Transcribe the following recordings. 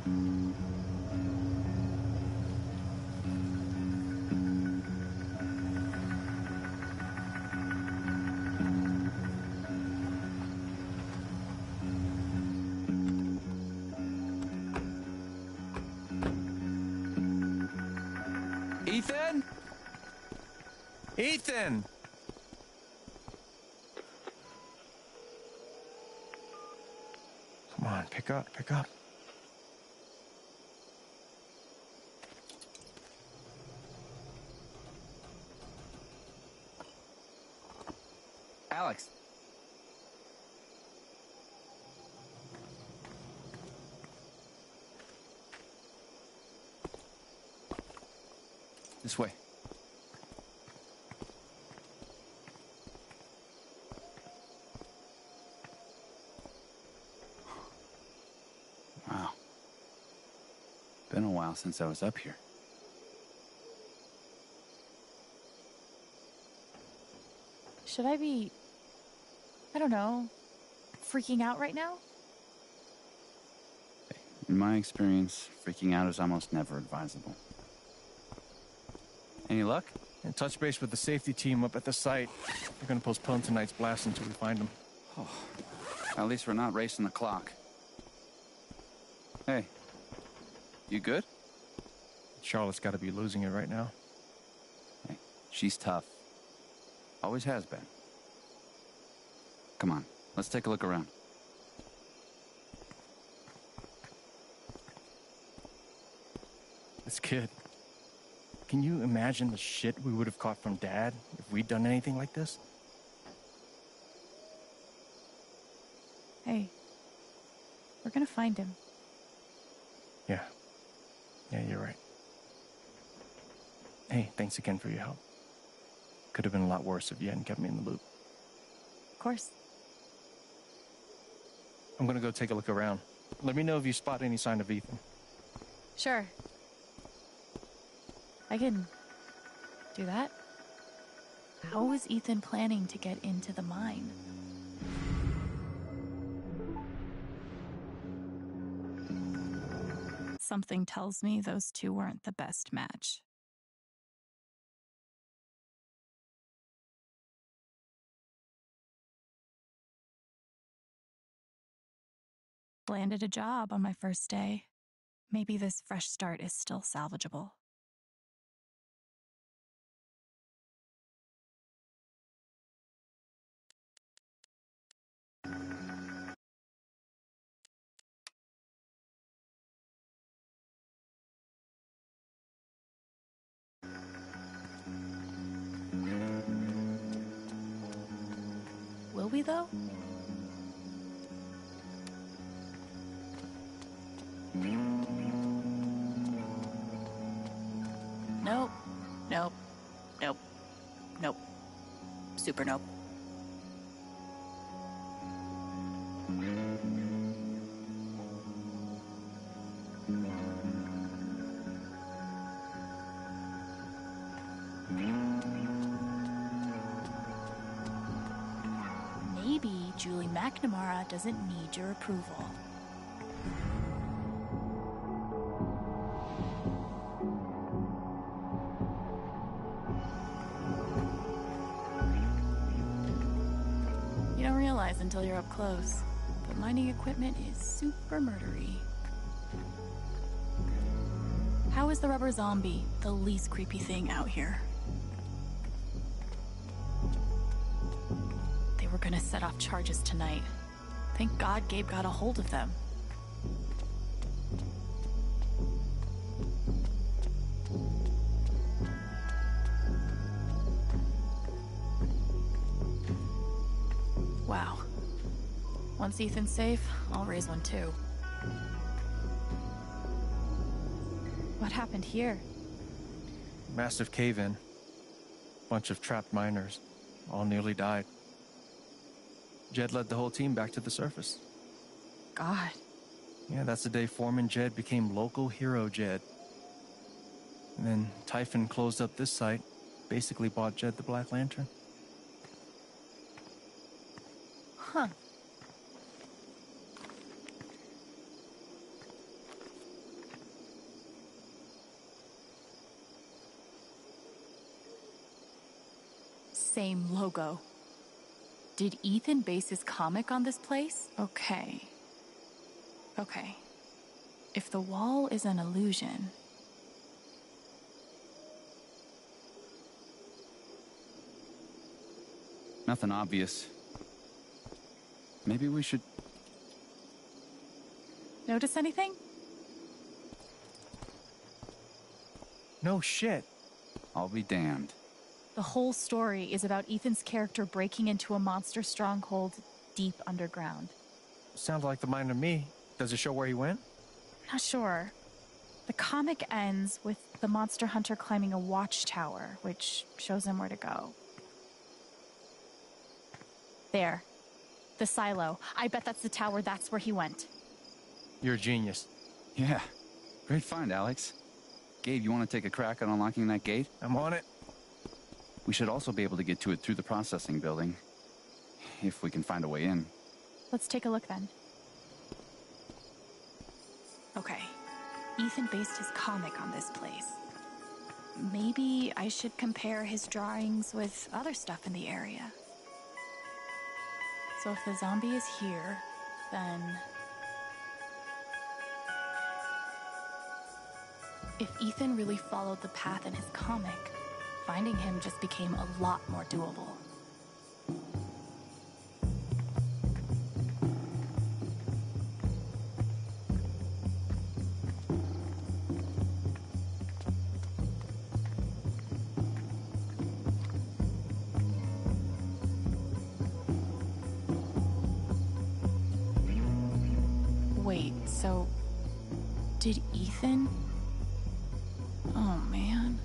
Ethan? Ethan! Come on, pick up, pick up. Alex. This way. Wow. Been a while since I was up here. Should I be, I don't know, freaking out right now? In my experience, freaking out is almost never advisable. Any luck? And touch base with the safety team up at the site. They're gonna postpone tonight's blast until we find them. Oh, at least we're not racing the clock. Hey, you good? Charlotte's gotta be losing it right now. Hey, she's tough. Always has been. Come on, let's take a look around. This kid. Can you imagine the shit we would have caught from Dad if we'd done anything like this? Hey, we're gonna find him. Yeah. Yeah, you're right. Hey, thanks again for your help. Could have been a lot worse if you hadn't kept me in the loop. Of course. I'm gonna go take a look around. Let me know if you spot any sign of Ethan. Sure. I can do that. How is Ethan planning to get into the mine? Something tells me those two weren't the best match. Landed a job on my first day. Maybe this fresh start is still salvageable. Will we, though? Nope. Nope. Nope. Nope. Super nope. Maybe Julie McNamara doesn't need your approval. You don't realize until you're up close, but mining equipment is super murdery. How is the rubber zombie the least creepy thing out here? They were gonna set off charges tonight. Thank God Gabe got a hold of them. Wow. Once Ethan's safe, I'll raise one too. What happened here? Massive cave-in. Bunch of trapped miners. All nearly died. Jed led the whole team back to the surface. God. Yeah, that's the day Foreman Jed became local hero Jed. And then Typhon closed up this site, basically bought Jed the Black Lantern. Huh. same logo. Did Ethan base his comic on this place? Okay. If the wall is an illusion... Nothing obvious. Maybe we should... Notice anything? No shit. I'll be damned. The whole story is about Ethan's character breaking into a monster stronghold deep underground. Sounds like the mind of me. Does it show where he went? Not sure. The comic ends with the monster hunter climbing a watchtower, which shows him where to go. There. The silo. I bet that's the tower. That's where he went. You're a genius. Yeah. Great find, Alex. Gabe, you want to take a crack at unlocking that gate? I'm on it. We should also be able to get to it through the processing building. If we can find a way in. Let's take a look then. Okay. Ethan based his comic on this place. Maybe I should compare his drawings with other stuff in the area. So if the zombie is here, then... If Ethan really followed the path in his comic, finding him just became a lot more doable. Wait, so... did Ethan... Oh, man.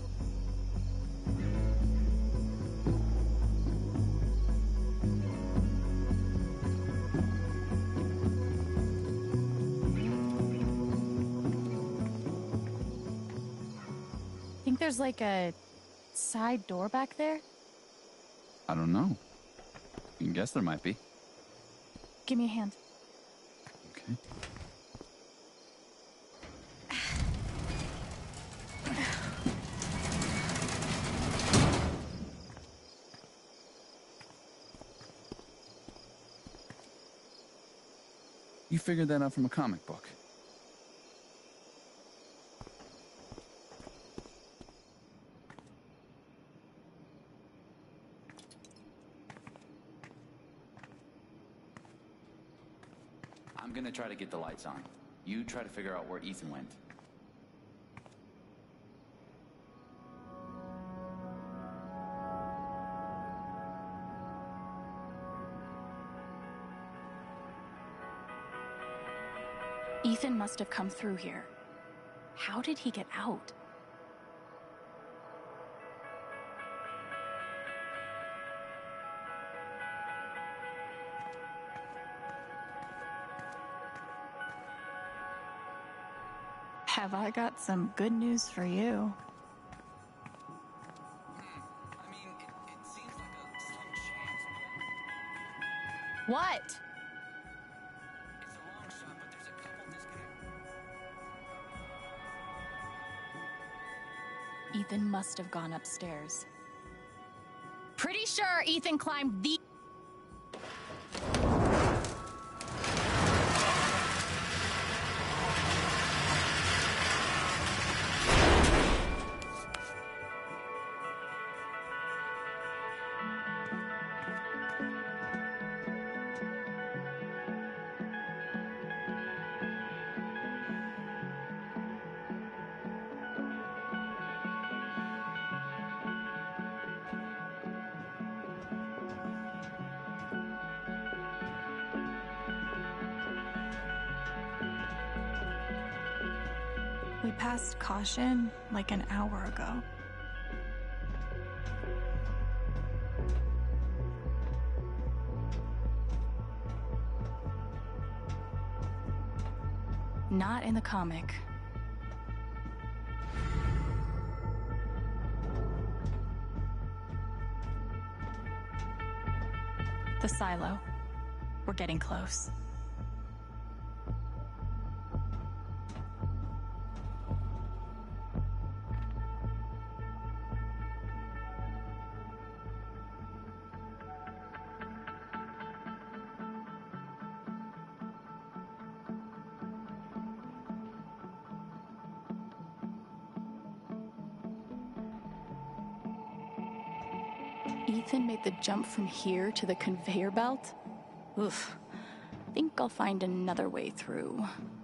Think there's like a side door back there? I don't know. You can guess there might be. Give me a hand. Okay. You figured that out from a comic book. I'm gonna try to get the lights on. You try to figure out where Ethan went. Ethan must have come through here. How did he get out? Have I got some good news for you? I mean, it seems like a slim chance, but... What? It's a long shot, but there's a couple disconnect. Ethan must have gone upstairs. Pretty sure Ethan climbed the... We passed caution like an hour ago. Not in the comic. The silo. We're getting close. Ethan made the jump from here to the conveyor belt? Oof. Think I'll find another way through.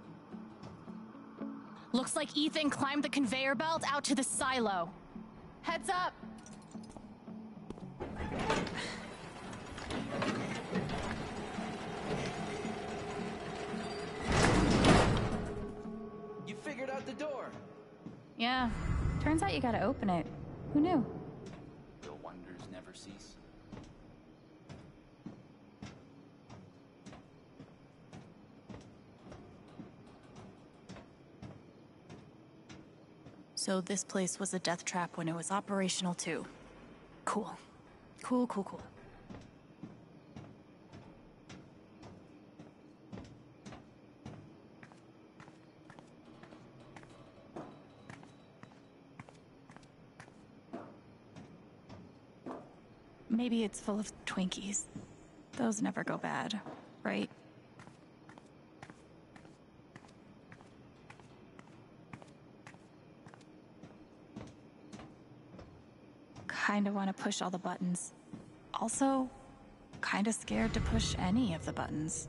Looks like Ethan climbed the conveyor belt out to the silo. Heads up! You figured out the door. Yeah, turns out you gotta open it. Who knew? The wonders never cease. So this place was a death trap when it was operational too. Cool. Cool, cool, cool. Maybe it's full of Twinkies. Those never go bad, right? Kinda want to push all the buttons. Also, kinda scared to push any of the buttons.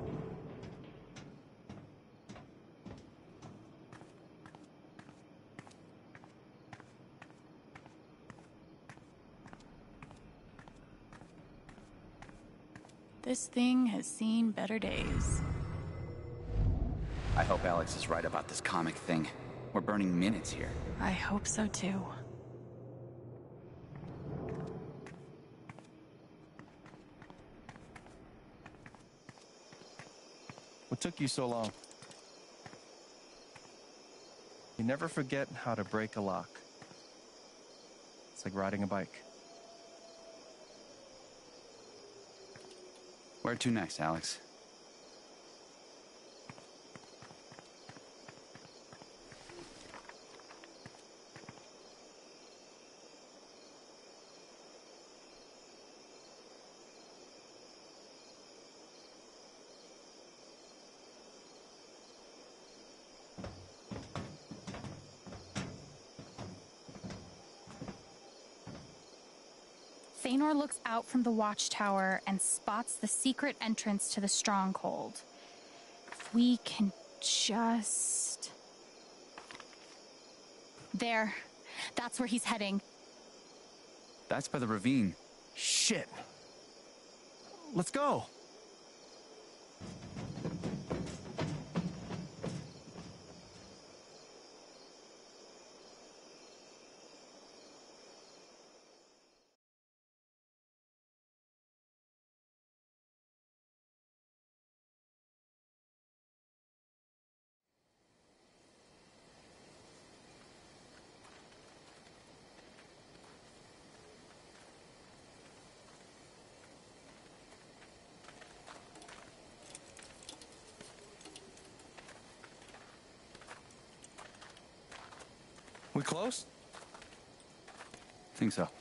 This thing has seen better days. I hope Alex is right about this comic thing. We're burning minutes here. I hope so too. What took you so long? You never forget how to break a lock. It's like riding a bike. Where to next, Alex? Thanor looks out from the watchtower and spots the secret entrance to the stronghold. If we can just... There. That's where he's heading. That's by the ravine. Shit! Let's go! We close? Think so.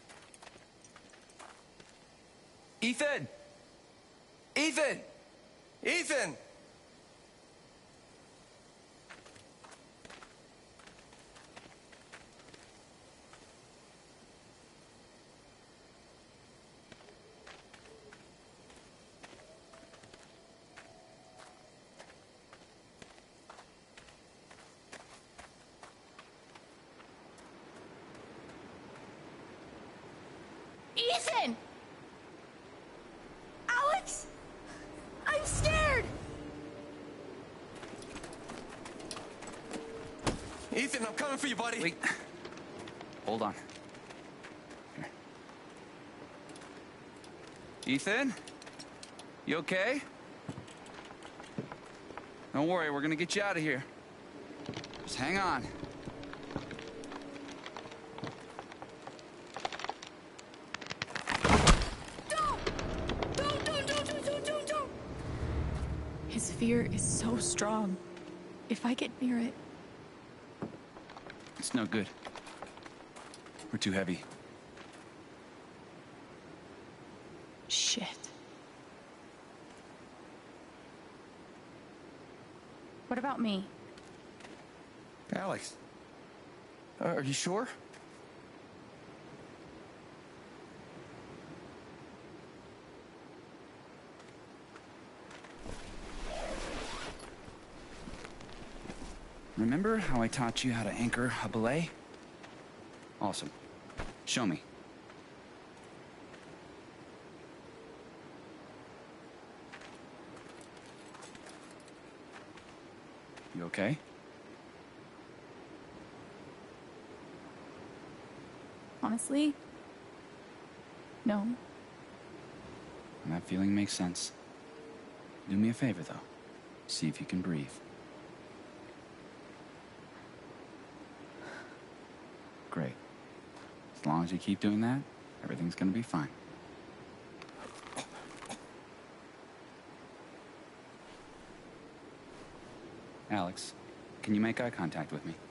Ethan! Ethan! Ethan! Ethan! Alex! I'm scared! Ethan, I'm coming for you, buddy. Wait. Hold on. Here. Ethan? You okay? Don't worry, we're gonna get you out of here. Just hang on. Don't! His fear is so strong. If I get near it... It's no good. We're too heavy. Shit. What about me? Alex, are you sure? Remember how I taught you how to anchor a belay? Awesome. Show me. You okay? Honestly, no. That feeling makes sense. Do me a favor, though. See if you can breathe. Great. As long as you keep doing that, everything's gonna be fine. Alex, can you make eye contact with me?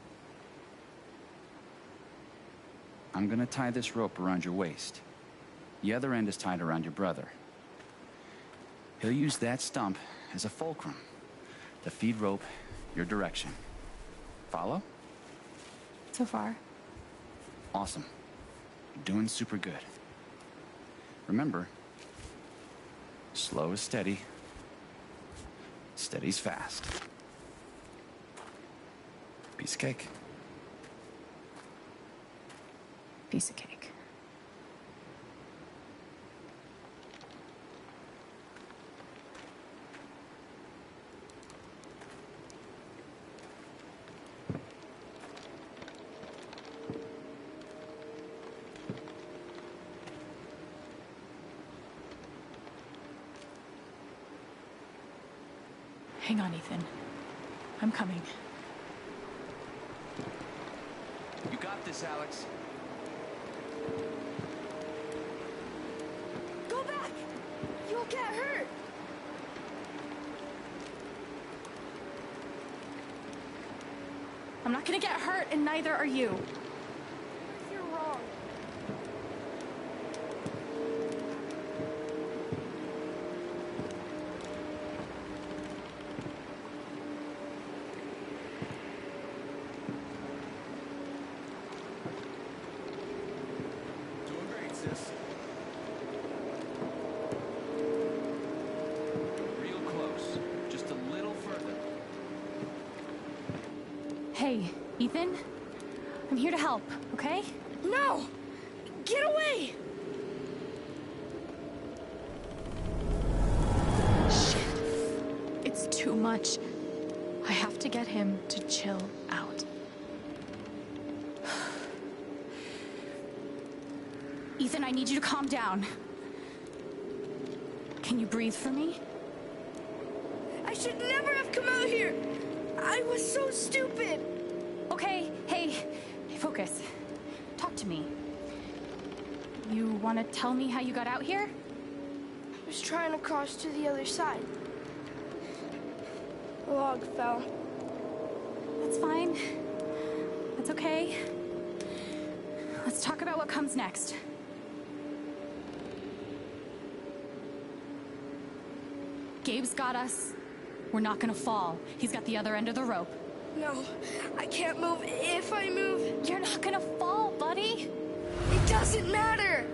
I'm gonna tie this rope around your waist. The other end is tied around your brother. He'll use that stump as a fulcrum to feed rope your direction. Follow? So far. Awesome. You're doing super good. Remember, slow is steady. Steady's fast. Piece of cake. Piece of cake. Hang on, Ethan. I'm coming. You got this, Alex. Go back! You'll get hurt! I'm not gonna get hurt, and neither are you. You're wrong. Doing great, sis. Real close. Just a little further. Hey, Ethan? I'm here to help, okay? No! Get away! Shit. It's too much. I have to get him to chill out. Ethan, I need you to calm down. Can you breathe for me? I should never have come out here! I was so stupid! Okay, hey, focus. Talk to me. You want to tell me how you got out here? I was trying to cross to the other side. The log fell. That's fine. That's okay. Let's talk about what comes next. Gabe's got us. We're not gonna fall. He's got the other end of the rope. No, I can't move. If I move, You're not gonna fall, buddy. it doesn't matter!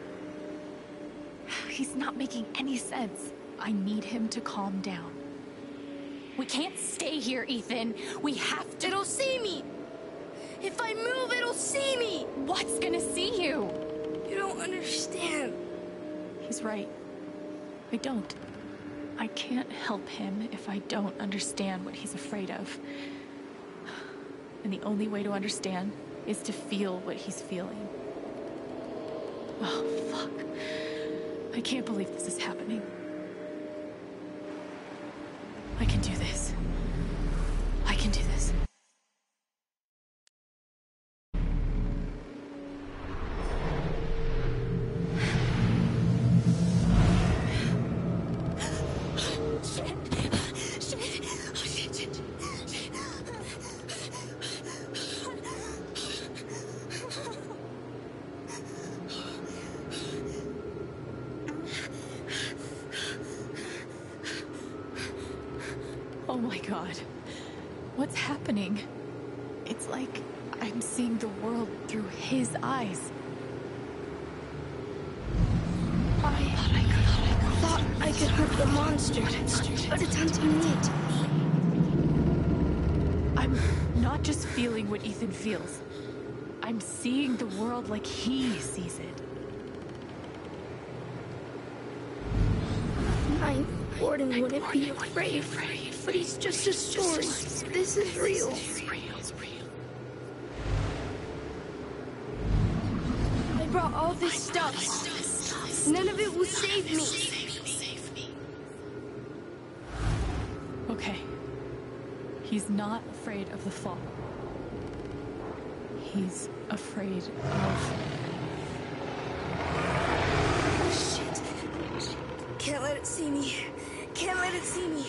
He's not making any sense. I need him to calm down. We can't stay here, Ethan. We have to. It'll see me! If I move, it'll see me! What's gonna see you? You don't understand. He's right. I don't. I can't help him if I don't understand what he's afraid of. And the only way to understand is to feel what he's feeling. Oh, fuck. I can't believe this is happening. I can do this. I can do this. Oh my god. What's happening? It's like I'm seeing the world through his eyes. I thought I could hurt the monster, but it's hunting me. I I'm not just feeling what Ethan feels. I'm seeing the world like he sees it. Ninth Warden wouldn't be afraid, but he's just a story. This is real. I brought all this stuff. None of it will save me. Okay. He's not afraid of the fall. He's afraid of... Shit. Can't let it see me. Can't let it see me.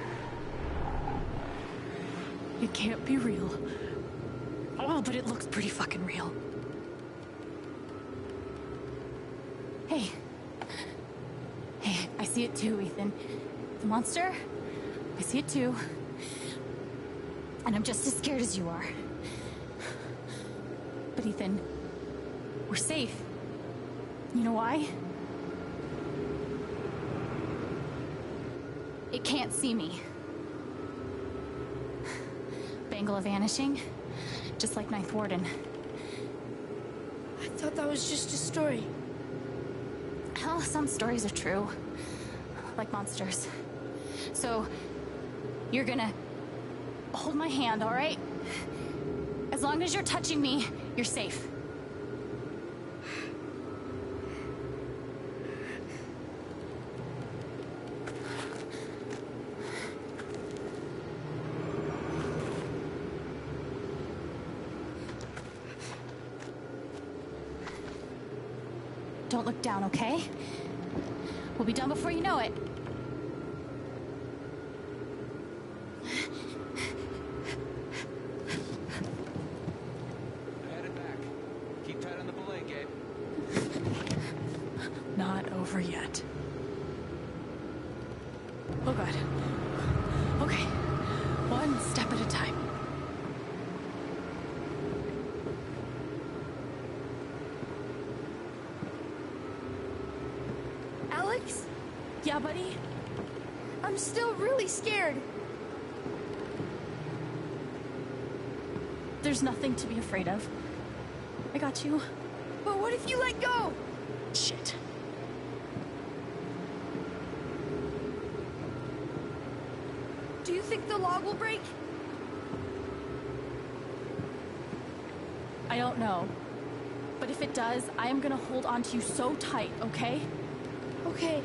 It can't be real. Oh, but it looks pretty fucking real. Hey. Hey, I see it too, Ethan. The monster, I see it too. And I'm just as scared as you are. But Ethan, we're safe. You know why? It can't see me. Bangla vanishing, just like Ninth Warden. I thought that was just a story. Well, some stories are true. Like monsters. So, you're gonna hold my hand, all right? As long as you're touching me, you're safe. Don't look down, okay? We'll be done before you know it. Headed back. Keep tight on the belay, Gabe. Not over yet. Oh, God. Okay. One step at a time. Alex? Yeah, buddy? I'm still really scared. There's nothing to be afraid of. I got you. But what if you let go? Shit. Do you think the log will break? I don't know. But if it does, I am gonna hold on to you so tight, okay? Okay.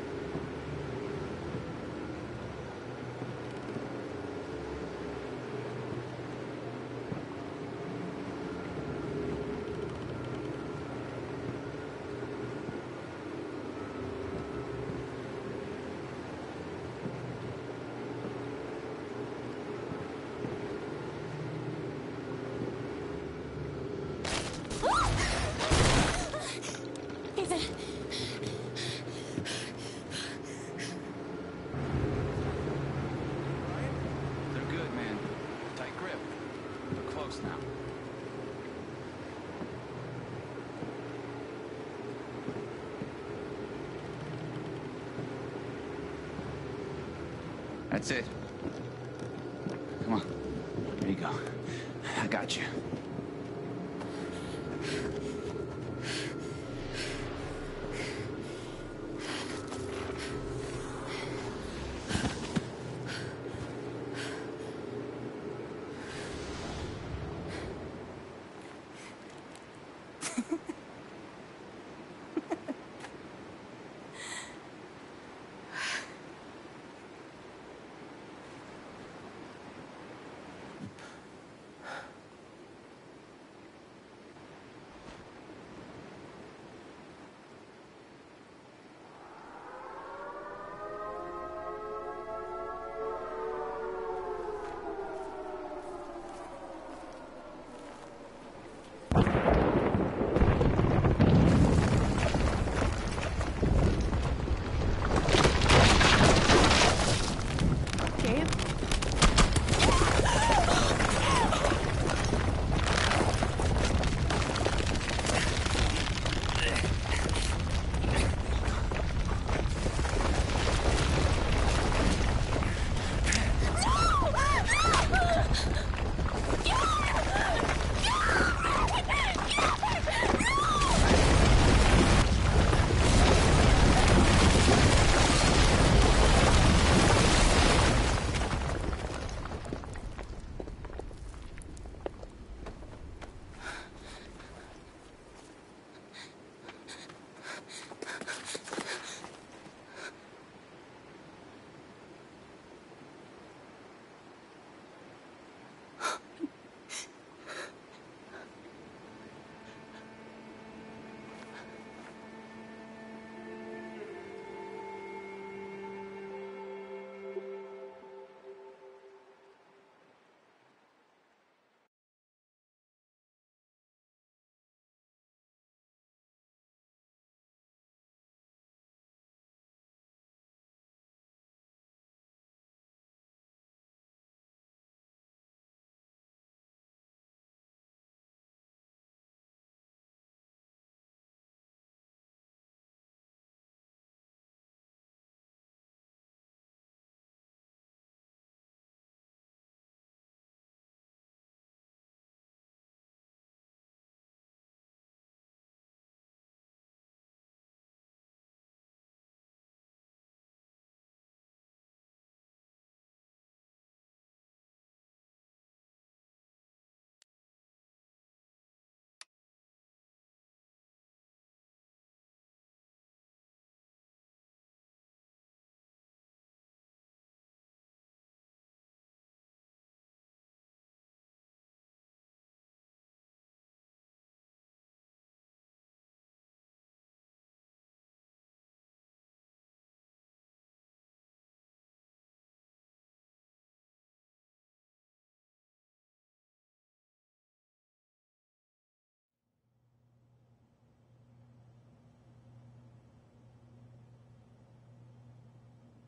Ethan. They're good, man. Tight grip. They're close now. That's it. Come on. There you go. I got you.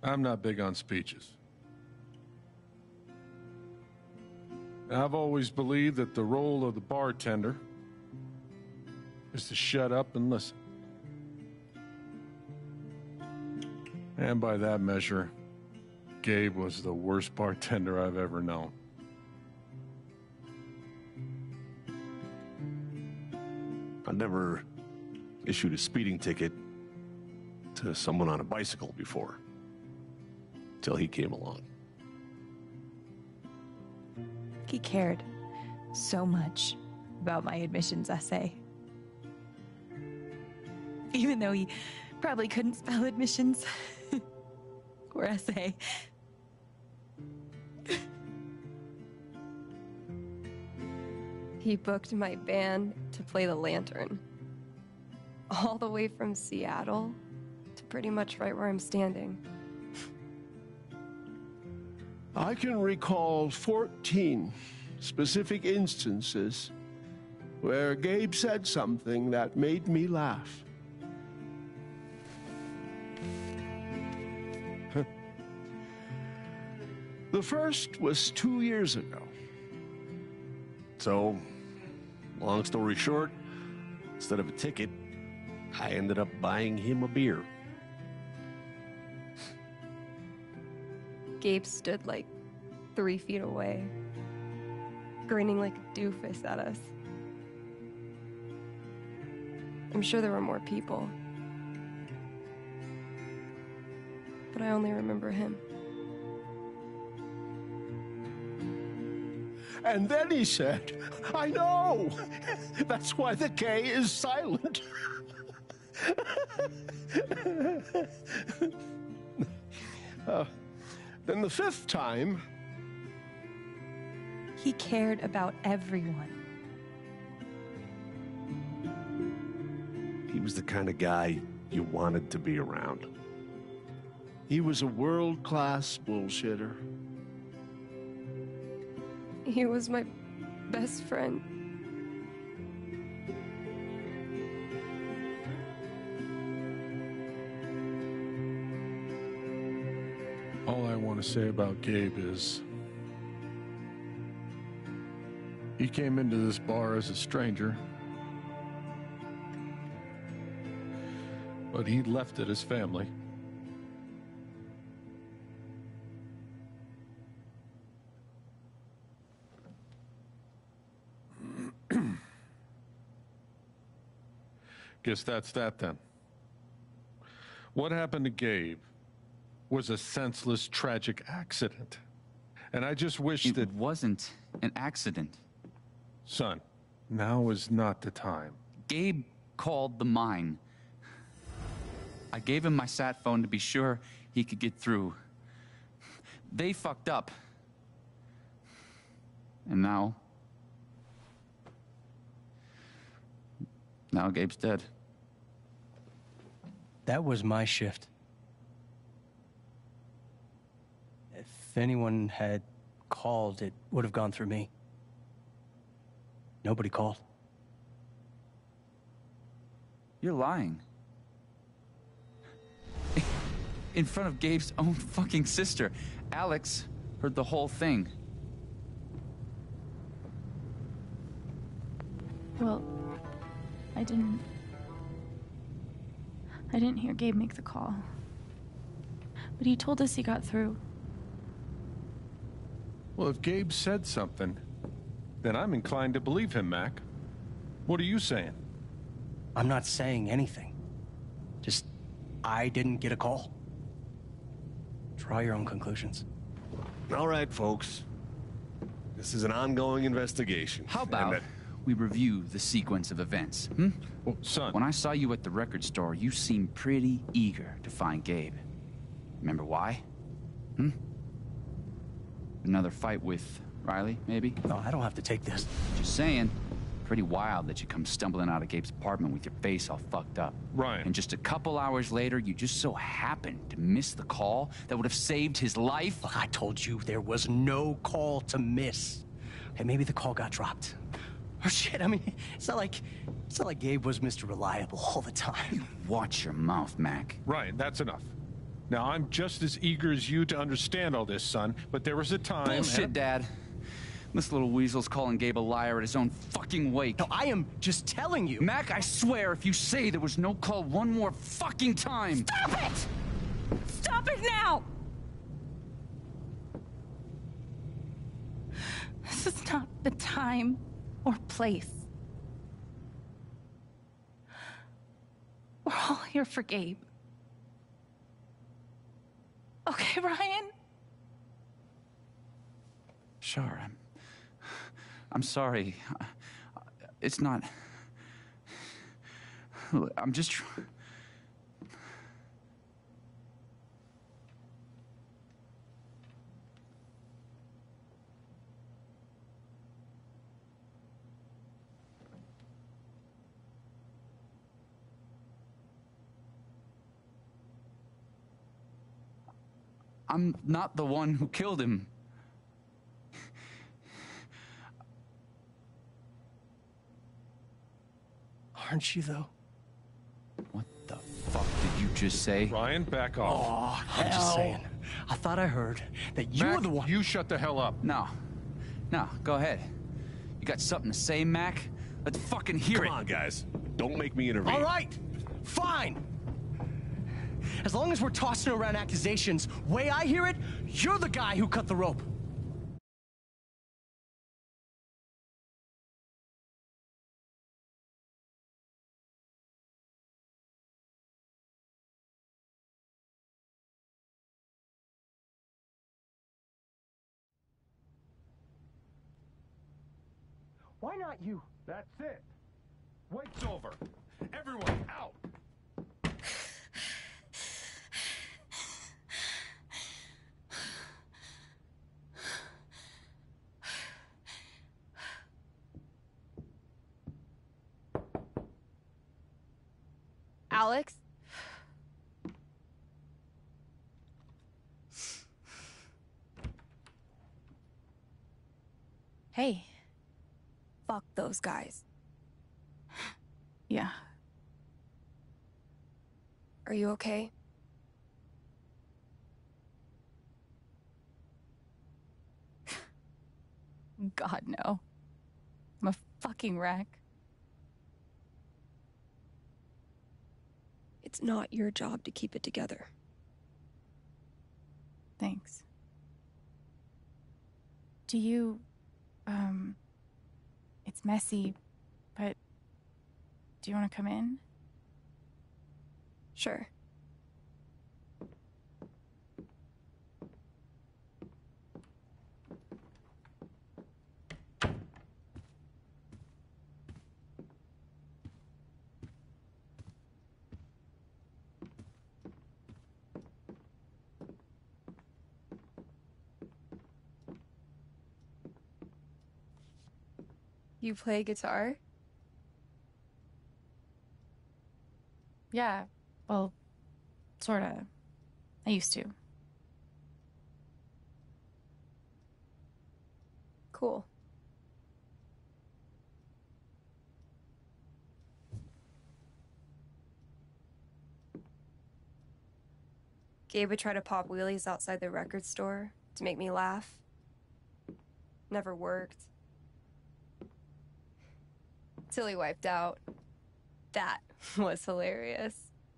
I'm not big on speeches. I've always believed that the role of the bartender is to shut up and listen. And by that measure, Gabe was the worst bartender I've ever known. I never issued a speeding ticket to someone on a bicycle before, till he came along. He cared so much about my admissions essay. Even though he probably couldn't spell admissions or essay. He booked my band to play the Lantern. All the way from Seattle to pretty much right where I'm standing. I can recall 14 specific instances where Gabe said something that made me laugh. The first was 2 years ago. So, long story short, instead of a ticket, I ended up buying him a beer. Gabe stood like 3 feet away, grinning like a doofus at us. I'm sure there were more people, but I only remember him. And then he said, I know! That's why the K is silent. Then the fifth time... He cared about everyone. He was the kind of guy you wanted to be around. He was a world-class bullshitter. He was my best friend. All I want to say about Gabe is he came into this bar as a stranger, but he left it as family. Guess that's that then. What happened to Gabe was a senseless, tragic accident. And I just wish that... It wasn't an accident. Son, now is not the time. Gabe called the mine. I gave him my sat phone to be sure he could get through. They fucked up. And now Gabe's dead. That was my shift. If anyone had called, it would have gone through me. Nobody called. You're lying. In front of Gabe's own fucking sister. Alex heard the whole thing. Well, I didn't hear Gabe make the call. But he told us he got through. Well, if Gabe said something, then I'm inclined to believe him, Mac. What are you saying? I'm not saying anything. Just, I didn't get a call. Draw your own conclusions. All right, folks. This is an ongoing investigation. How about we review the sequence of events, hmm? Well, son... When I saw you at the record store, you seemed pretty eager to find Gabe. Remember why? Hmm? Another fight with Riley, maybe? No, I don't have to take this. Just saying. Pretty wild that you come stumbling out of Gabe's apartment with your face all fucked up. Ryan. And just a couple hours later, you just so happened to miss the call that would have saved his life. Look, I told you there was no call to miss. Hey, maybe the call got dropped. Or shit, I mean, it's not like Gabe was Mr. Reliable all the time. Watch your mouth, Mac. Ryan, that's enough. Now, I'm just as eager as you to understand all this, son, but there was a time... Bullshit, Dad. This little weasel's calling Gabe a liar at his own fucking wake. No, I am just telling you. Mac, I swear, if you say there was no call one more fucking time... Stop it! Stop it now! This is not the time or place. We're all here for Gabe. Okay, Ryan? Sure, I'm sorry. It's not... I'm just... I'm not the one who killed him. Aren't you, though? What the fuck did you just say? Ryan, back off. Oh, I'm just saying. I thought I heard that you Mac, were the one. you shut the hell up. No. No, go ahead. You got something to say, Mac? Let's fucking hear it. Come on, guys. Don't make me intervene. All right, fine. As long as we're tossing around accusations, way I hear it, you're the guy who cut the rope. Why not you? That's it. Wait's over. Everyone out. Alex? Hey. Fuck those guys. Yeah. Are you okay? God, no. I'm a fucking wreck. It's not your job to keep it together. Thanks. Do you, it's messy, but do you want to come in? Sure. You play guitar? Yeah, well, sorta. I used to. Cool. Gabe would try to pop wheelies outside the record store to make me laugh. Never worked. Till he wiped out. That was hilarious.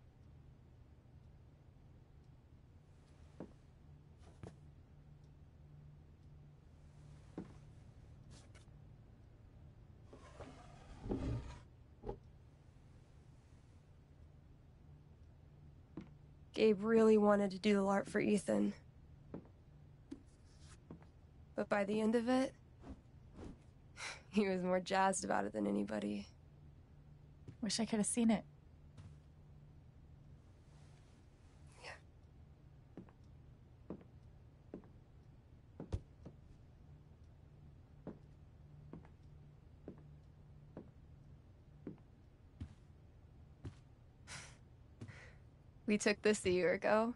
Gabe really wanted to do the LARP for Ethan. But by the end of it, he was more jazzed about it than anybody. Wish I could have seen it. Yeah. We took this a year ago.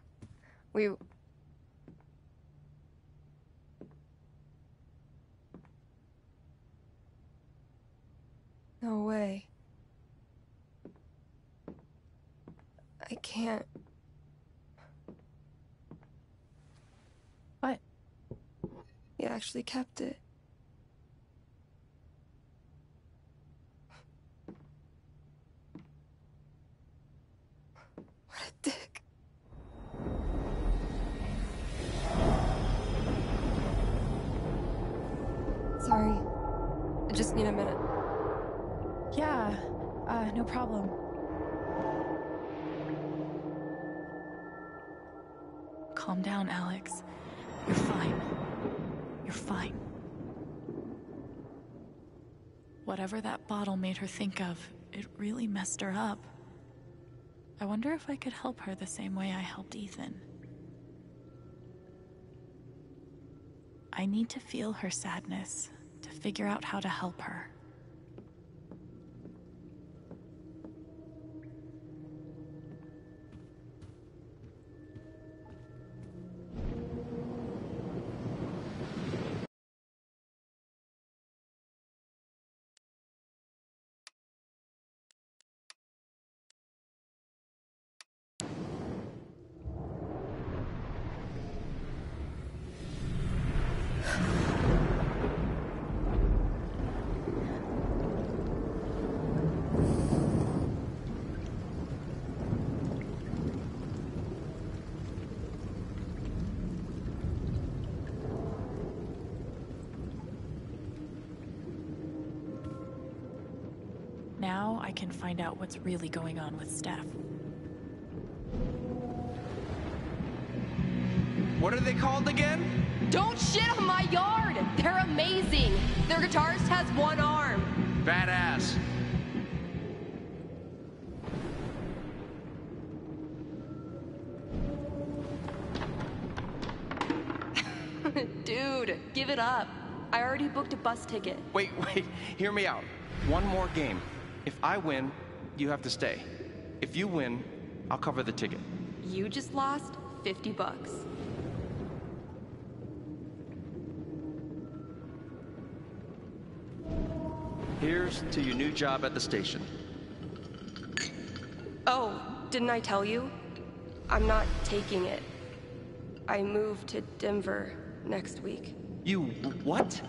No way. I can't. actually kept it. What a dick. Sorry. I just need a minute. Yeah, no problem. Calm down, Alex. You're fine. You're fine. Whatever that bottle made her think of, it really messed her up. I wonder if I could help her the same way I helped Ethan. I need to feel her sadness to figure out how to help her. Now I can find out what's really going on with Steph. What are they called again? Don't shit on my yard! They're amazing! Their guitarist has one arm. Badass. Dude, give it up. I already booked a bus ticket. Wait, hear me out. One more game. If I win, you have to stay. If you win, I'll cover the ticket. You just lost $50. Here's to your new job at the station. Oh, didn't I tell you? I'm not taking it. I move to Denver next week. You what?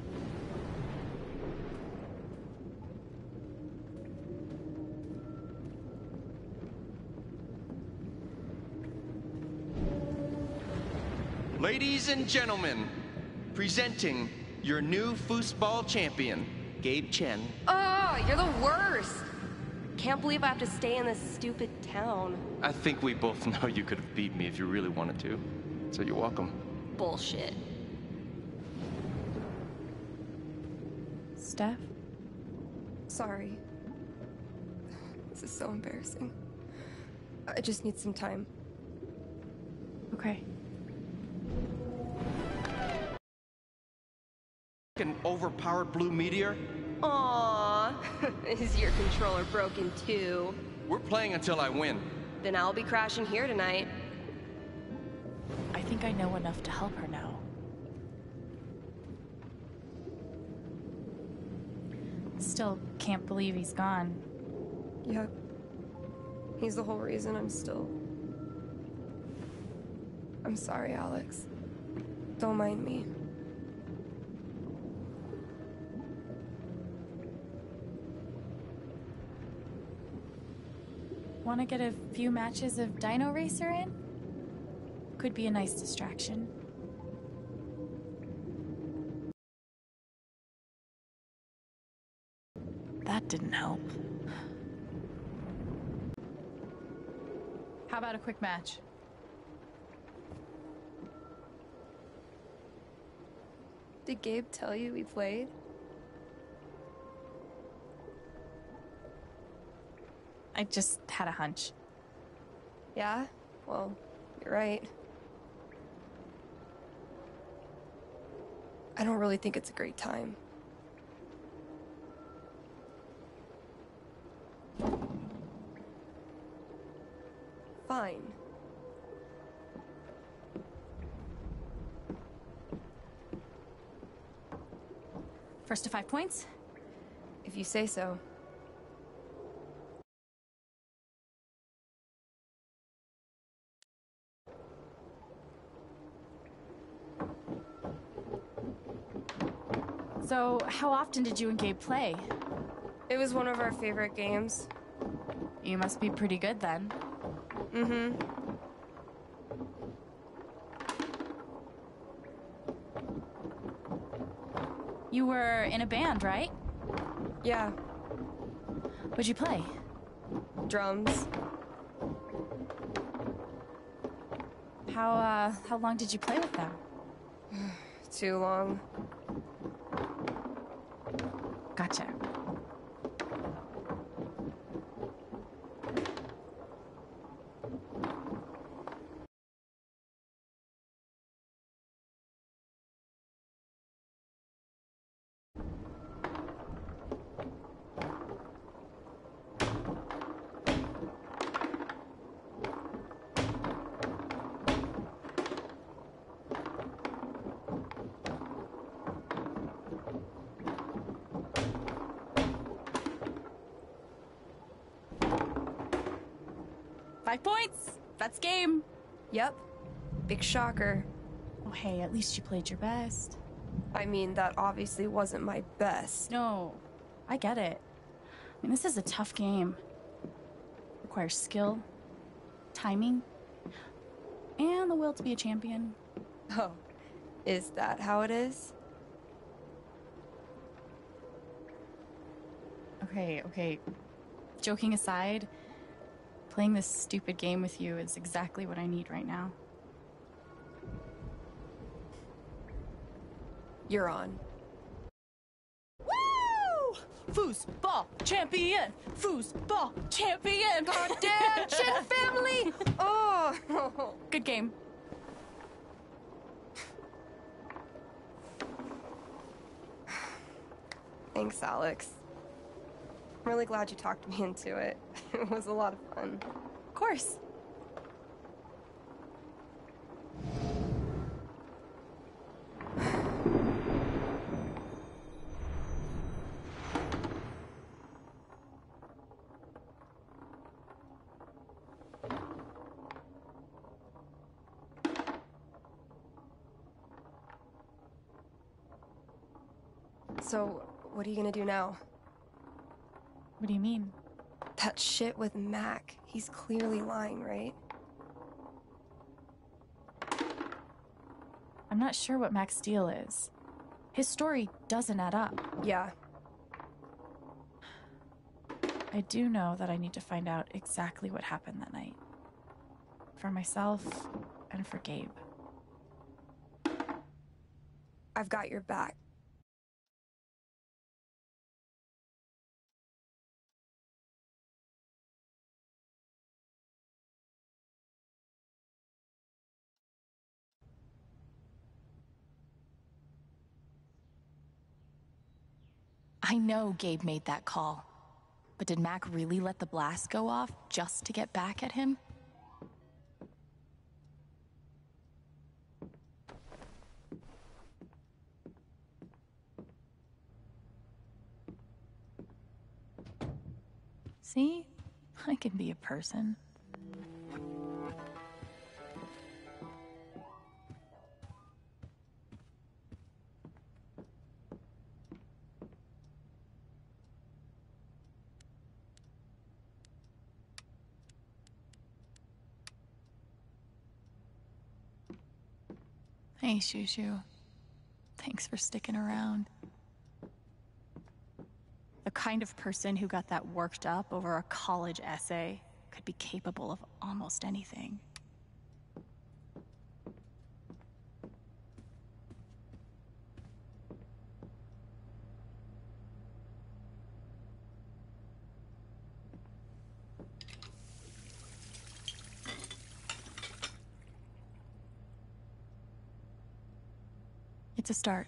Ladies and gentlemen, presenting your new foosball champion, Gabe Chen. Oh, you're the worst! Can't believe I have to stay in this stupid town. I think we both know you could have beat me if you really wanted to. So you're welcome. Bullshit. Steph? Sorry. This is so embarrassing. I just need some time. Okay. An overpowered blue meteor? Aww. Is your controller broken too? We're playing until I win. Then I'll be crashing here tonight. I think I know enough to help her now. Still can't believe he's gone. Yep. He's the whole reason I'm still... I'm sorry, Alex. Don't mind me. Want to get a few matches of Dino Racer in? Could be a nice distraction. That didn't help. How about a quick match? Did Gabe tell you we played? I just had a hunch. Yeah? Well, you're right. I don't really think it's a great time. Fine. First to 5 points? If you say so. So, how often did you and Gabe play? It was one of our favorite games. You must be pretty good then. Mm-hmm. You were in a band, right? Yeah. What'd you play? Drums. How long did you play with them? Too long. Gotcha. Five points! That's game! Yep. Big shocker. Oh, hey, at least you played your best. I mean, that obviously wasn't my best. No, I get it. I mean, this is a tough game. Requires skill, timing, and the will to be a champion. Oh, is that how it is? Okay. Joking aside, playing this stupid game with you is exactly what I need right now. You're on. Woo! Foosball champion! Foosball champion! Goddamn shit family! Oh! Good game. Thanks, Alex. I'm really glad you talked me into it. It was a lot of fun. Of course. So, what are you gonna do now? What do you mean? That shit with Mac. He's clearly lying, right? I'm not sure what Max Steel is. His story doesn't add up. Yeah. I do know that I need to find out exactly what happened that night. For myself and for Gabe. I've got your back. I know Gabe made that call. But did Mac really let the blast go off just to get back at him? See? I can be a person. Hey, Shushu. Thanks for sticking around. The kind of person who got that worked up over a college essay could be capable of almost anything. It's a start.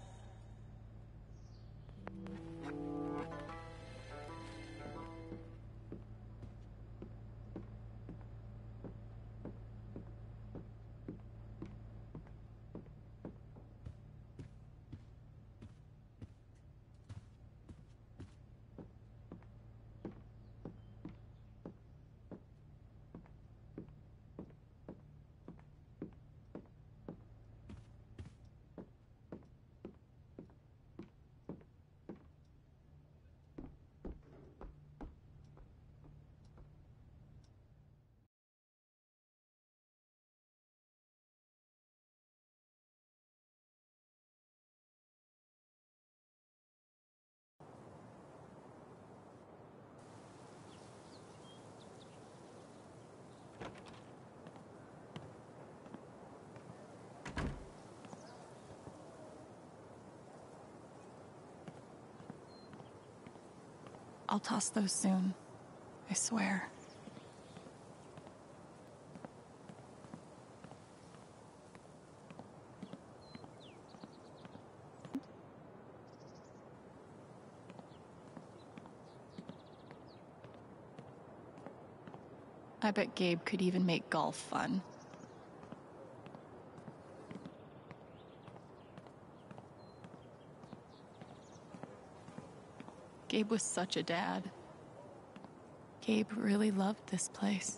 I'll toss those soon. I swear. I bet Gabe could even make golf fun. Gabe was such a dad. Gabe really loved this place.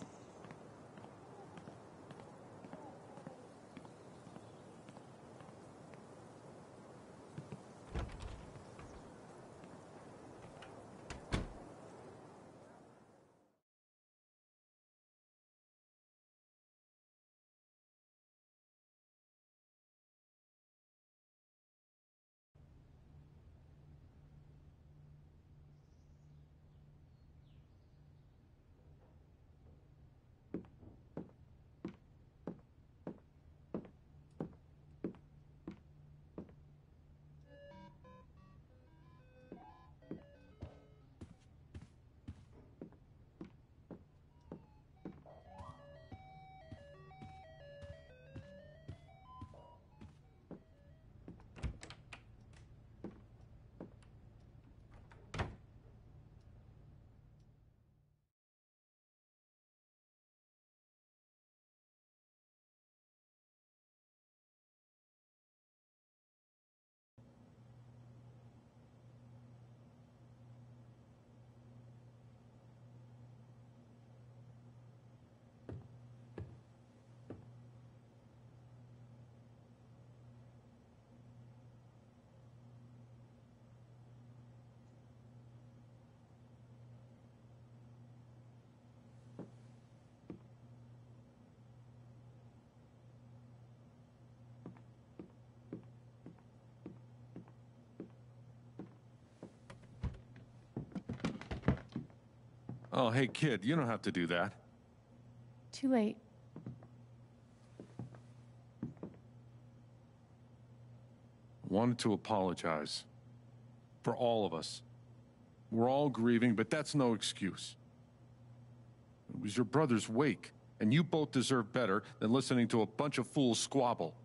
Oh, hey, kid, you don't have to do that. Too late. Wanted to apologize. For all of us. We're all grieving, but that's no excuse. It was your brother's wake, and you both deserve better than listening to a bunch of fools squabble.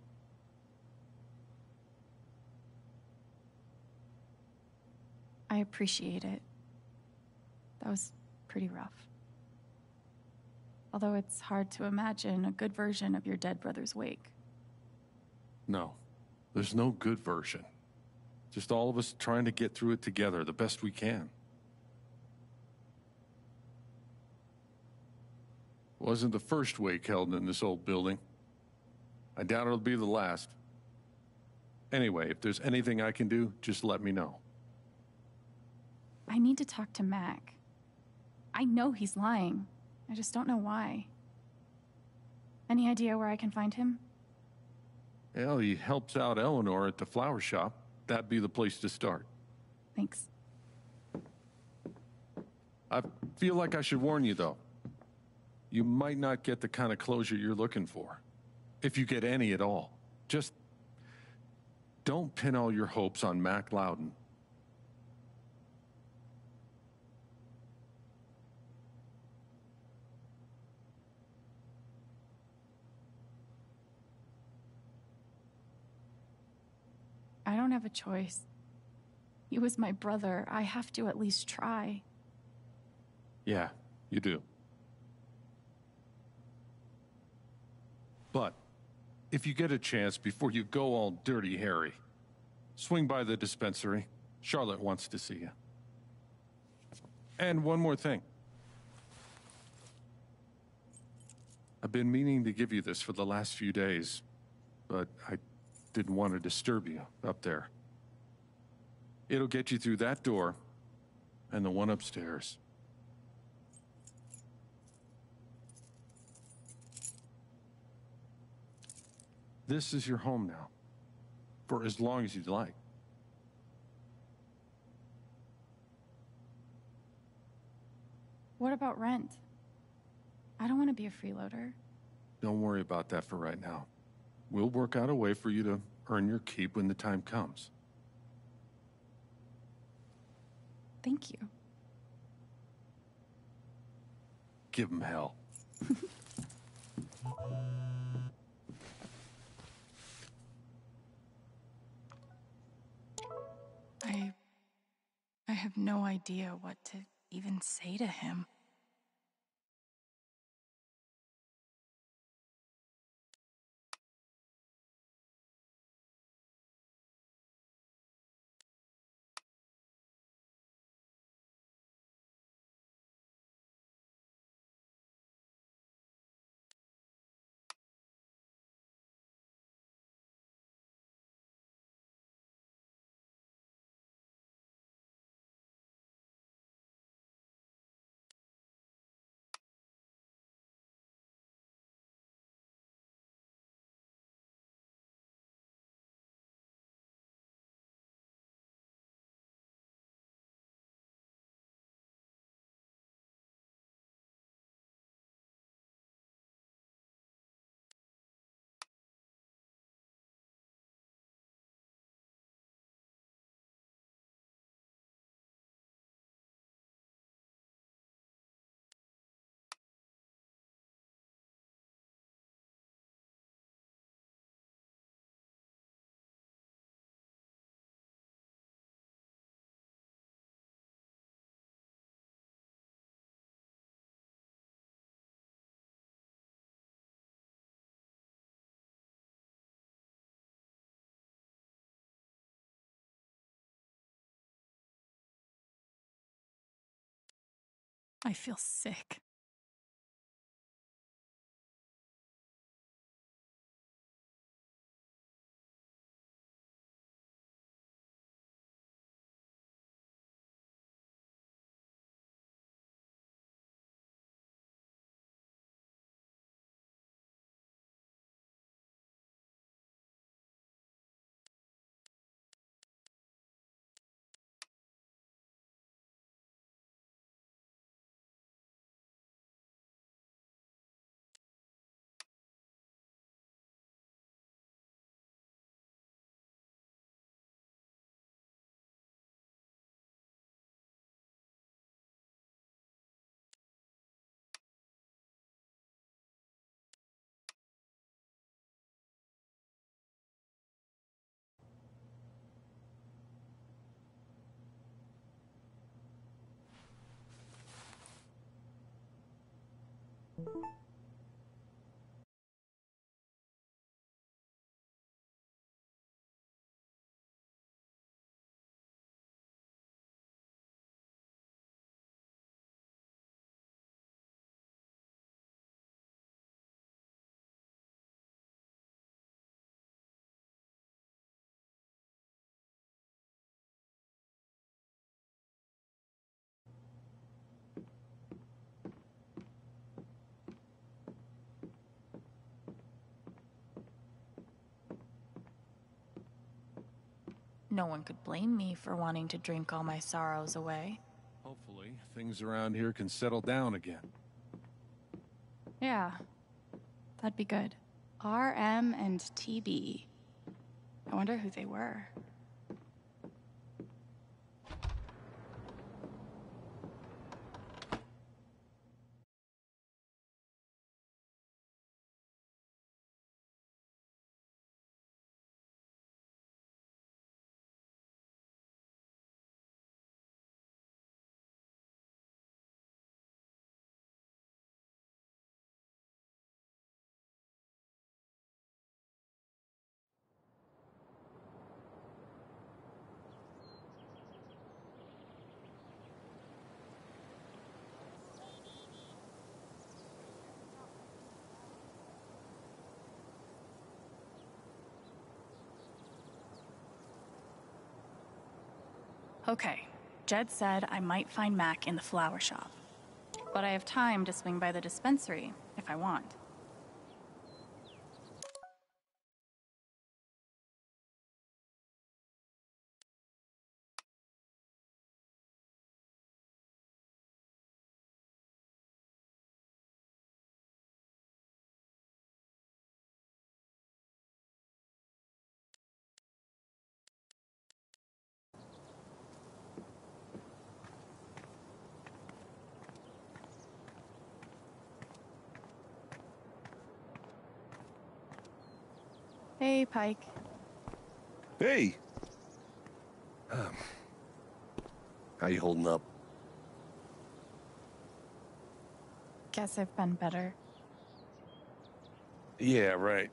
I appreciate it. That was pretty rough. Although it's hard to imagine a good version of your dead brother's wake. No, there's no good version. Just all of us trying to get through it together the best we can. Wasn't the first wake held in this old building. I doubt it'll be the last. Anyway, if there's anything I can do, just let me know. I need to talk to Mac. I know he's lying. I just don't know why. Any idea where I can find him? Well, he helps out Eleanor at the flower shop. That'd be the place to start. Thanks. I feel like I should warn you, though. You might not get the kind of closure you're looking for. If you get any at all. Just don't pin all your hopes on Mac Loudon. I don't have a choice. He was my brother. I have to at least try. Yeah, you do. But if you get a chance before you go all Dirty Harry, swing by the dispensary. Charlotte wants to see you. And one more thing. I've been meaning to give you this for the last few days, but I didn't want to disturb you up there. It'll get you through that door and the one upstairs. This is your home now, for as long as you'd like. What about rent? I don't want to be a freeloader. Don't worry about that for right now. We'll work out a way for you to earn your keep when the time comes. Thank you. give him hell. I have no idea what to even say to him. I feel sick. No one could blame me for wanting to drink all my sorrows away. Hopefully, things around here can settle down again. Yeah, that'd be good. RM and TB. I wonder who they were. Okay, Jed said I might find Mac in the flower shop. But I have time to swing by the dispensary if I want. Hey, Pike. Hey! How you holding up? Guess I've been better. Yeah, right.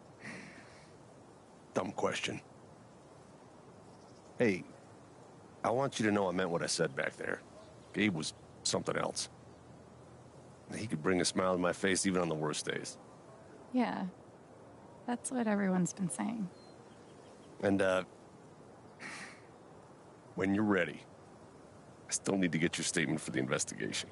Dumb question. Hey, I want you to know I meant what I said back there. Gabe was something else. He could bring a smile to my face even on the worst days. Yeah, that's what everyone's been saying. And, when you're ready, I still need to get your statement for the investigation.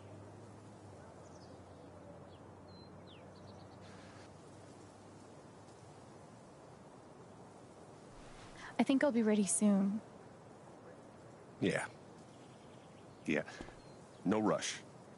I think I'll be ready soon. Yeah. Yeah. No rush.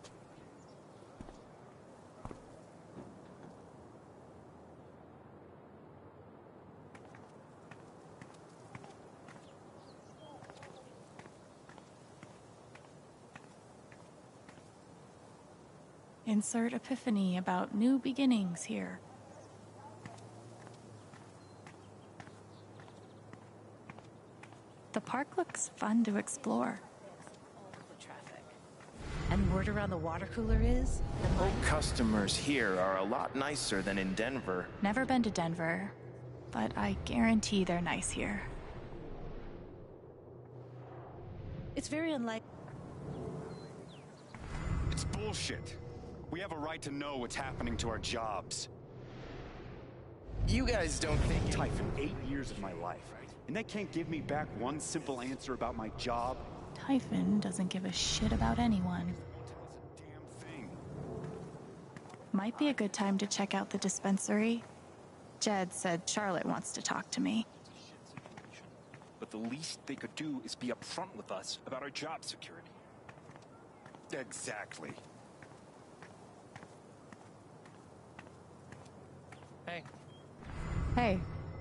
Insert epiphany about new beginnings here. The park looks fun to explore. And word around the water cooler is? Customers here are a lot nicer than in Denver. Never been to Denver, but I guarantee they're nice here. It's very unlikely. It's bullshit. We have a right to know what's happening to our jobs. You guys don't think Typhon, 8 years of my life, and they can't give me back one simple answer about my job? Typhon doesn't give a shit about anyone. Damn thing. Might be a good time to check out the dispensary. Jed said Charlotte wants to talk to me. But the least they could do is be upfront with us about our job security. Exactly. Hey. Hey,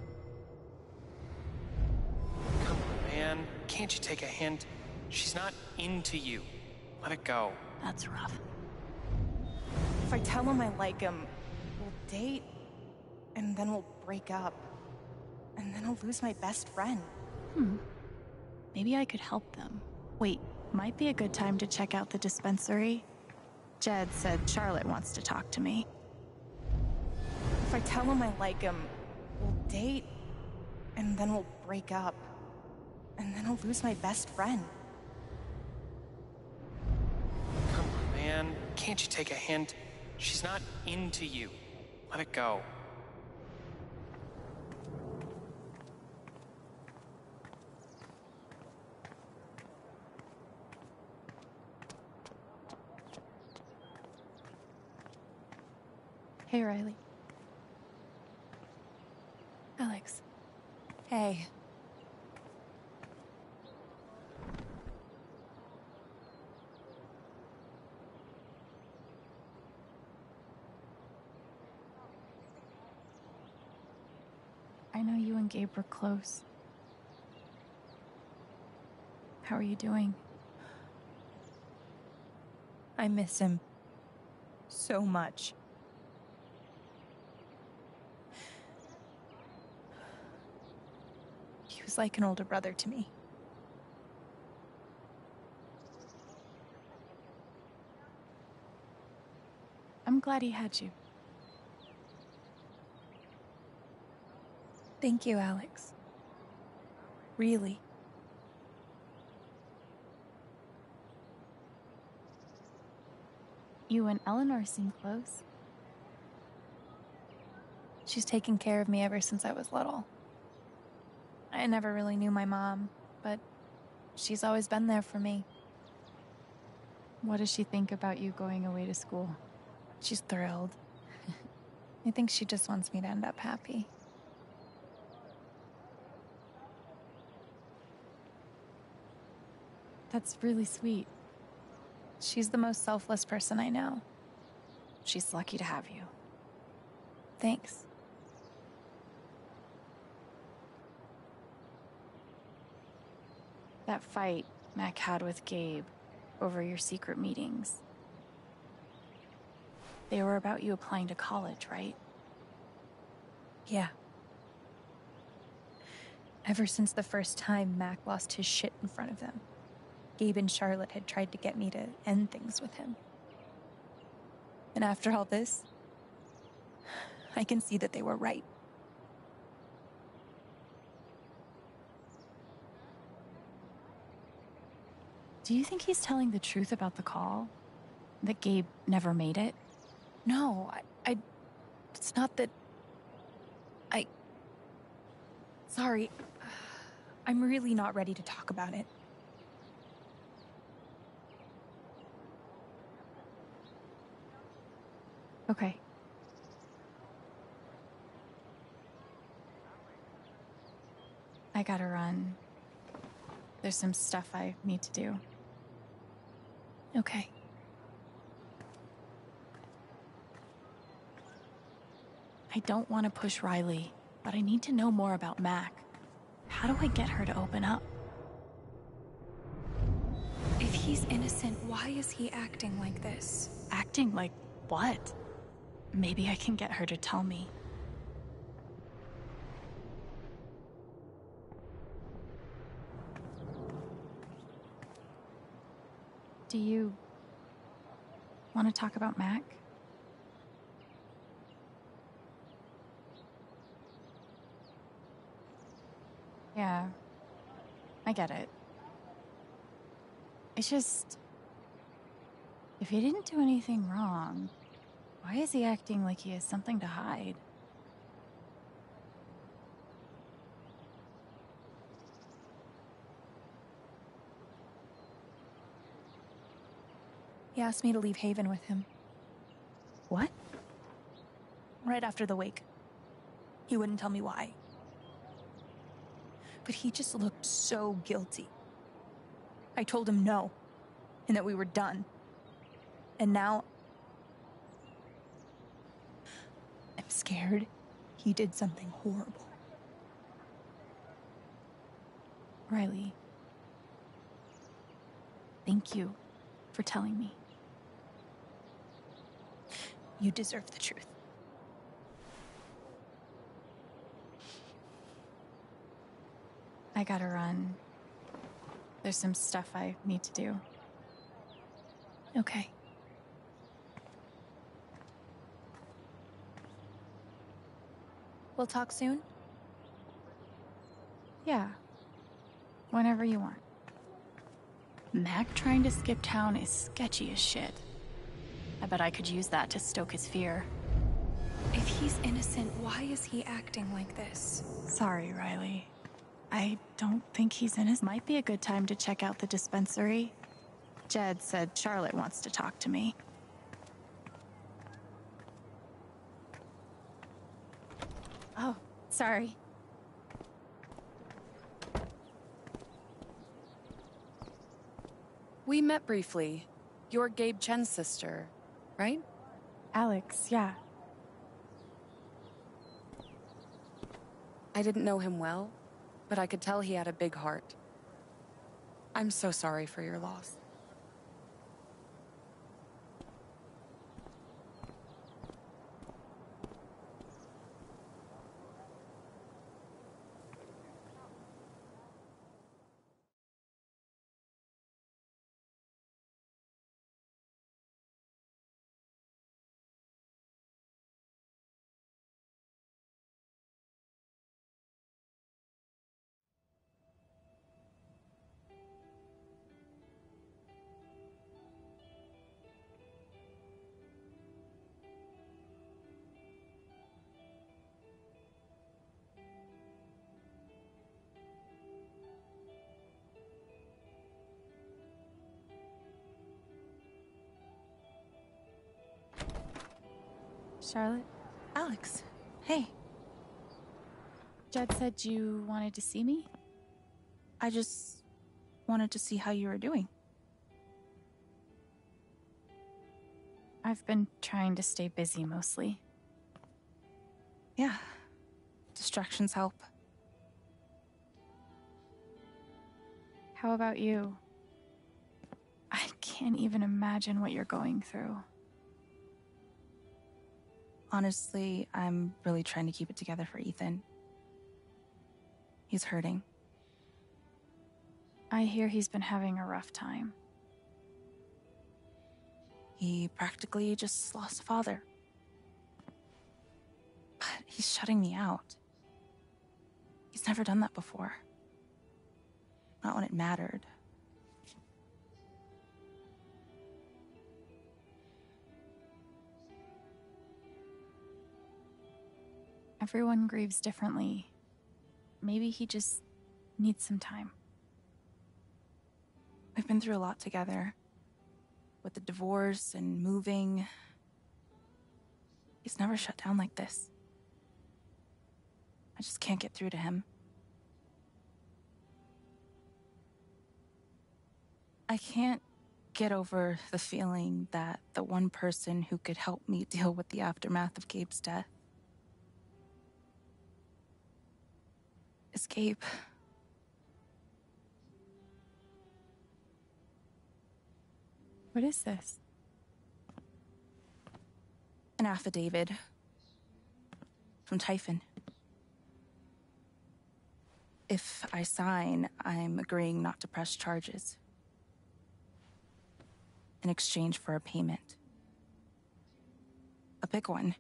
Come on, man. Can't you take a hint? She's not into you. Let it go. that's rough. If I tell him I like him, we'll date, and then we'll break up. And then I'll lose my best friend. Maybe I could help them. Wait, might be a good time to check out the dispensary. Jed said Charlotte wants to talk to me. If I tell him I like him, we'll date, and then we'll break up. And then I'll lose my best friend. Come on, man. Can't you take a hint? She's not into you. Let it go. Hey, Riley. Alex. Hey. I know you and Gabe were close. How are you doing? I miss him so much. He was like an older brother to me. I'm glad he had you. Thank you, Alex. Really. You and Eleanor seem close. She's taken care of me ever since I was little. I never really knew my mom, but she's always been there for me. What does she think about you going away to school? She's thrilled. I think she just wants me to end up happy. That's really sweet. She's the most selfless person I know. She's lucky to have you. Thanks. That fight Mac had with Gabe over your secret meetings. They were about you applying to college, right? Yeah. Ever since the first time Mac lost his shit in front of them, Gabe and Charlotte had tried to get me to end things with him. And after all this, I can see that they were right. Do you think he's telling the truth about the call? That Gabe never made it? No, it's not that... Sorry. I'm really not ready to talk about it. Okay. I gotta run. There's some stuff I need to do. Okay. I don't want to push Riley, but I need to know more about Mac. How do I get her to open up? If he's innocent, why is he acting like this? Acting like what? Maybe I can get her to tell me. Do you want to talk about Mac? Yeah, I get it. It's just, if he didn't do anything wrong, why is he acting like he has something to hide? He asked me to leave Haven with him. What? Right after the wake. He wouldn't tell me why. But he just looked so guilty. I told him no, and that we were done. And now... I'm scared he did something horrible. Riley, thank you for telling me. You deserve the truth. I gotta run. There's some stuff I need to do. Okay. We'll talk soon? Yeah. Whenever you want. Mac trying to skip town is sketchy as shit. I bet I could use that to stoke his fear. If he's innocent, why is he acting like this? Sorry, Riley. I don't think he's in his... Might be a good time to check out the dispensary. Jed said Charlotte wants to talk to me. Oh, sorry. We met briefly. You're Gabe Chen's sister, right? Alex, yeah. I didn't know him well, but I could tell he had a big heart. I'm so sorry for your loss. Charlotte? Alex, hey. Jed said you wanted to see me? I just wanted to see how you were doing. I've been trying to stay busy mostly. Yeah. Distractions help. How about you? I can't even imagine what you're going through. Honestly, I'm really trying to keep it together for Ethan. He's hurting. I hear he's been having a rough time. He practically just lost a father. But he's shutting me out. He's never done that before. Not when it mattered. Everyone grieves differently. Maybe he just needs some time. We've been through a lot together. With the divorce and moving. He's never shut down like this. I just can't get through to him. I can't get over the feeling that the one person who could help me deal with the aftermath of Gabe's death is Gabe. What is this? An affidavit from Typhon. If I sign, I'm agreeing not to press charges in exchange for a payment. A big one.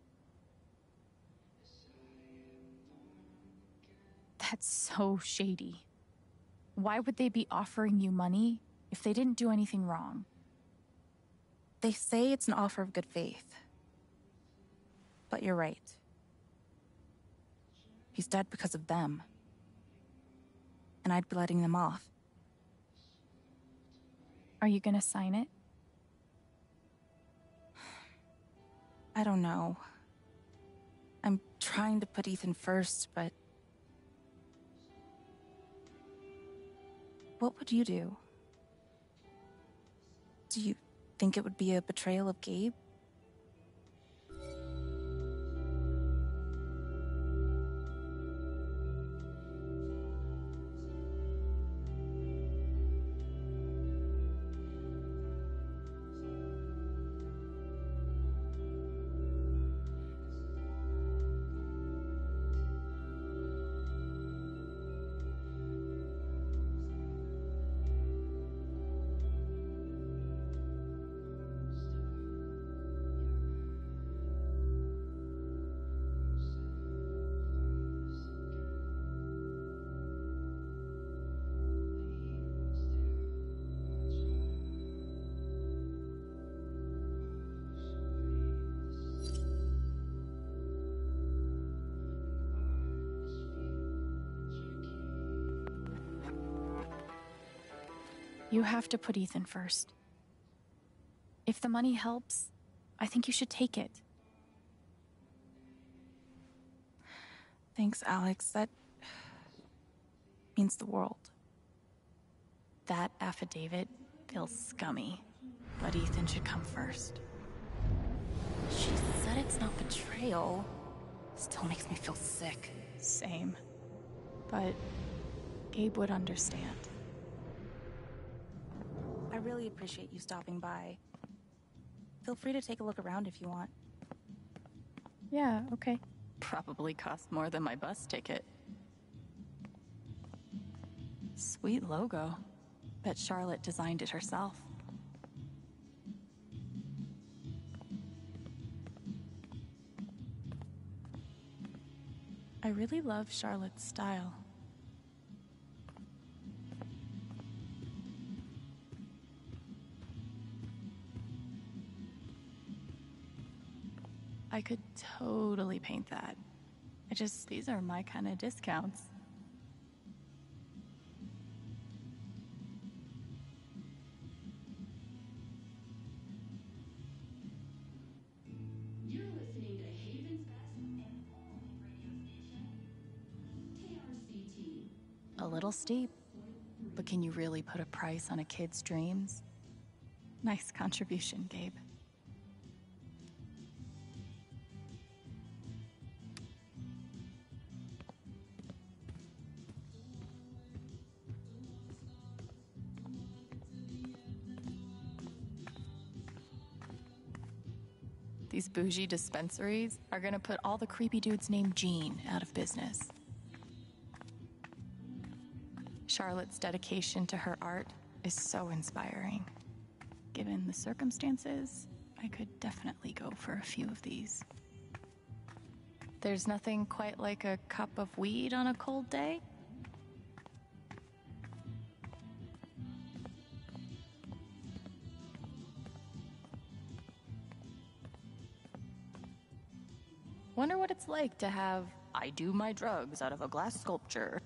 That's so shady. Why would they be offering you money if they didn't do anything wrong? They say it's an offer of good faith. But you're right. He's dead because of them. And I'd be letting them off. Are you gonna sign it? I don't know. I'm trying to put Ethan first, but... What would you do? Do you think it would be a betrayal of Gabe? You have to put Ethan first. If the money helps, I think you should take it. Thanks, Alex. That means the world. That affidavit feels scummy, but Ethan should come first. She said it's not betrayal. Still makes me feel sick. Same. But Gabe would understand. I really appreciate you stopping by. Feel free to take a look around if you want. Yeah, okay. Probably cost more than my bus ticket. Sweet logo. Bet Charlotte designed it herself. I really love Charlotte's style. I could totally paint that. These are my kind of discounts. You're listening to Haven's best and only radio station, KRCT. A little steep, but can you really put a price on a kid's dreams? Nice contribution, Gabe. These bougie dispensaries are gonna put all the creepy dudes named Gene out of business. Charlotte's dedication to her art is so inspiring. Given the circumstances, I could definitely go for a few of these. There's nothing quite like a cup of weed on a cold day. Wonder what it's like to have I do my drugs out of a glass sculpture.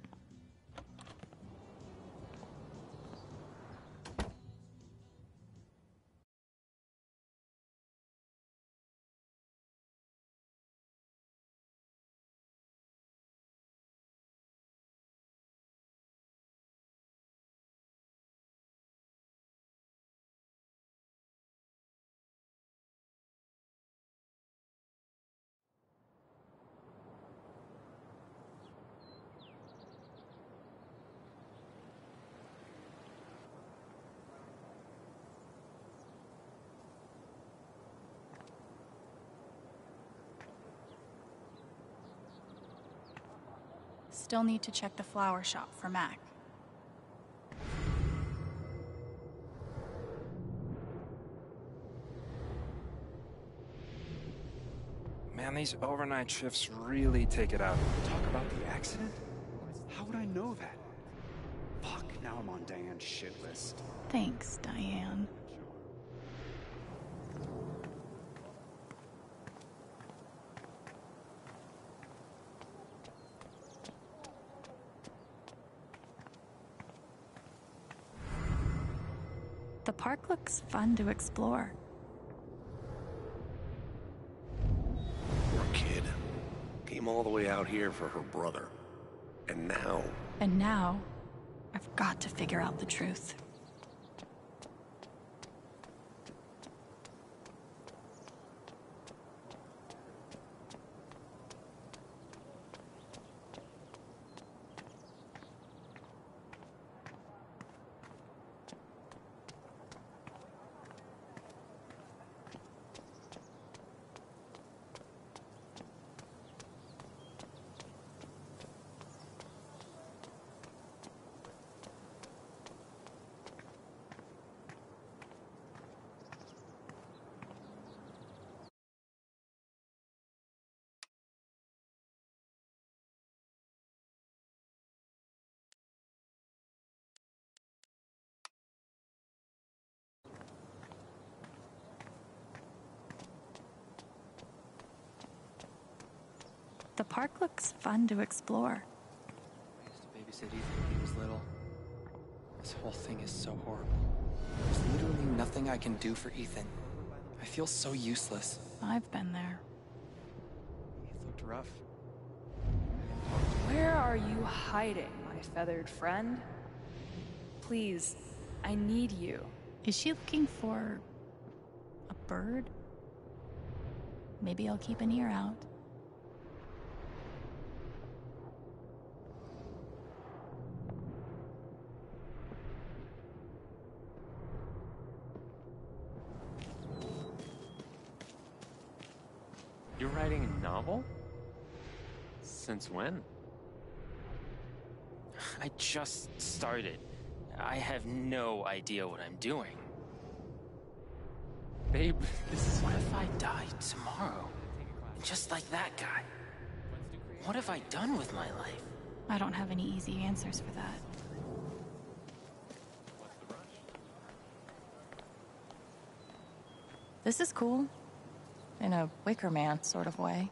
Still need to check the flower shop for Mac. Man, these overnight shifts really take it out. Talk about the accident? How would I know that? Fuck, now I'm on Diane's shit list. Thanks, Diane. The park looks fun to explore. Poor kid. Came all the way out here for her brother. And now... And now, I've got to figure out the truth. The park looks fun to explore. I used to babysit Ethan when he was little. This whole thing is so horrible. There's literally nothing I can do for Ethan. I feel so useless. I've been there. It looked rough. Where are you hiding, my feathered friend? Please, I need you. Is she looking for a bird? Maybe I'll keep an ear out. You're writing a novel? Since when? I just started. I have no idea what I'm doing. Babe, this is... What if I die tomorrow? Just like that guy? What have I done with my life? I don't have any easy answers for that. This is cool. In a Wicker Man sort of way.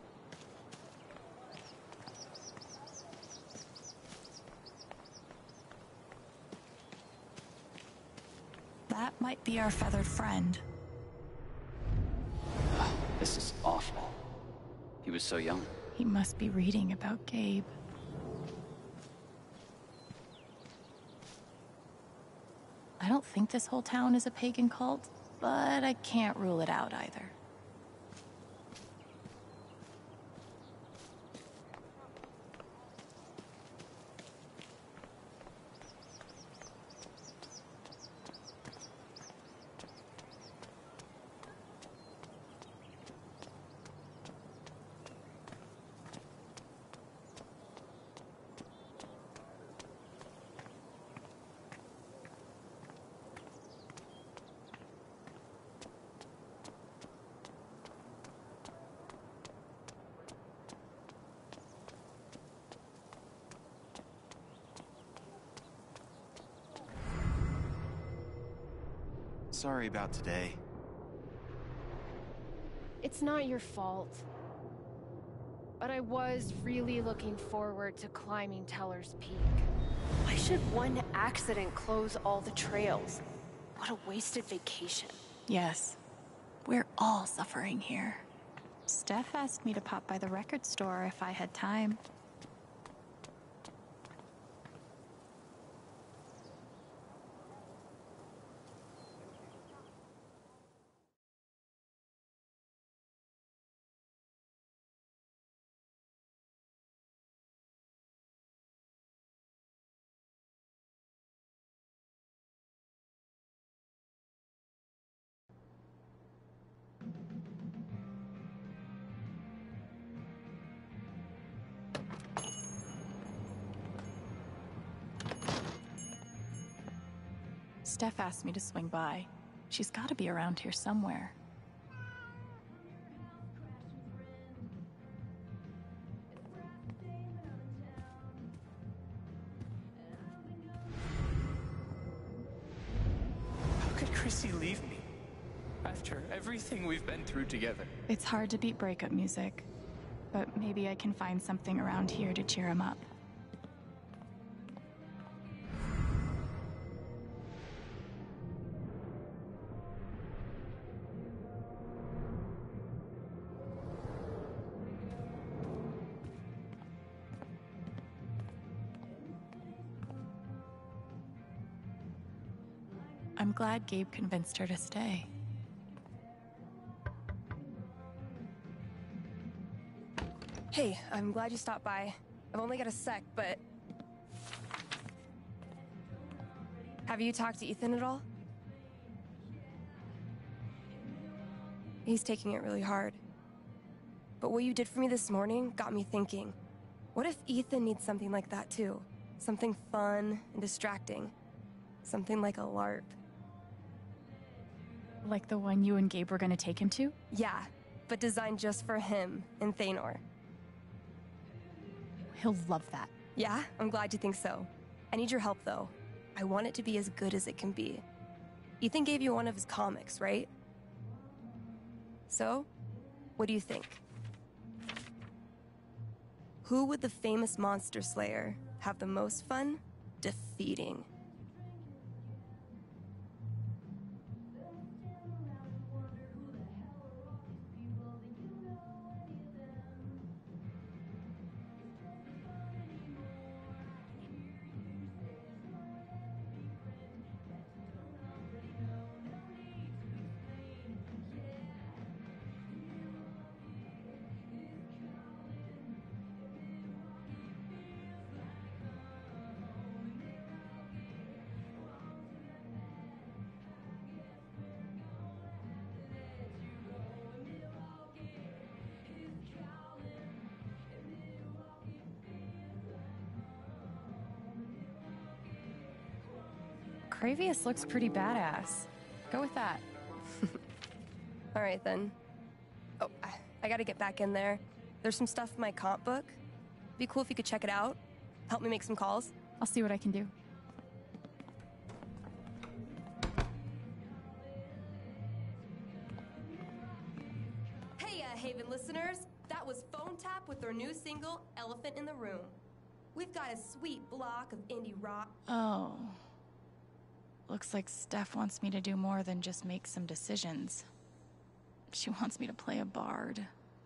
That might be our feathered friend. This is awful. He was so young. He must be reading about Gabe. I don't think this whole town is a pagan cult, but I can't rule it out either. Sorry about today. It's not your fault. But I was really looking forward to climbing Teller's Peak. Why should one accident close all the trails? What a wasted vacation. Yes. We're all suffering here. Steph asked me to pop by the record store if I had time. Steph asked me to swing by. She's got to be around here somewhere. How could Chrissy leave me? After everything we've been through together. It's hard to beat breakup music, but maybe I can find something around here to cheer him up. I'm glad Gabe convinced her to stay. Hey, I'm glad you stopped by. I've only got a sec, but... Have you talked to Ethan at all? He's taking it really hard. But what you did for me this morning got me thinking. What if Ethan needs something like that too? Something fun and distracting. Something like a LARP. Like the one you and Gabe were gonna take him to? Yeah, but designed just for him and Thanor. He'll love that. Yeah, I'm glad you think so. I need your help, though. I want it to be as good as it can be. Ethan gave you one of his comics, right? So, what do you think? Who would the famous monster slayer have the most fun defeating? Cravius looks pretty badass. Go with that. All right, then. Oh, I gotta get back in there. There's some stuff in my comp book. Be cool if you could check it out. Help me make some calls. I'll see what I can do. Hey, Haven listeners. That was Phone Tap with their new single, Elephant in the Room. We've got a sweet block of indie rock. Oh. Looks like Steph wants me to do more than just make some decisions. She wants me to play a bard.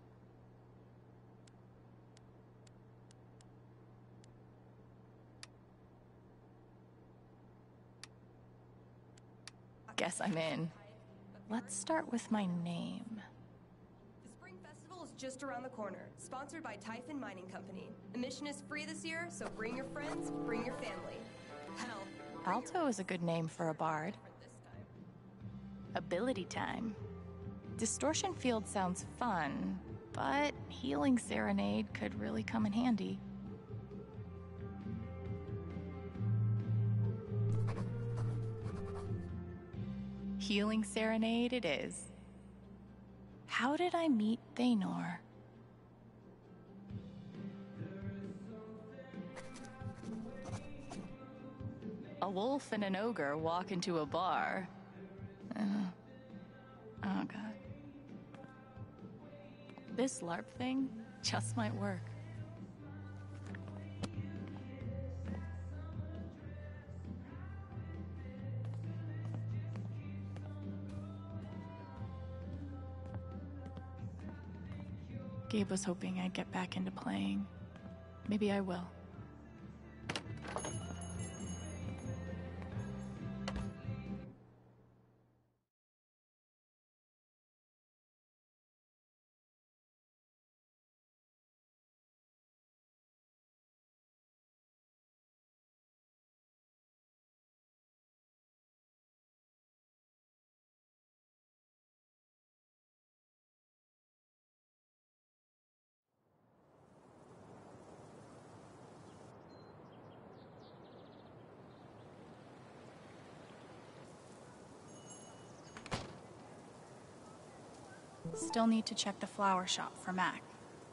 Guess I'm in. Let's start with my name. The Spring Festival is just around the corner, sponsored by Typhon Mining Company. Admission is free this year, so bring your friends, bring your family. Hell, Alto is a good name for a bard. Ability time. Distortion Field sounds fun, but Healing Serenade could really come in handy. Healing Serenade it is. How did I meet Thanor? A wolf and an ogre walk into a bar. This LARP thing just might work. Gabe was hoping I'd get back into playing. Maybe I will. Still need to check the flower shop for Mac.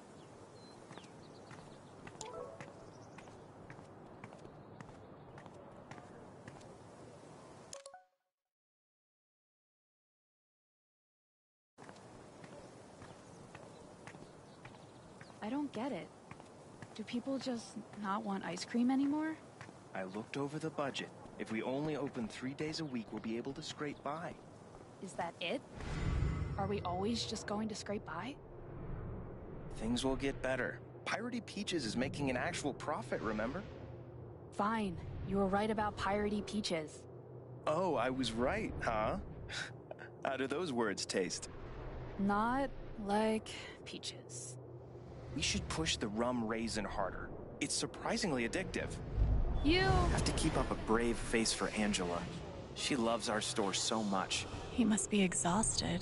I don't get it. Do people just not want ice cream anymore? I looked over the budget. If we only open 3 days a week, we'll be able to scrape by. Is that it? Are we always just going to scrape by? Things will get better. Piratey Peaches is making an actual profit, remember? Fine. You were right about Piratey Peaches. Oh, I was right, huh? How do those words taste? Not like peaches. We should push the rum raisin harder. It's surprisingly addictive. You have to keep up a brave face for Angela. She loves our store so much. He must be exhausted.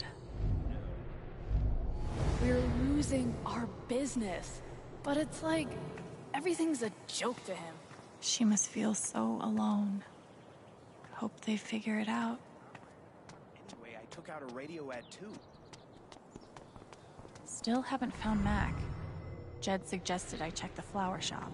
We're losing our business. But it's like everything's a joke to him. She must feel so alone. Hope they figure it out. Anyway, I took out a radio ad too. Still haven't found Mac. Jed suggested I check the flower shop.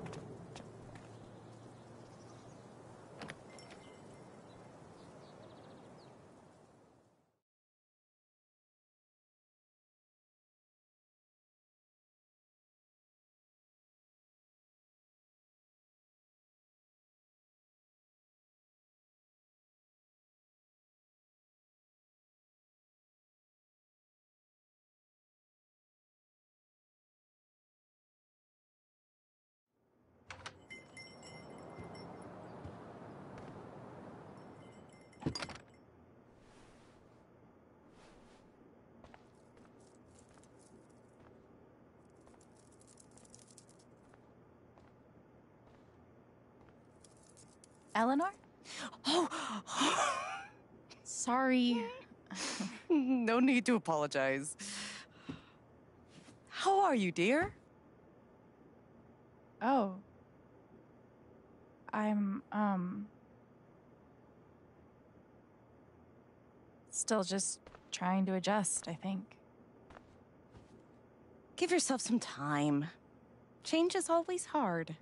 Eleanor? Oh! Sorry. No need to apologize. How are you, dear? Oh. I'm, still just trying to adjust, I think. Give yourself some time. Change is always hard.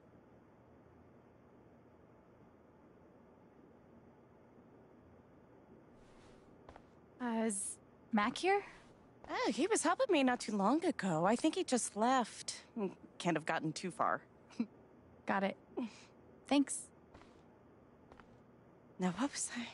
Is Mac here? He was helping me not too long ago. I think he just left. Can't have gotten too far. Got it. Thanks. Now, what was I?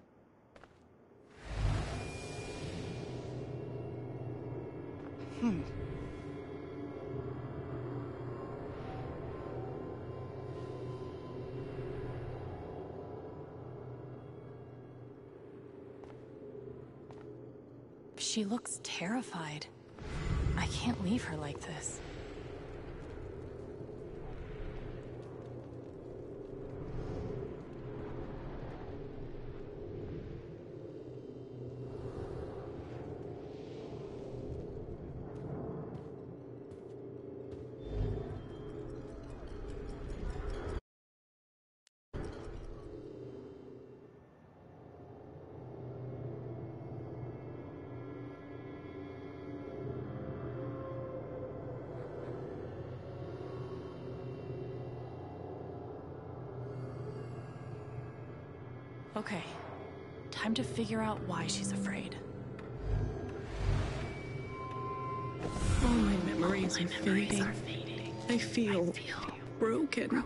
She looks terrified. I can't leave her like this. Okay, time to figure out why she's afraid. memories are fading. I feel broken.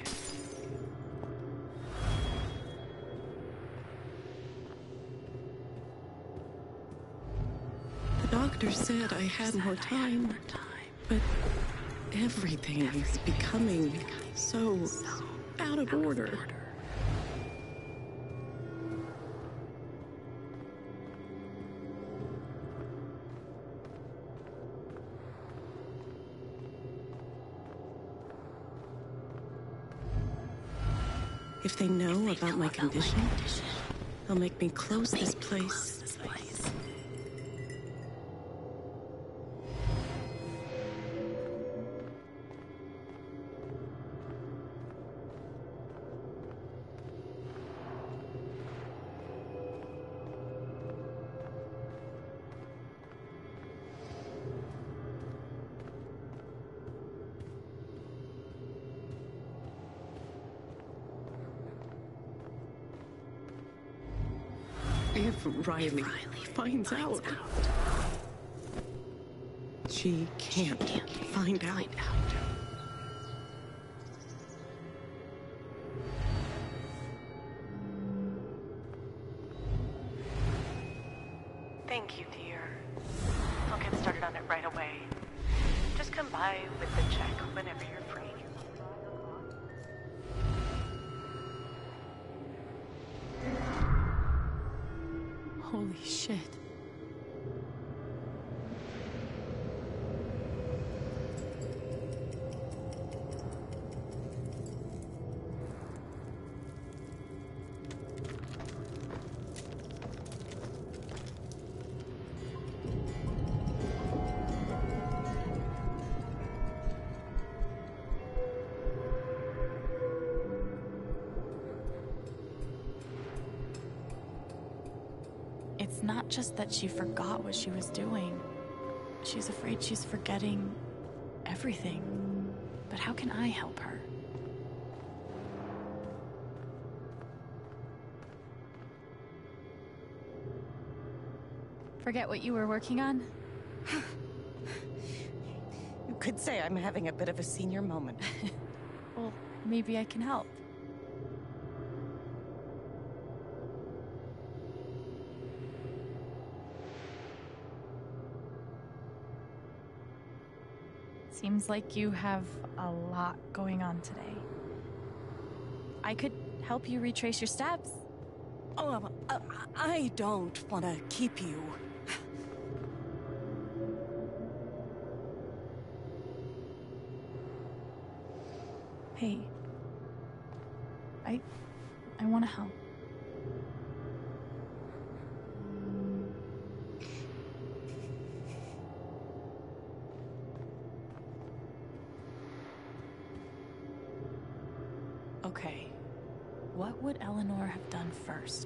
The doctor said I had more time, but everything is becoming so out of order. If they know about my condition, they'll make me close this place. If Riley finds out, she can't find out. Thank you, dear. I'll get started on it right away. Just come by with the check whenever you're free. Holy shit. It's not just that she forgot what she was doing. She's afraid she's forgetting everything. But how can I help her? Forget what you were working on? You could say I'm having a bit of a senior moment. Well, maybe I can help. Seems like you have a lot going on today. I could help you retrace your steps. Oh, I don't want to keep you. Hey, I want to help. Okay, what would Eleanor have done first?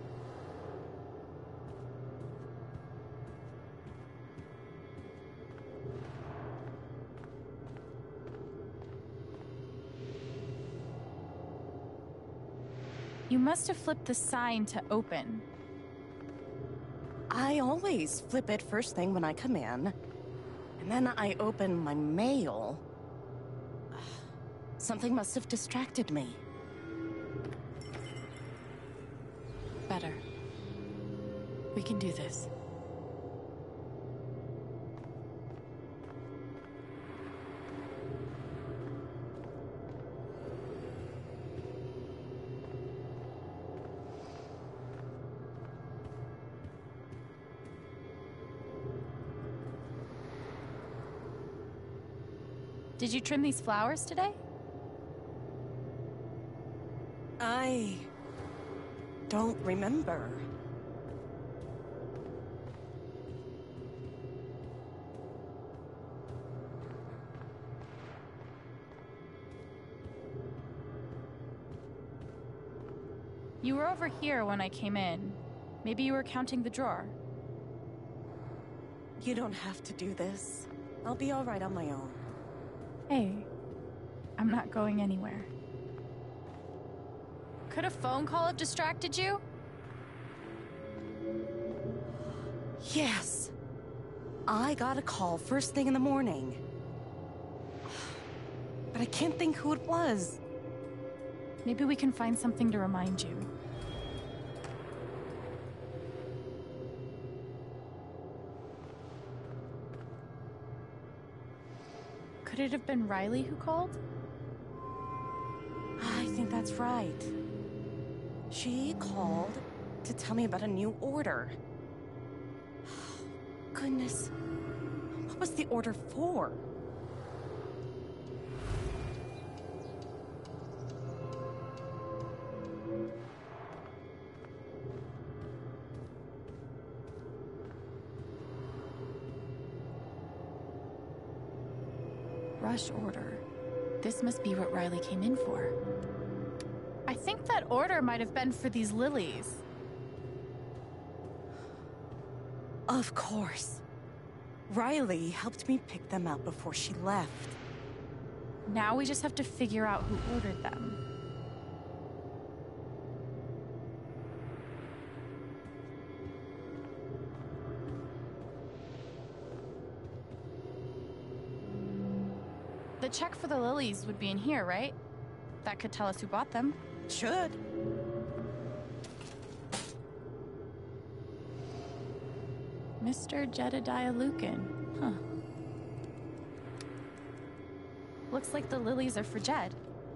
You must have flipped the sign to open. I always flip it first thing when I come in, and then I open my mail. Something must have distracted me. Better. We can do this. Did you trim these flowers today? I don't remember. You were over here when I came in. Maybe you were counting the drawer. You don't have to do this. I'll be all right on my own. Hey, I'm not going anywhere. Could a phone call have distracted you? Yes. I got a call first thing in the morning. But I can't think who it was. Maybe we can find something to remind you. Could it have been Riley who called? I think that's right. She called to tell me about a new order. Goodness. What was the order for? Rush order. This must be what Riley came in for. I think that order might have been for these lilies. Of course. Riley helped me pick them out before she left. Now we just have to figure out who ordered them. The check for the lilies would be in here, right? That could tell us who bought them. Should. Mr. Jedediah Lucan. Huh. Looks like the lilies are for Jed.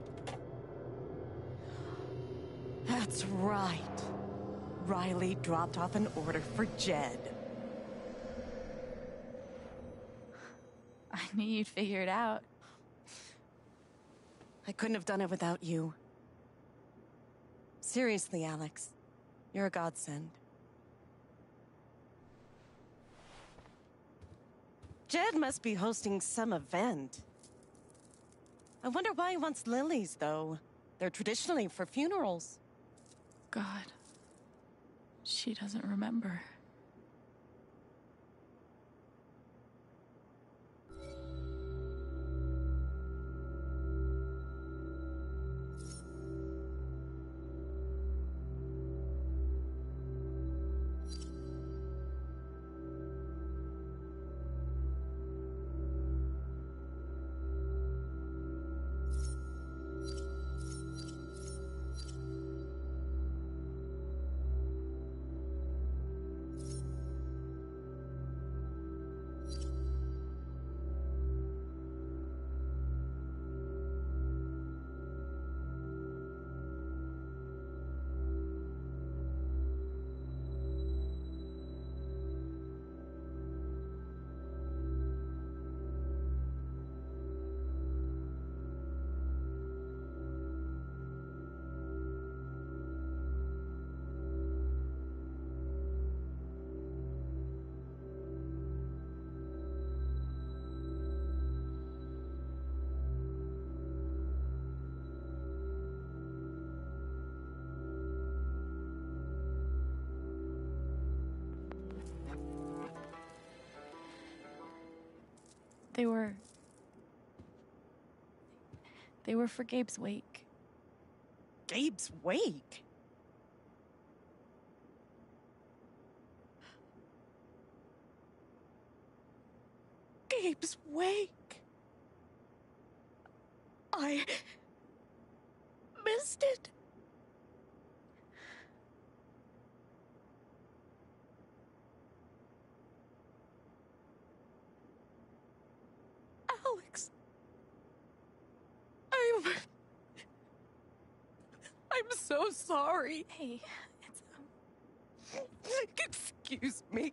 That's right. Riley dropped off an order for Jed. I knew you'd figure it out. I couldn't have done it without you. Seriously, Alex. You're a godsend. Jed must be hosting some event. I wonder why he wants lilies, though. They're traditionally for funerals. God. She doesn't remember. They were for Gabe's wake. Gabe's wake? Gabe's wake? I missed it. Alex. I'm so sorry. Hey, it's Excuse me.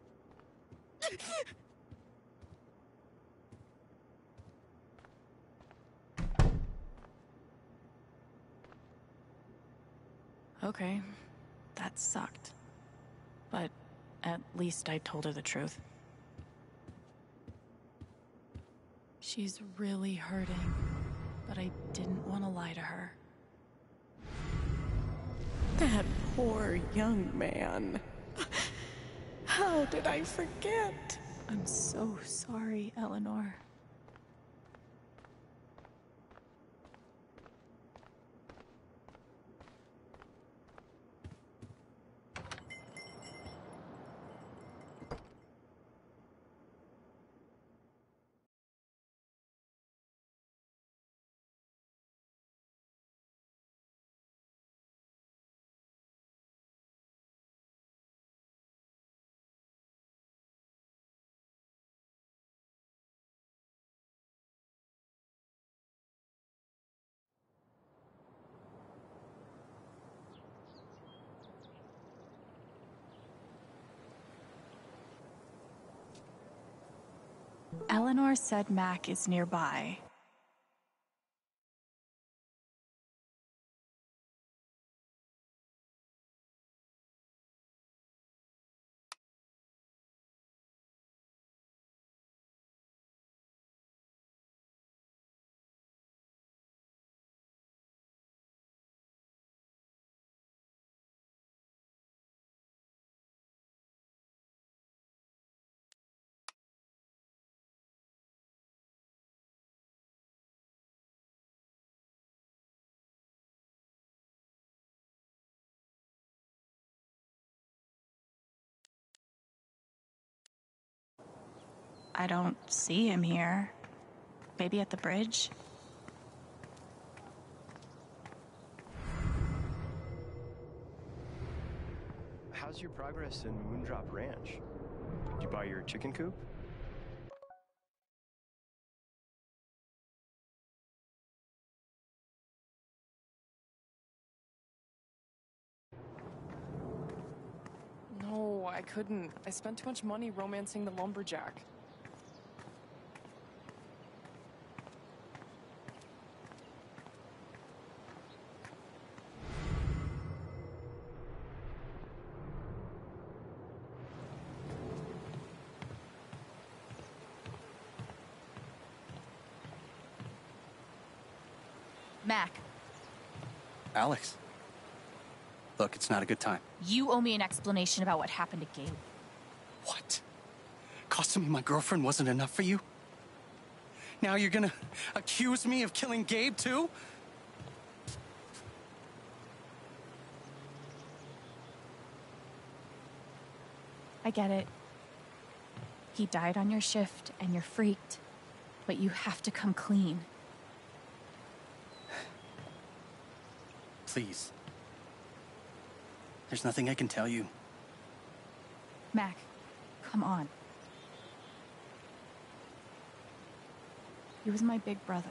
Okay, that sucked. But at least I told her the truth. She's really hurting, but I didn't want to lie to her. That poor young man. How did I forget? I'm so sorry, Eleanor. Eleanor said Mac is nearby. I don't see him here. Maybe at the bridge? How's your progress in Moondrop Ranch? Did you buy your chicken coop? No, I couldn't. I spent too much money romancing the lumberjack. Mac, Alex. Look, it's not a good time. you owe me an explanation about what happened to Gabe. What? Costing me my girlfriend wasn't enough for you? Now you're gonna accuse me of killing Gabe, too? I get it. He died on your shift and you're freaked, but you have to come clean. Please. There's nothing I can tell you. Mac, come on. He was my big brother.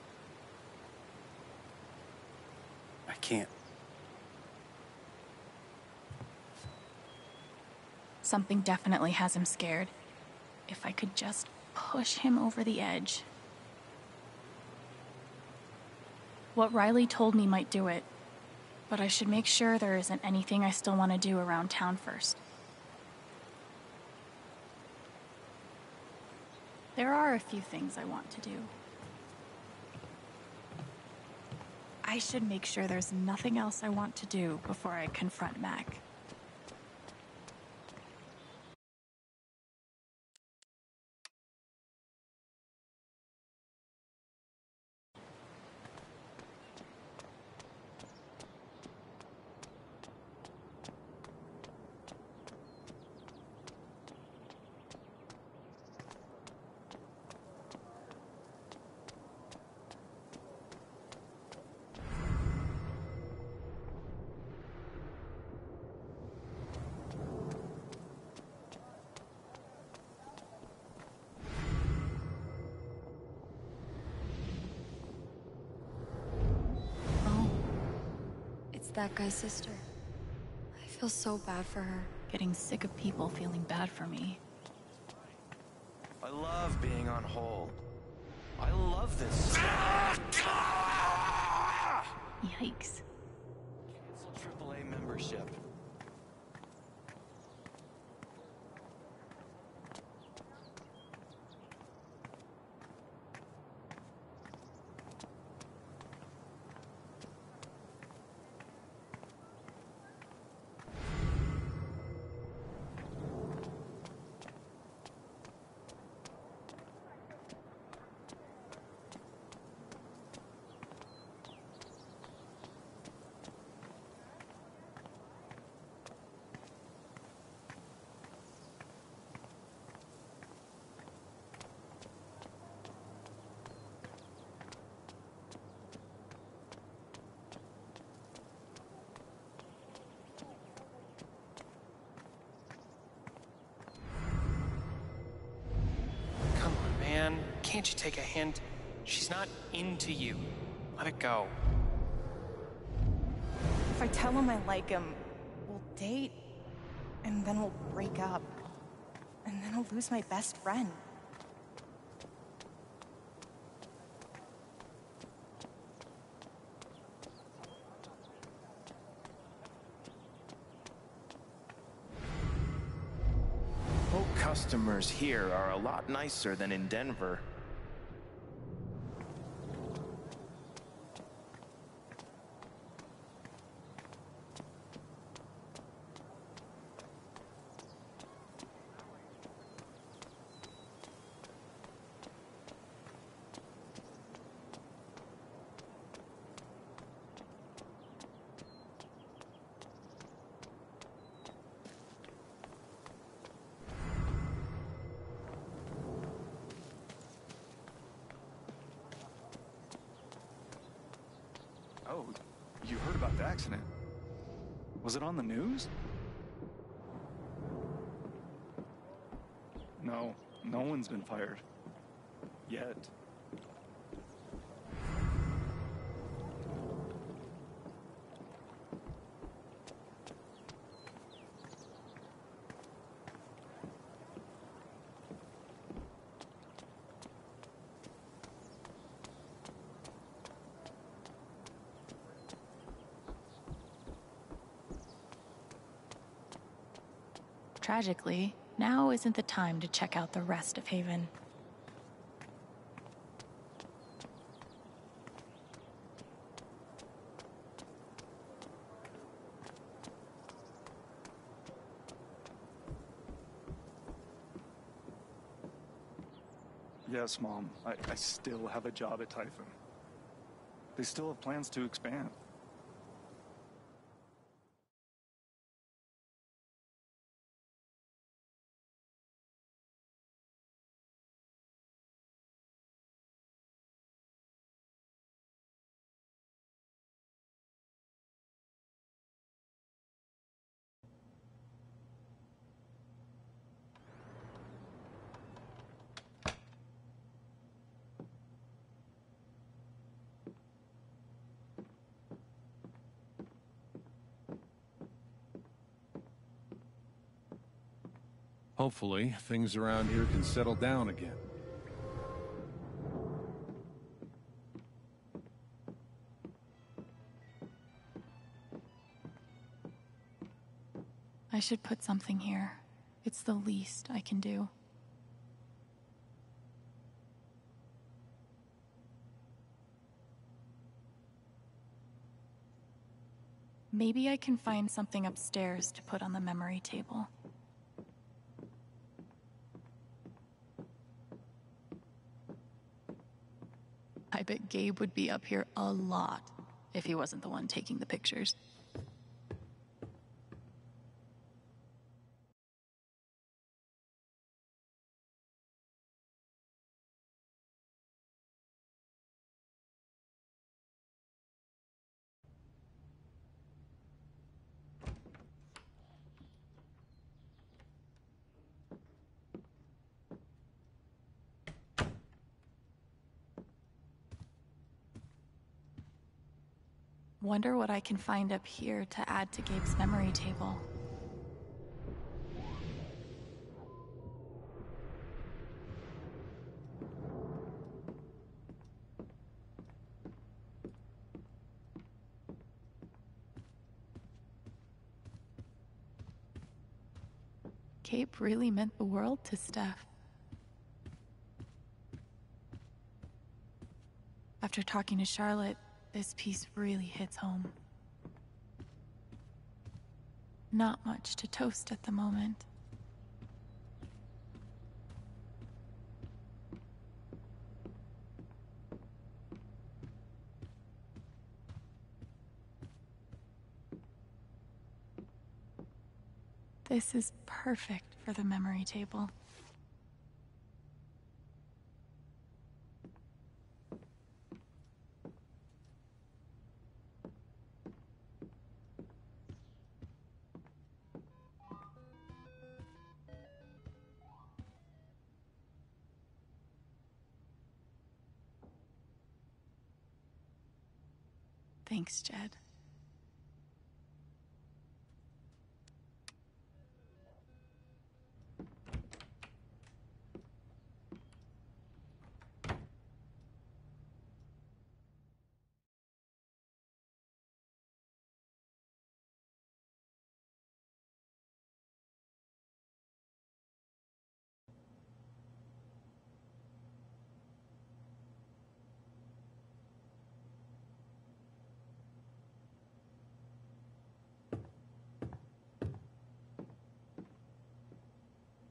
I can't. Something definitely has him scared. If I could just push him over the edge. What Riley told me might do it, but I should make sure there isn't anything I still want to do around town first. There are a few things I want to do. I should make sure there's nothing else I want to do before I confront Mac. It's that guy's sister. I feel so bad for her. Getting sick of people feeling bad for me. I love being on hold. I love this. Yikes. Cancel AAA membership. Man, can't you take a hint? She's not into you. Let it go. If I tell him I like him, we'll date, and then we'll break up. And then I'll lose my best friend. customers here are a lot nicer than in Denver. Oh, you heard about the accident? Was it on the news? No, no one's been fired. Yet. Tragically, now isn't the time to check out the rest of Haven. Yes, Mom. I still have a job at Typhon. They still have plans to expand. Hopefully, things around here can settle down again. I should put something here. It's the least I can do. Maybe I can find something upstairs to put on the memory table. I bet Gabe would be up here a lot if he wasn't the one taking the pictures. Wonder what I can find up here to add to Gabe's memory table. Gabe really meant the world to Steph. After talking to Charlotte, this piece really hits home. Not much to toast at the moment. This is perfect for the memory table. Thanks, Jed.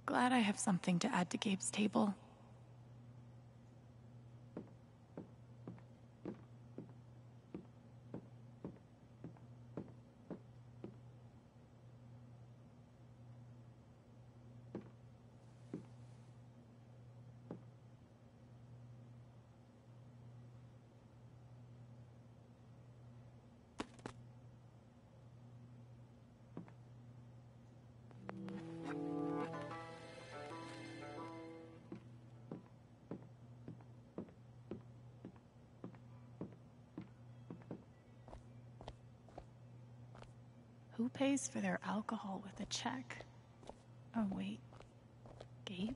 Glad I have something to add to Gabe's table. Who pays for their alcohol with a check? Oh, wait. Gabe?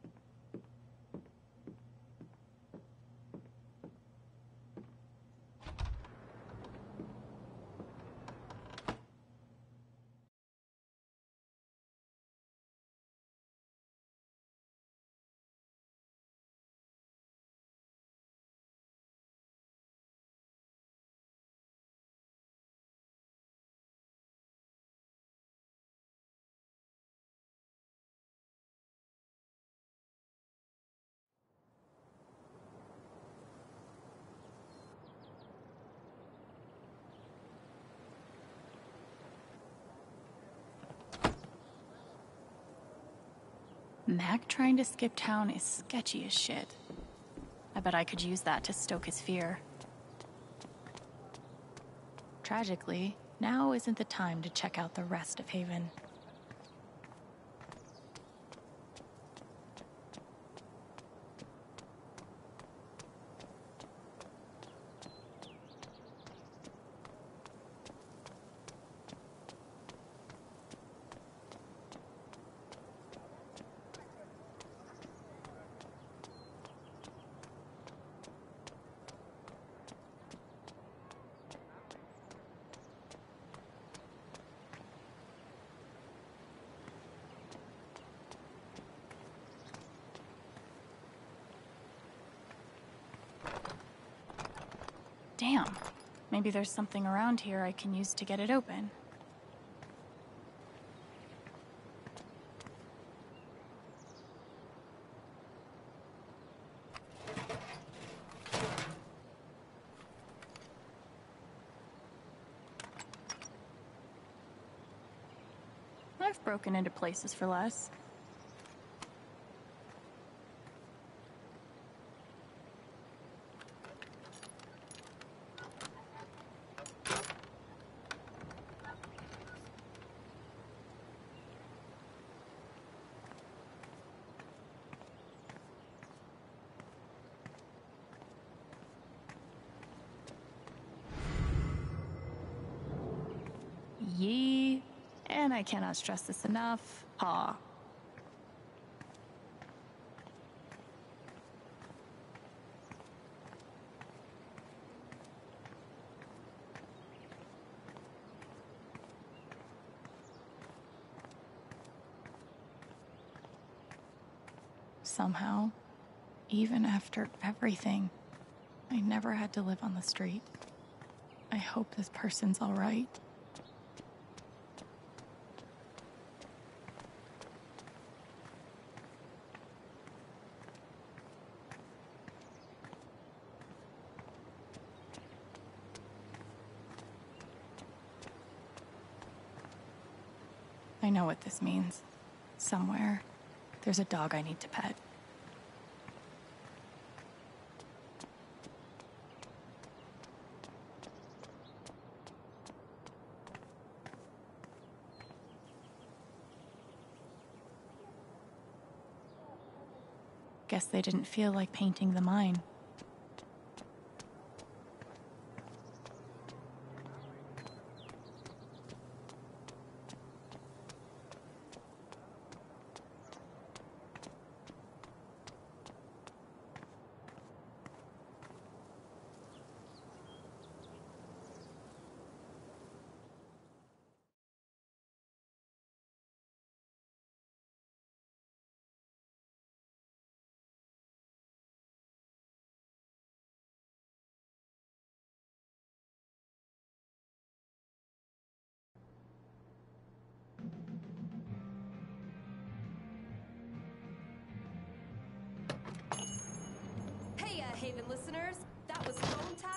Mac trying to skip town is sketchy as shit. I bet I could use that to stoke his fear. Tragically, now isn't the time to check out the rest of Haven. Damn. Maybe there's something around here I can use to get it open. I've broken into places for less. Yee. And I cannot stress this enough. Ha. Somehow, even after everything, I never had to live on the street. I hope this person's all right. I know what this means. Somewhere, there's a dog I need to pet. Guess they didn't feel like painting the mine.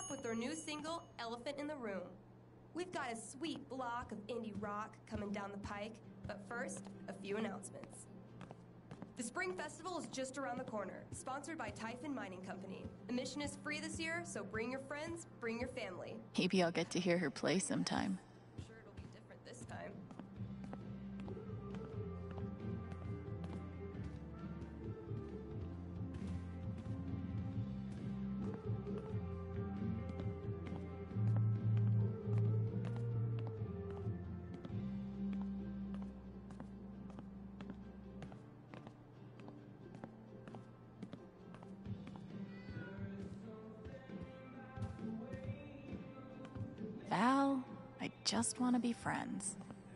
off with their new single, Elephant in the Room. We've got a sweet block of indie rock coming down the pike, but first, a few announcements. The Spring Festival is just around the corner, sponsored by Typhon Mining Company. Admission is free this year, so bring your friends, bring your family. Maybe I'll get to hear her play sometime. Sure, it'll be different this time. Val, I just want to be friends.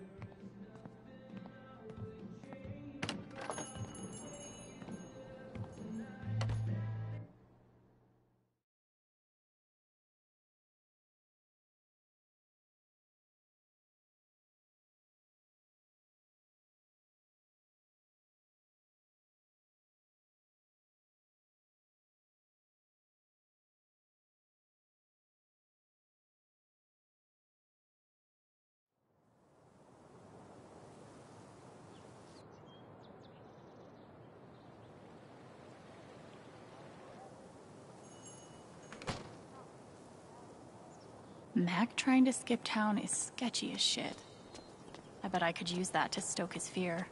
Mac trying to skip town is sketchy as shit. I bet I could use that to stoke his fear.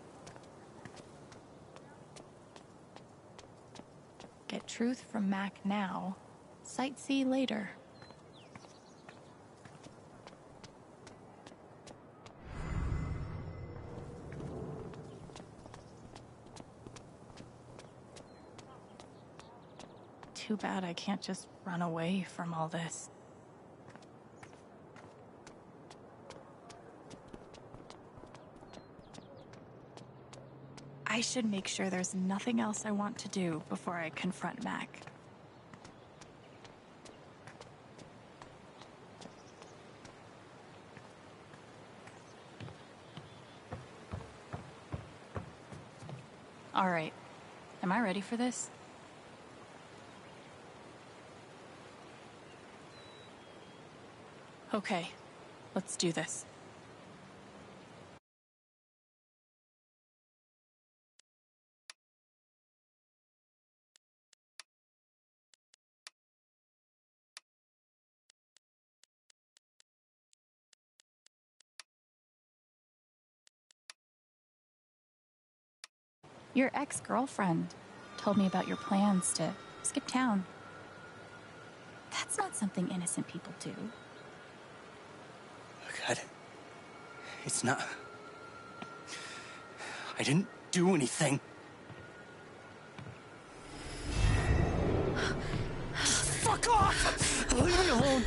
Get truth from Mac now, sightsee later. Too bad I can't just run away from all this. I should make sure there's nothing else I want to do before I confront Mac. All right. Am I ready for this? Okay. Let's do this. Your ex-girlfriend told me about your plans to skip town. That's not something innocent people do. God. It's not... I didn't do anything. Fuck off! Leave me alone!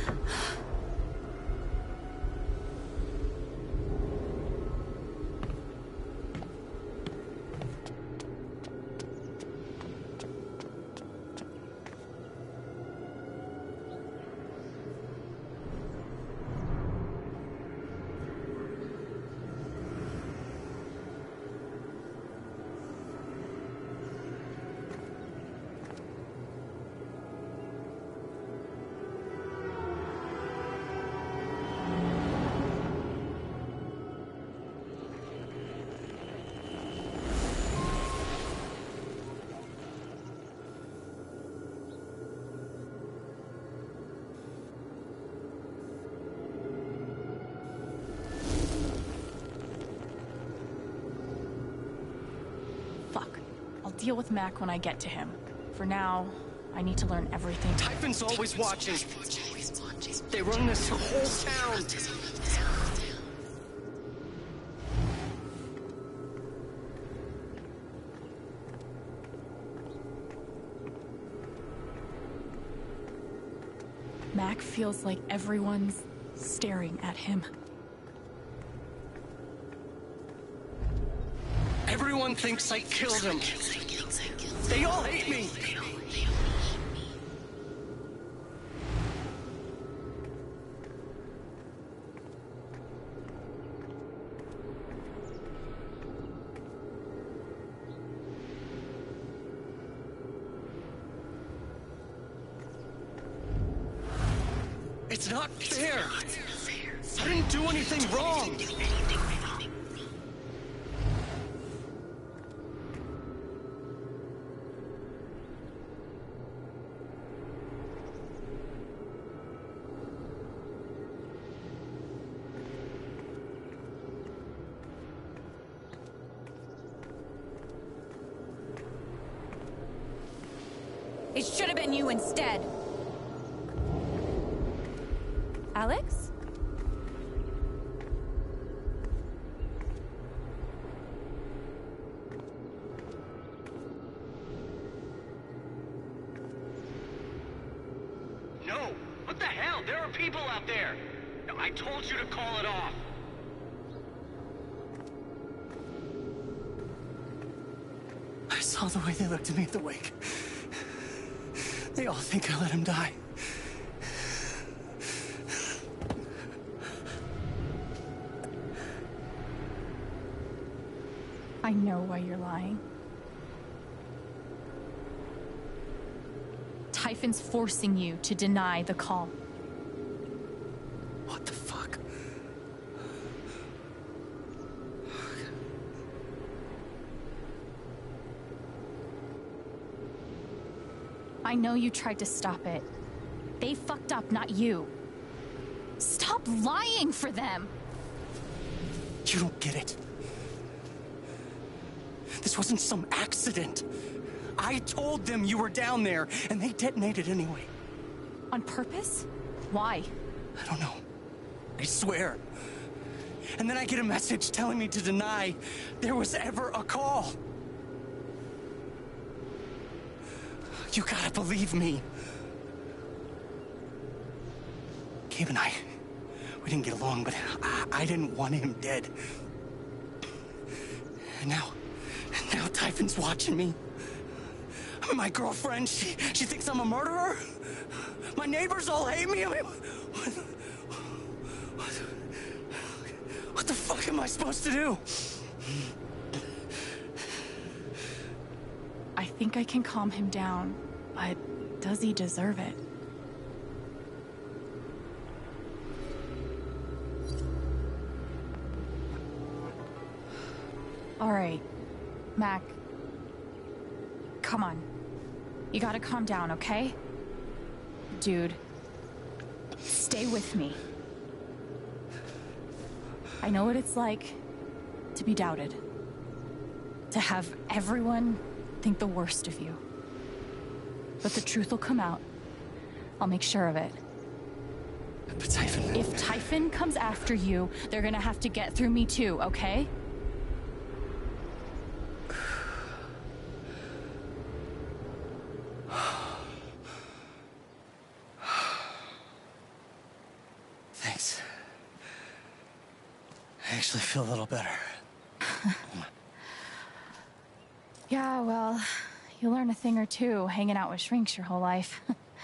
Deal with Mac when I get to him. For now, I need to learn everything. Typhon's always watching. They run this whole town. Mac feels like everyone's staring at him. Everyone thinks I killed him. They all hate me. not fair. I didn't do anything wrong. It should have been you instead. Alex? No! What the hell? There are people out there! I told you to call it off! I saw the way they looked at me at the wake. They all think I let him die. I know why you're lying. Typhon's forcing you to deny the call. What the fuck? I know you tried to stop it. They fucked up, not you. Stop lying for them! You don't get it. This wasn't some accident. I told them you were down there, and they detonated anyway. On purpose? Why? I don't know. I swear. And then I get a message telling me to deny there was ever a call. You gotta believe me. Gabe and I, we didn't get along, but I didn't want him dead. And now Typhon's watching me. My girlfriend, she thinks I'm a murderer. My neighbors all hate me. I mean, what the fuck am I supposed to do? I think I can calm him down, but does he deserve it? All right, Mac. Come on. You gotta calm down, okay? Dude, stay with me. I know what it's like to be doubted. To have everyone think the worst of you. But the truth will come out. I'll make sure of it. But Typhon... If Typhon comes after you, they're gonna have to get through me too, okay? Thanks. I actually feel a little better. Yeah, well, you learn a thing or two hanging out with shrinks your whole life.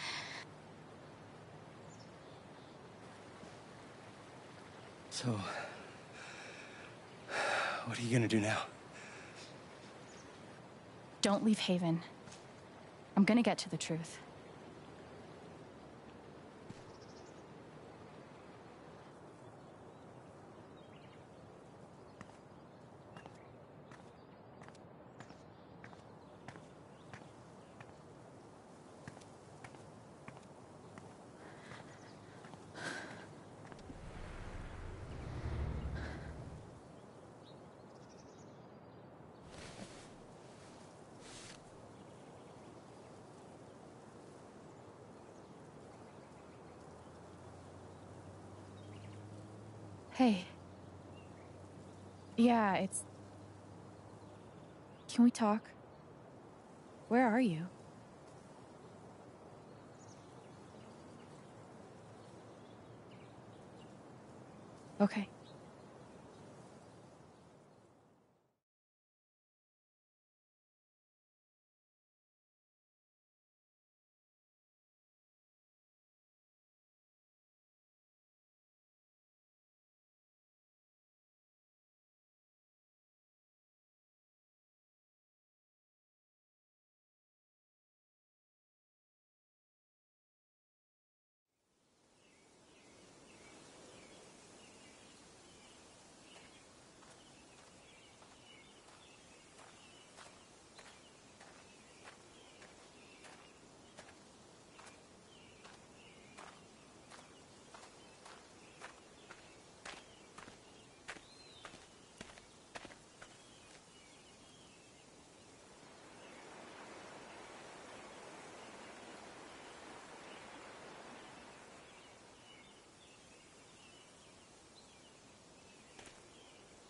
So, what are you gonna do now? Don't leave Haven. I'm gonna get to the truth. Hey. Yeah, it's... Can we talk? Where are you? Okay.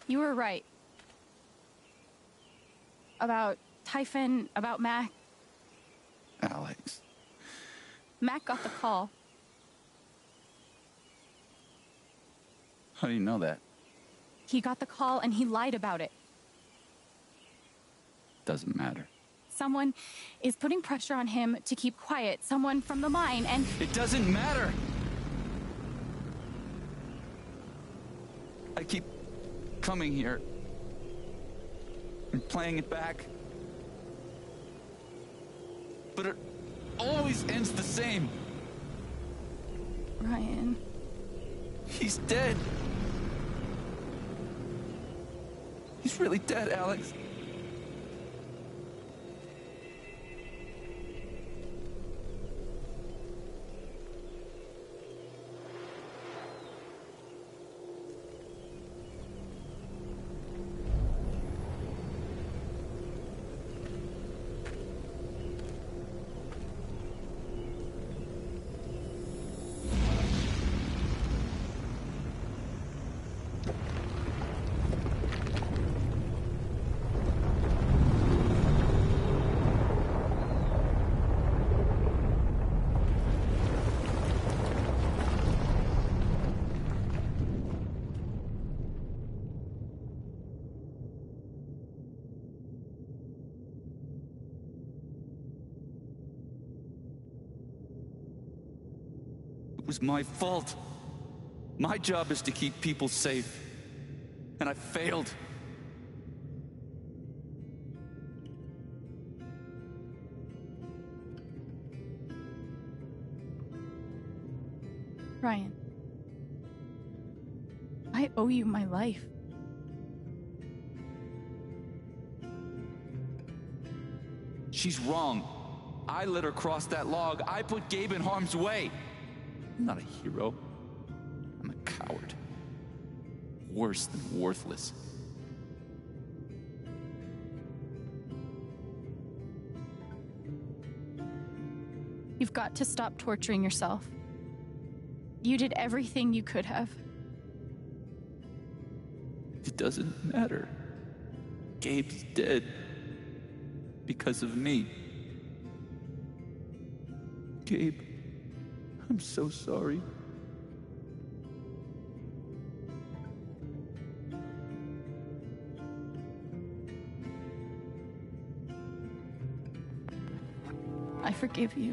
You were right. About Typhon, about Mac. Alex. Mac got the call. How do you know that? He got the call and he lied about it. Doesn't matter. Someone is putting pressure on him to keep quiet. Someone from the mine, and... It doesn't matter! I keep coming here and playing it back. But it always ends the same. Ryan. He's dead. He's really dead, Alex. It was my fault. My job is to keep people safe. And I failed. Ryan. I owe you my life. She's wrong. I let her cross that log. I put Gabe in harm's way. I'm not a hero. I'm a coward. Worse than worthless. You've got to stop torturing yourself. You did everything you could have. It doesn't matter. Gabe's dead. Because of me. Gabe, I'm so sorry. I forgive you.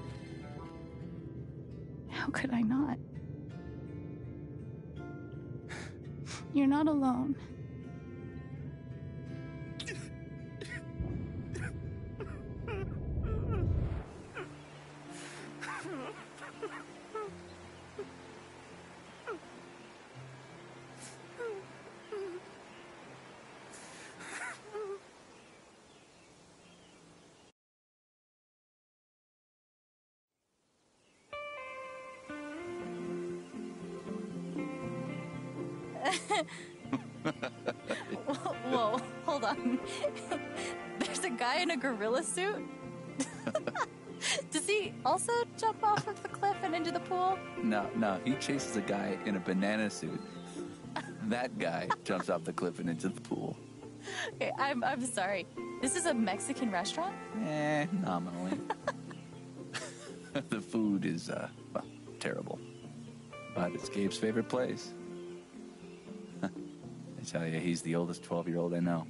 How could I not? You're not alone. Whoa, hold on. There's a guy in a gorilla suit? Does he also jump off of the cliff and into the pool? No, he chases a guy in a banana suit. That guy jumps off the cliff and into the pool. Okay, I'm sorry. This is a Mexican restaurant? Nominally. The food is, well, terrible. But it's Gabe's favorite place. I tell you, he's the oldest 12-year-old I know.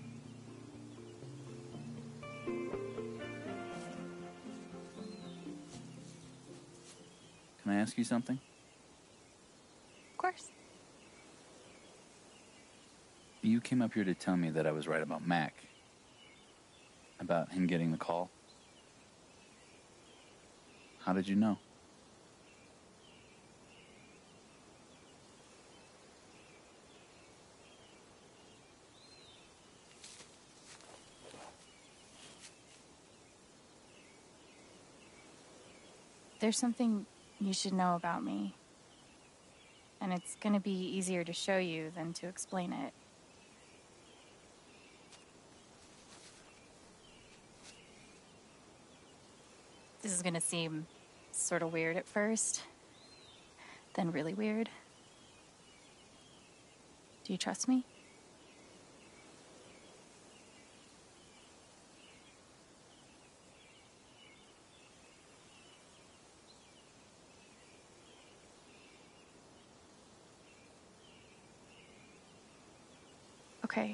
Can I ask you something? Of course. You came up here to tell me that I was right about Mac. About him getting the call. How did you know? There's something you should know about me. And it's gonna be easier to show you than to explain it. This is gonna seem sort of weird at first, then really weird. Do you trust me? okay?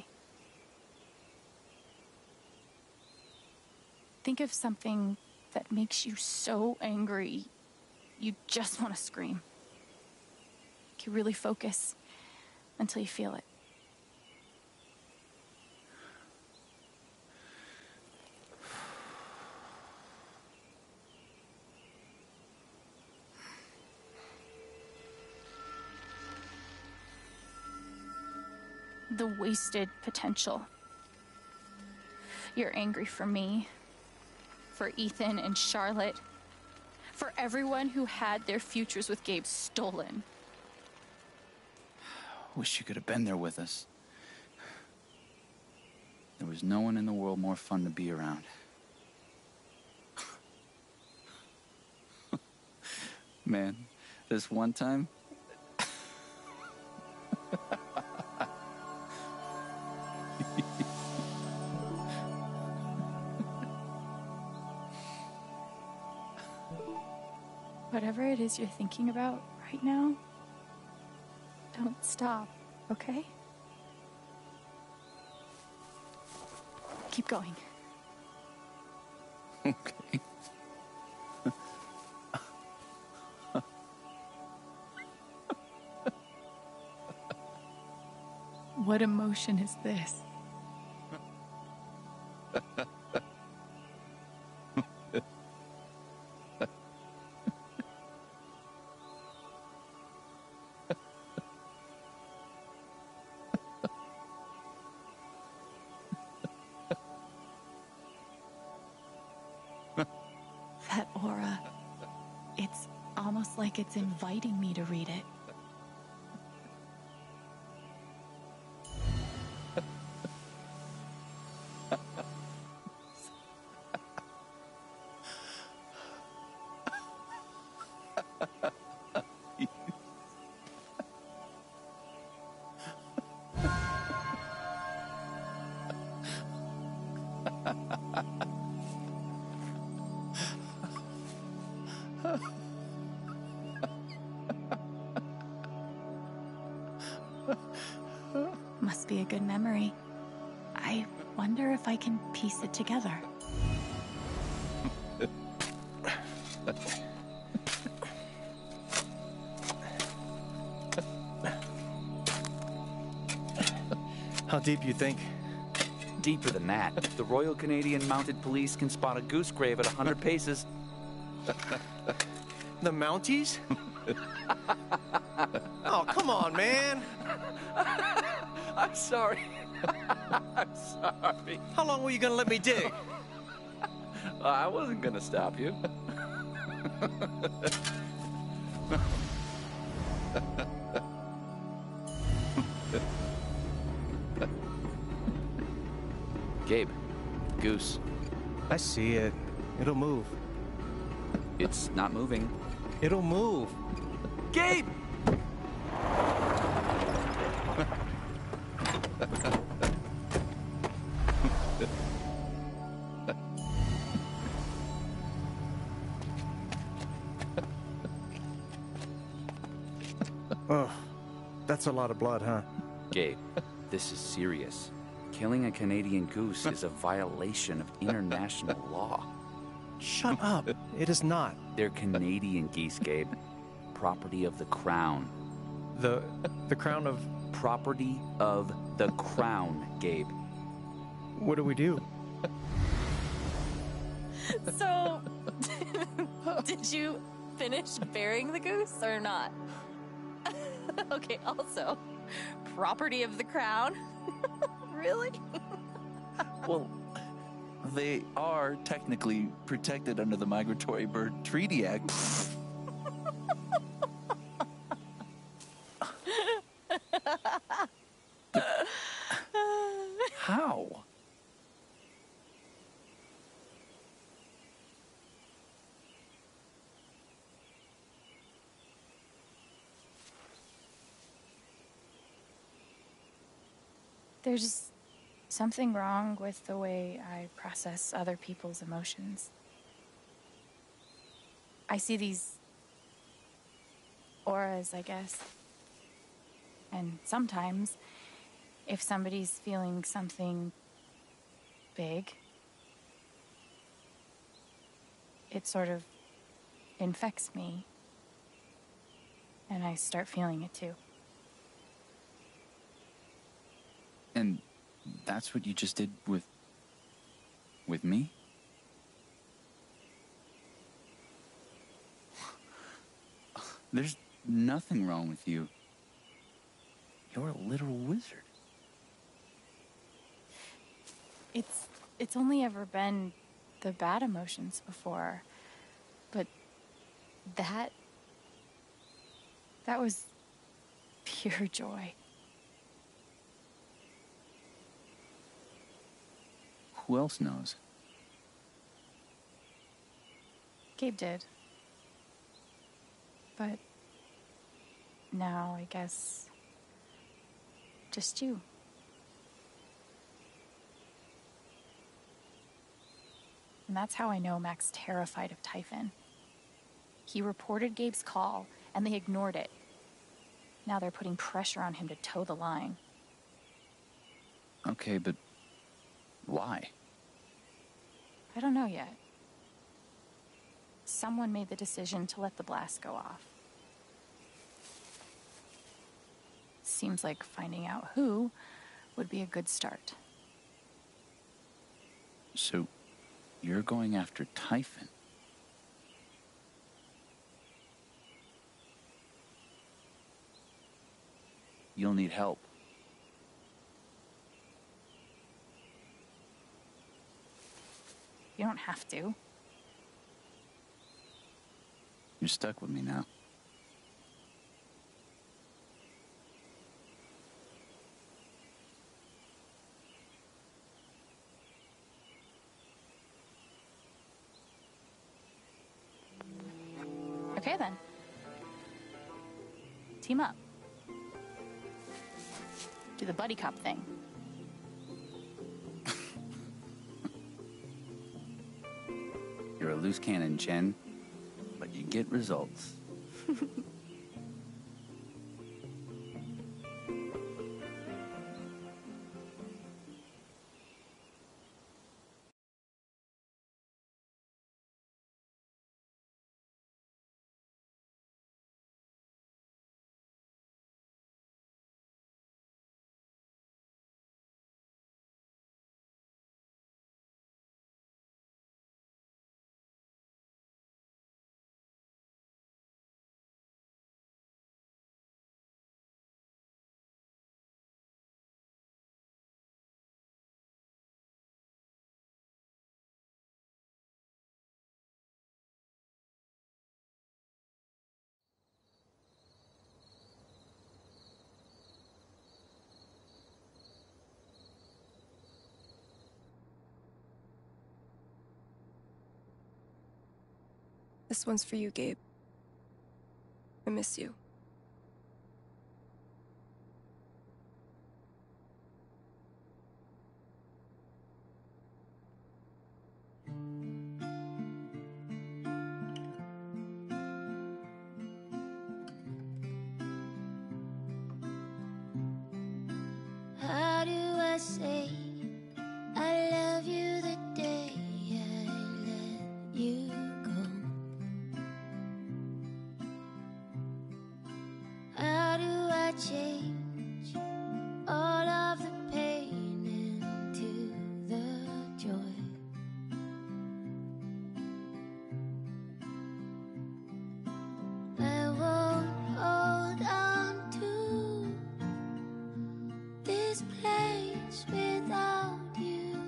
Think of something that makes you so angry you just want to scream. You really focus until you feel it. The wasted potential. You're angry for me, for Ethan and Charlotte, for everyone who had their futures with Gabe stolen. Wish you could have been there with us. There was no one in the world more fun to be around. Man, this one time... Whatever it is you're thinking about right now, don't stop, okay? Keep going. Okay. What emotion is this? That aura, it's almost like it's inviting me to read it. Must be a good memory. I wonder if I can piece it together. How deep you think? Deeper than that. The Royal Canadian Mounted Police can spot a goose grave at 100 paces. The Mounties? Oh, come on, man. I'm sorry. I'm sorry. How long were you gonna let me dig? I wasn't gonna stop you. Gabe, goose. I see it. It'll move. It's not moving. It'll move. Gabe! Oh, that's a lot of blood, huh? Gabe, this is serious. Killing a Canadian goose is a violation of international law. Shut up. It is not. They're Canadian geese, Gabe. Property of the Crown. The crown of... Property of the Crown, Gabe. What do we do? So, did you finish burying the goose or not? Okay, also, property of the Crown? Really? Well, they are technically protected under the Migratory Bird Treaty Act. How? There's something wrong with the way I process other people's emotions. I see these auras, I guess. And sometimes if somebody's feeling something big, it sort of infects me. And I start feeling it too. And that's what you just did with me? There's nothing wrong with you. You're a literal wizard. It's only ever been the bad emotions before. But that was pure joy. Who else knows? Gabe did. But now, I guess, just you. And that's how I know Mac's terrified of Typhon. He reported Gabe's call, and they ignored it. Now they're putting pressure on him to toe the line. Okay, but why? I don't know yet. Someone made the decision to let the blast go off. Seems like finding out who would be a good start. So, you're going after Typhon? You'll need help. You don't have to. You're stuck with me now. Okay then. Team up. Do the buddy cop thing. You're a loose cannon, Chen, but you get results. This one's for you, Gabe. I miss you. How do I say I love you the day I let you go? How do I change all of the pain into the joy? I won't hold on to this place without you.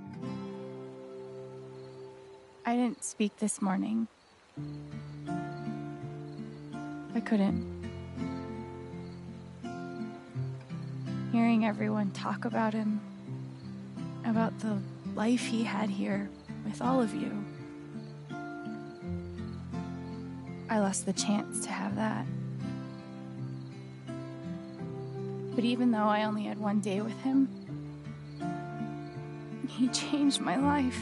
I didn't speak this morning. I couldn't. Hearing everyone talk about him, about the life he had here with all of you, I lost the chance to have that. But even though I only had one day with him, he changed my life.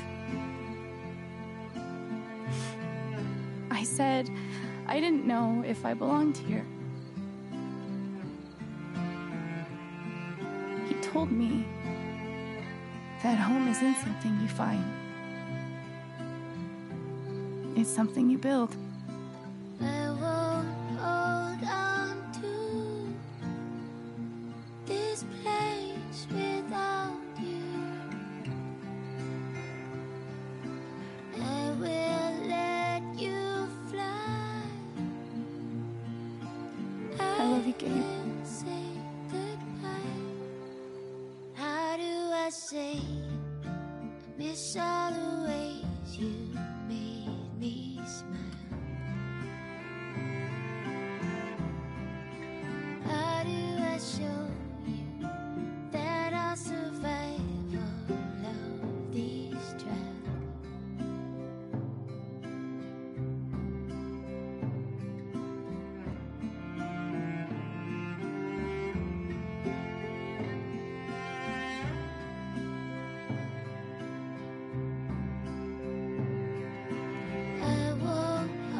I said I didn't know if I belonged here. He told me that home isn't something you find. It's something you build. I won't hold on to this place without you. I will let you fly. I love you, Gabe. Will say goodbye. How do I say I miss all the ways you made me smile? How do I show you that I'll survive all of these trials? I won't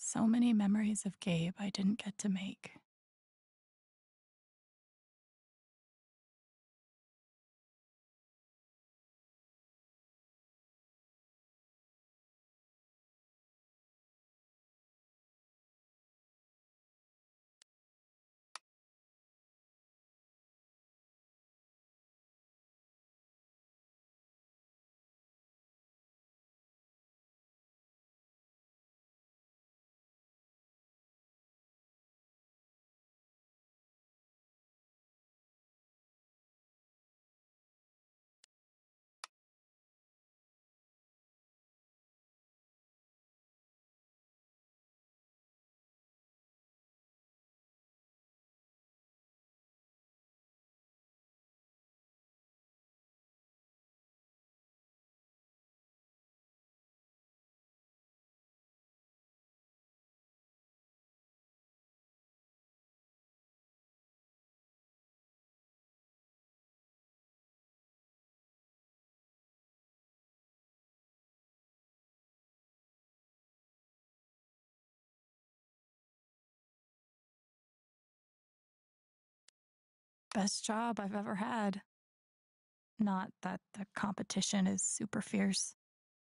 So many memories of Gabe I didn't get to make. Best job I've ever had. Not that the competition is super fierce.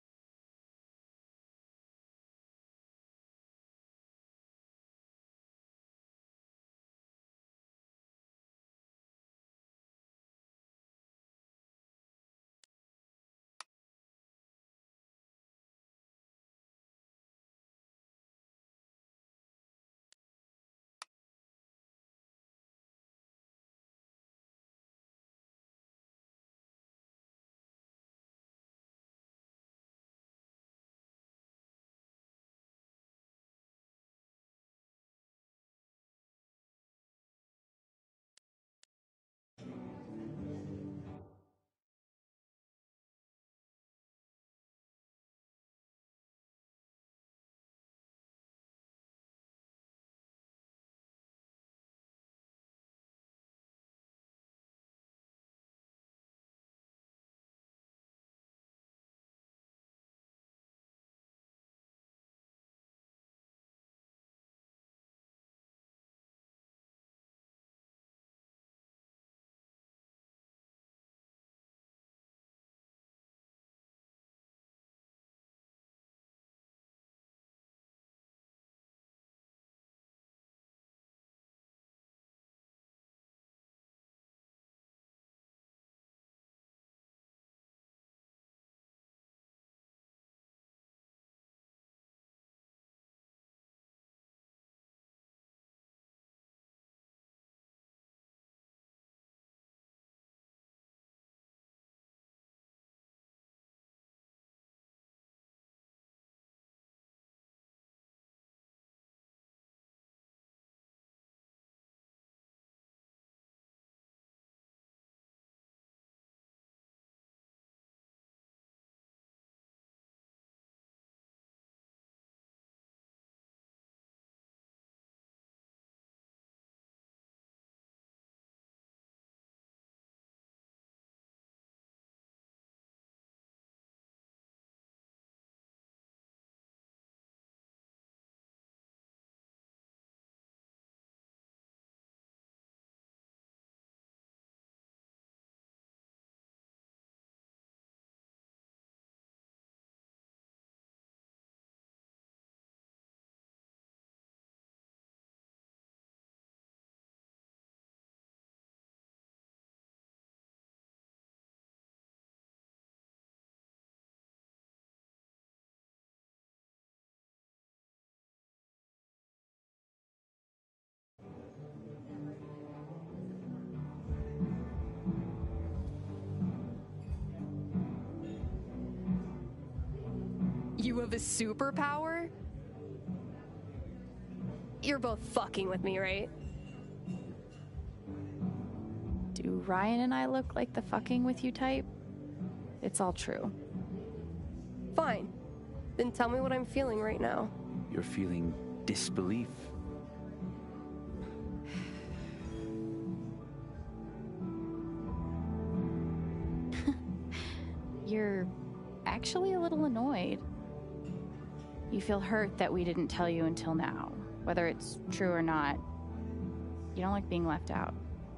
You have a superpower? You're both fucking with me, right? Do Ryan and I look like the fucking with you type? It's all true. Fine. Then tell me what I'm feeling right now. You're feeling disbelief. You're actually a little annoyed. You feel hurt that we didn't tell you until now. Whether it's true or not, you don't like being left out.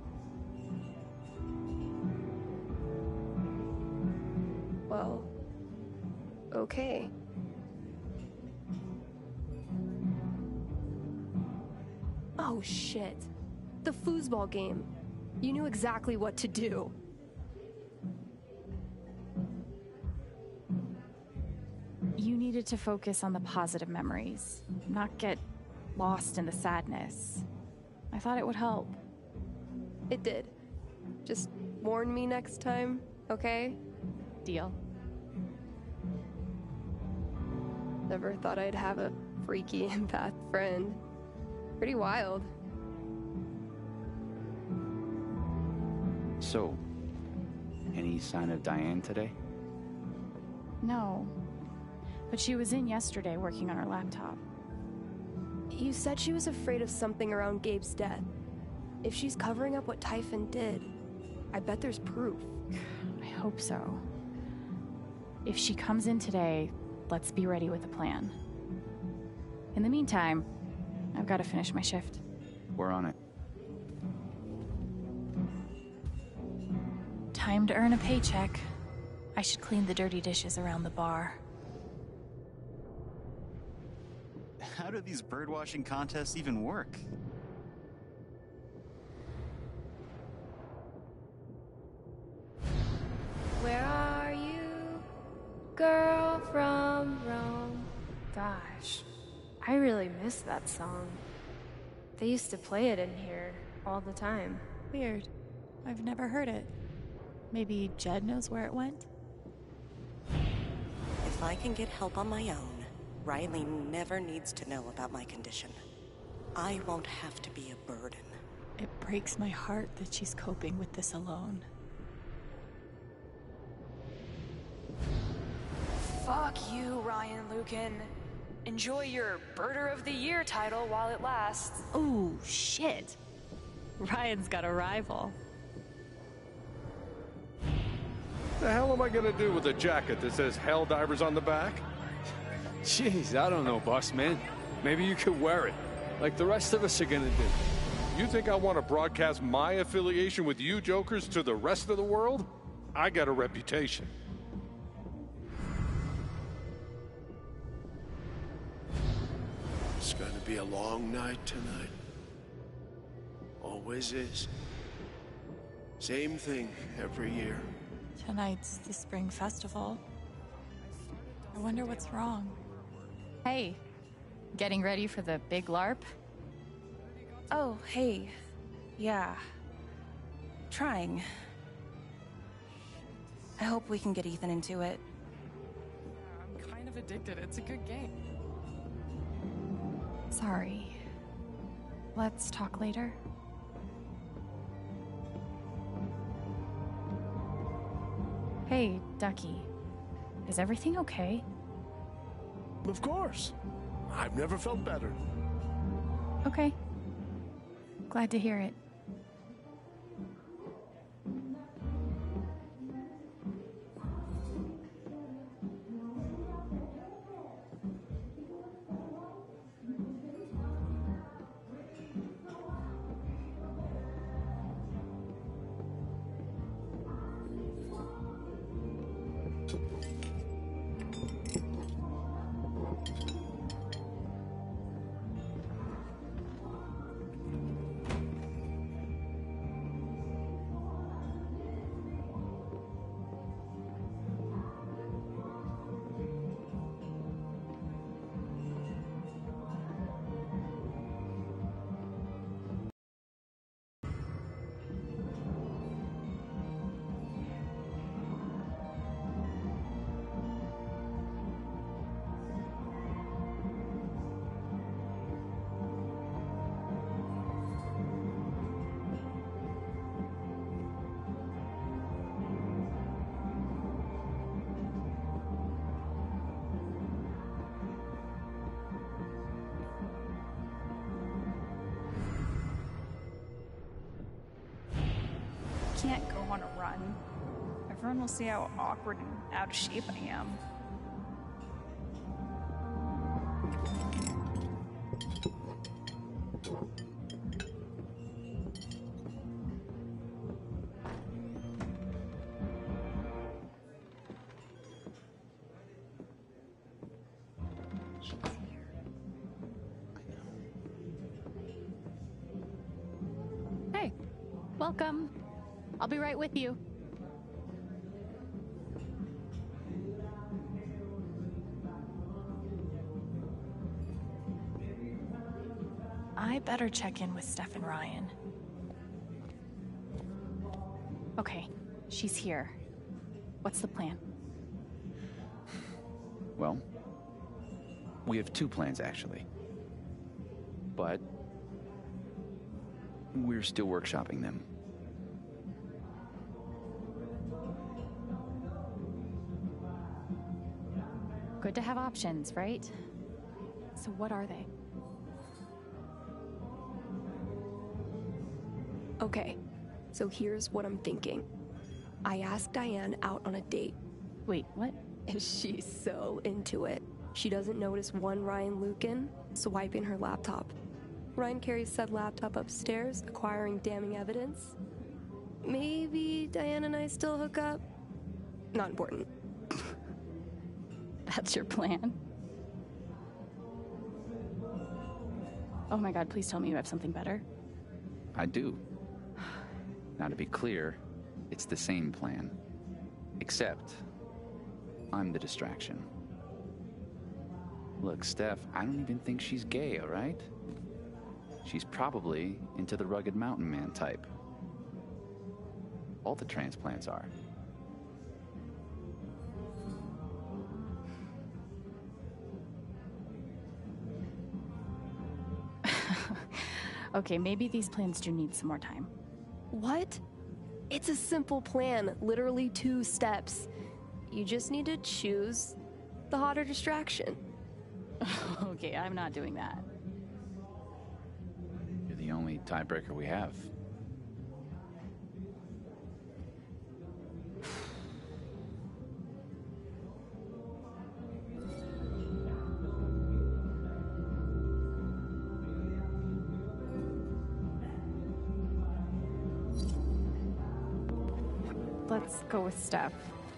Well, okay. Oh shit. The foosball game. You knew exactly what to do. You needed to focus on the positive memories, not get lost in the sadness. I thought it would help. It did. Just warn me next time, okay? Deal. Never thought I'd have a freaky empath friend. Pretty wild. So, any sign of Diane today? No. But she was in yesterday working on her laptop. You said she was afraid of something around Gabe's death. If she's covering up what Typhon did, I bet there's proof. I hope so. If she comes in today, let's be ready with a plan. In the meantime, I've got to finish my shift. We're on it. Time to earn a paycheck. I should clean the dirty dishes around the bar. How do these birdwatching contests even work? Where are you, girl from Rome? Gosh, I really miss that song. They used to play it in here all the time. Weird. I've never heard it. Maybe Jed knows where it went? If I can get help on my own, Riley never needs to know about my condition. I won't have to be a burden. It breaks my heart that she's coping with this alone. Fuck you, Ryan Lucan. Enjoy your Birder of the Year title while it lasts. Oh, shit. Ryan's got a rival. The hell am I gonna do with a jacket that says Helldivers on the back? Jeez, I don't know, boss man. Maybe you could wear it, like the rest of us are gonna do. You think I want to broadcast my affiliation with you jokers to the rest of the world? I got a reputation. It's gonna be a long night tonight. Always is. Same thing every year. Tonight's the spring festival. I wonder what's wrong. Hey, getting ready for the big LARP? Oh, hey. Yeah. Trying. I hope we can get Ethan into it. I'm kind of addicted. It's a good game. Sorry. Let's talk later. Hey, Ducky. Is everything okay? Of course. I've never felt better. Okay. Glad to hear it. Can't go on a run. Everyone will see how awkward and out of shape I am. Hey, welcome. I'll be right with you. I better check in with Steph and Ryan. Okay, she's here. What's the plan? Well, we have two plans, actually. But we're still workshopping them. Good to have options, right? So what are they? Okay, so here's what I'm thinking. I asked Diane out on a date. Wait, what? And she's so into it. She doesn't notice one Ryan Lucan swiping her laptop. Ryan carries said laptop upstairs, acquiring damning evidence. Maybe Diane and I still hook up? Not important. That's your plan? Oh my god, please tell me you have something better. I do. Now, to be clear, it's the same plan. Except, I'm the distraction. Look, Steph, I don't even think she's gay, all right? She's probably into the rugged mountain man type. All the transplants are. Okay, maybe these plans do need some more time. What? It's a simple plan, literally 2 steps. You just need to choose the hotter distraction. Okay, I'm not doing that. You're the only tiebreaker we have. Let's go with Steph.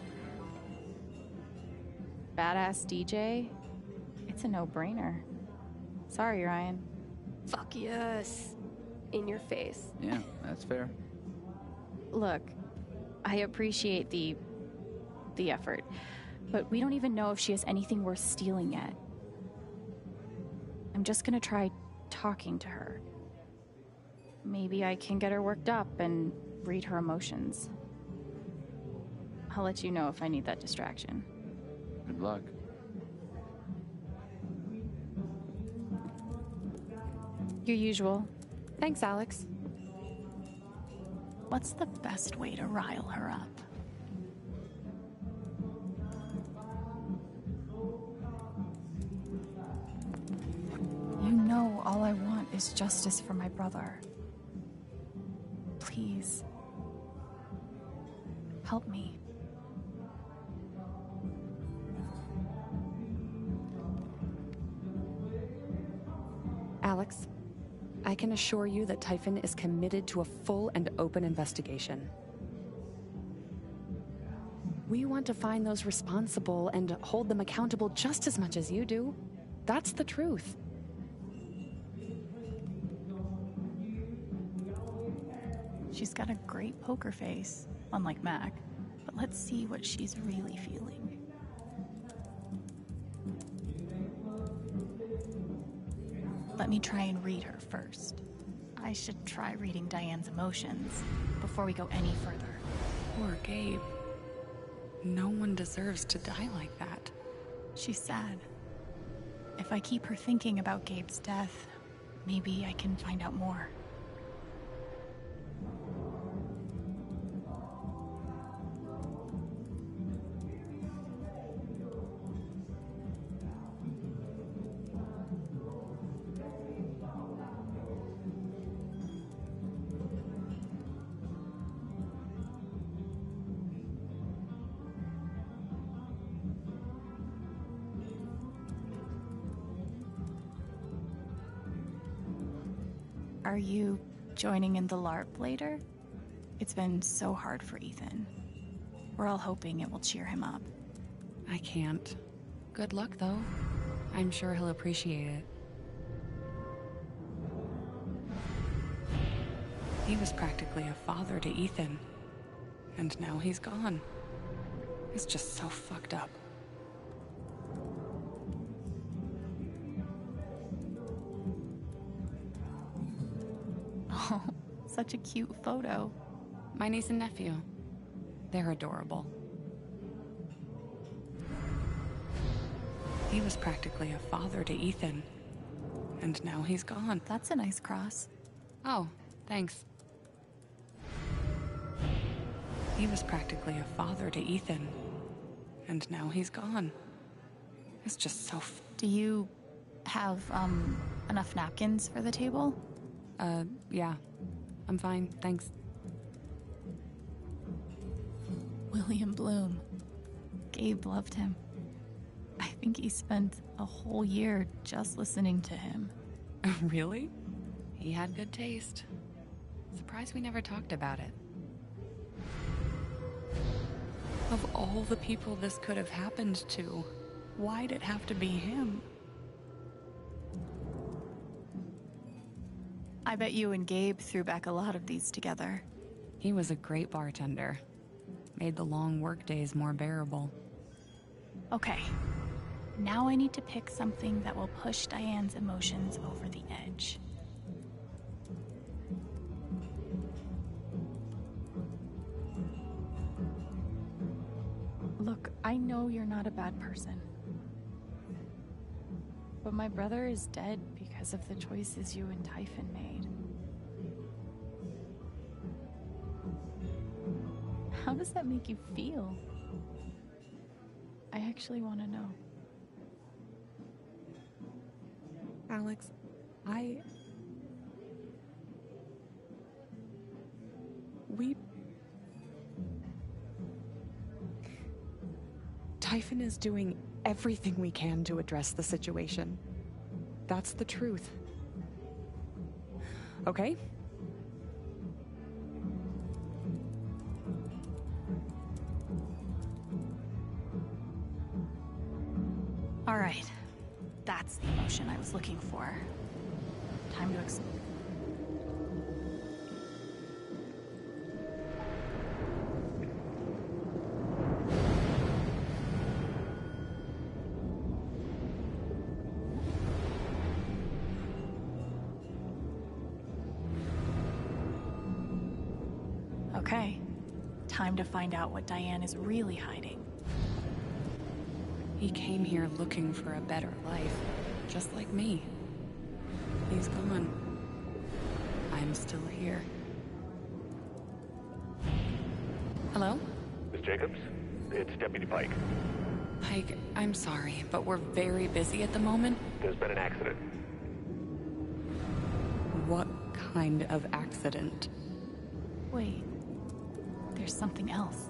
Badass DJ? It's a no-brainer. Sorry, Ryan. Fuck yes. In your face. Yeah, that's fair. Look, I appreciate the effort, but we don't even know if she has anything worth stealing yet. I'm just gonna try talking to her. Maybe I can get her worked up and read her emotions. I'll let you know if I need that distraction. Good luck. Your usual. Thanks, Alex. What's the best way to rile her up? You know all I want is justice for my brother. Please. Help me. Alex, I can assure you that Typhon is committed to a full and open investigation. We want to find those responsible and hold them accountable just as much as you do. That's the truth. She's got a great poker face, unlike Mac, but let's see what she's really feeling. Let me try and read her first. I should try reading Diane's emotions before we go any further. Poor Gabe. No one deserves to die like that. She's sad. If I keep her thinking about Gabe's death, maybe I can find out more. Are you joining in the LARP later? It's been so hard for Ethan. We're all hoping it will cheer him up. I can't. Good luck, though. I'm sure he'll appreciate it. He was practically a father to Ethan. And now he's gone. It's just so fucked up. Oh, such a cute photo. My niece and nephew. They're adorable. He was practically a father to Ethan. And now he's gone. That's a nice cross. Oh, thanks. He was practically a father to Ethan. And now he's gone. It's just so Do you have, enough napkins for the table? Yeah. I'm fine, thanks. William Bloom. Gabe loved him. I think he spent a whole year just listening to him. Really? He had good taste. Surprised we never talked about it. Of all the people this could have happened to, why'd it have to be him? I bet you and Gabe threw back a lot of these together. He was a great bartender. Made the long work days more bearable. Okay. Now I need to pick something that will push Diane's emotions over the edge. Look, I know you're not a bad person. But my brother is dead because of the choices you and Typhon made. How does that make you feel? I actually want to know. Alex, Typhon is doing everything we can to address the situation. That's the truth. Okay? All right. That's the emotion I was looking for. Time to explore. Okay. Time to find out what Diane is really hiding. he came here looking for a better life, just like me. He's gone. I'm still here. Hello? Miss Jacobs? It's Deputy Pike. Pike, I'm sorry, but we're very busy at the moment. There's been an accident. What kind of accident? Wait, there's something else.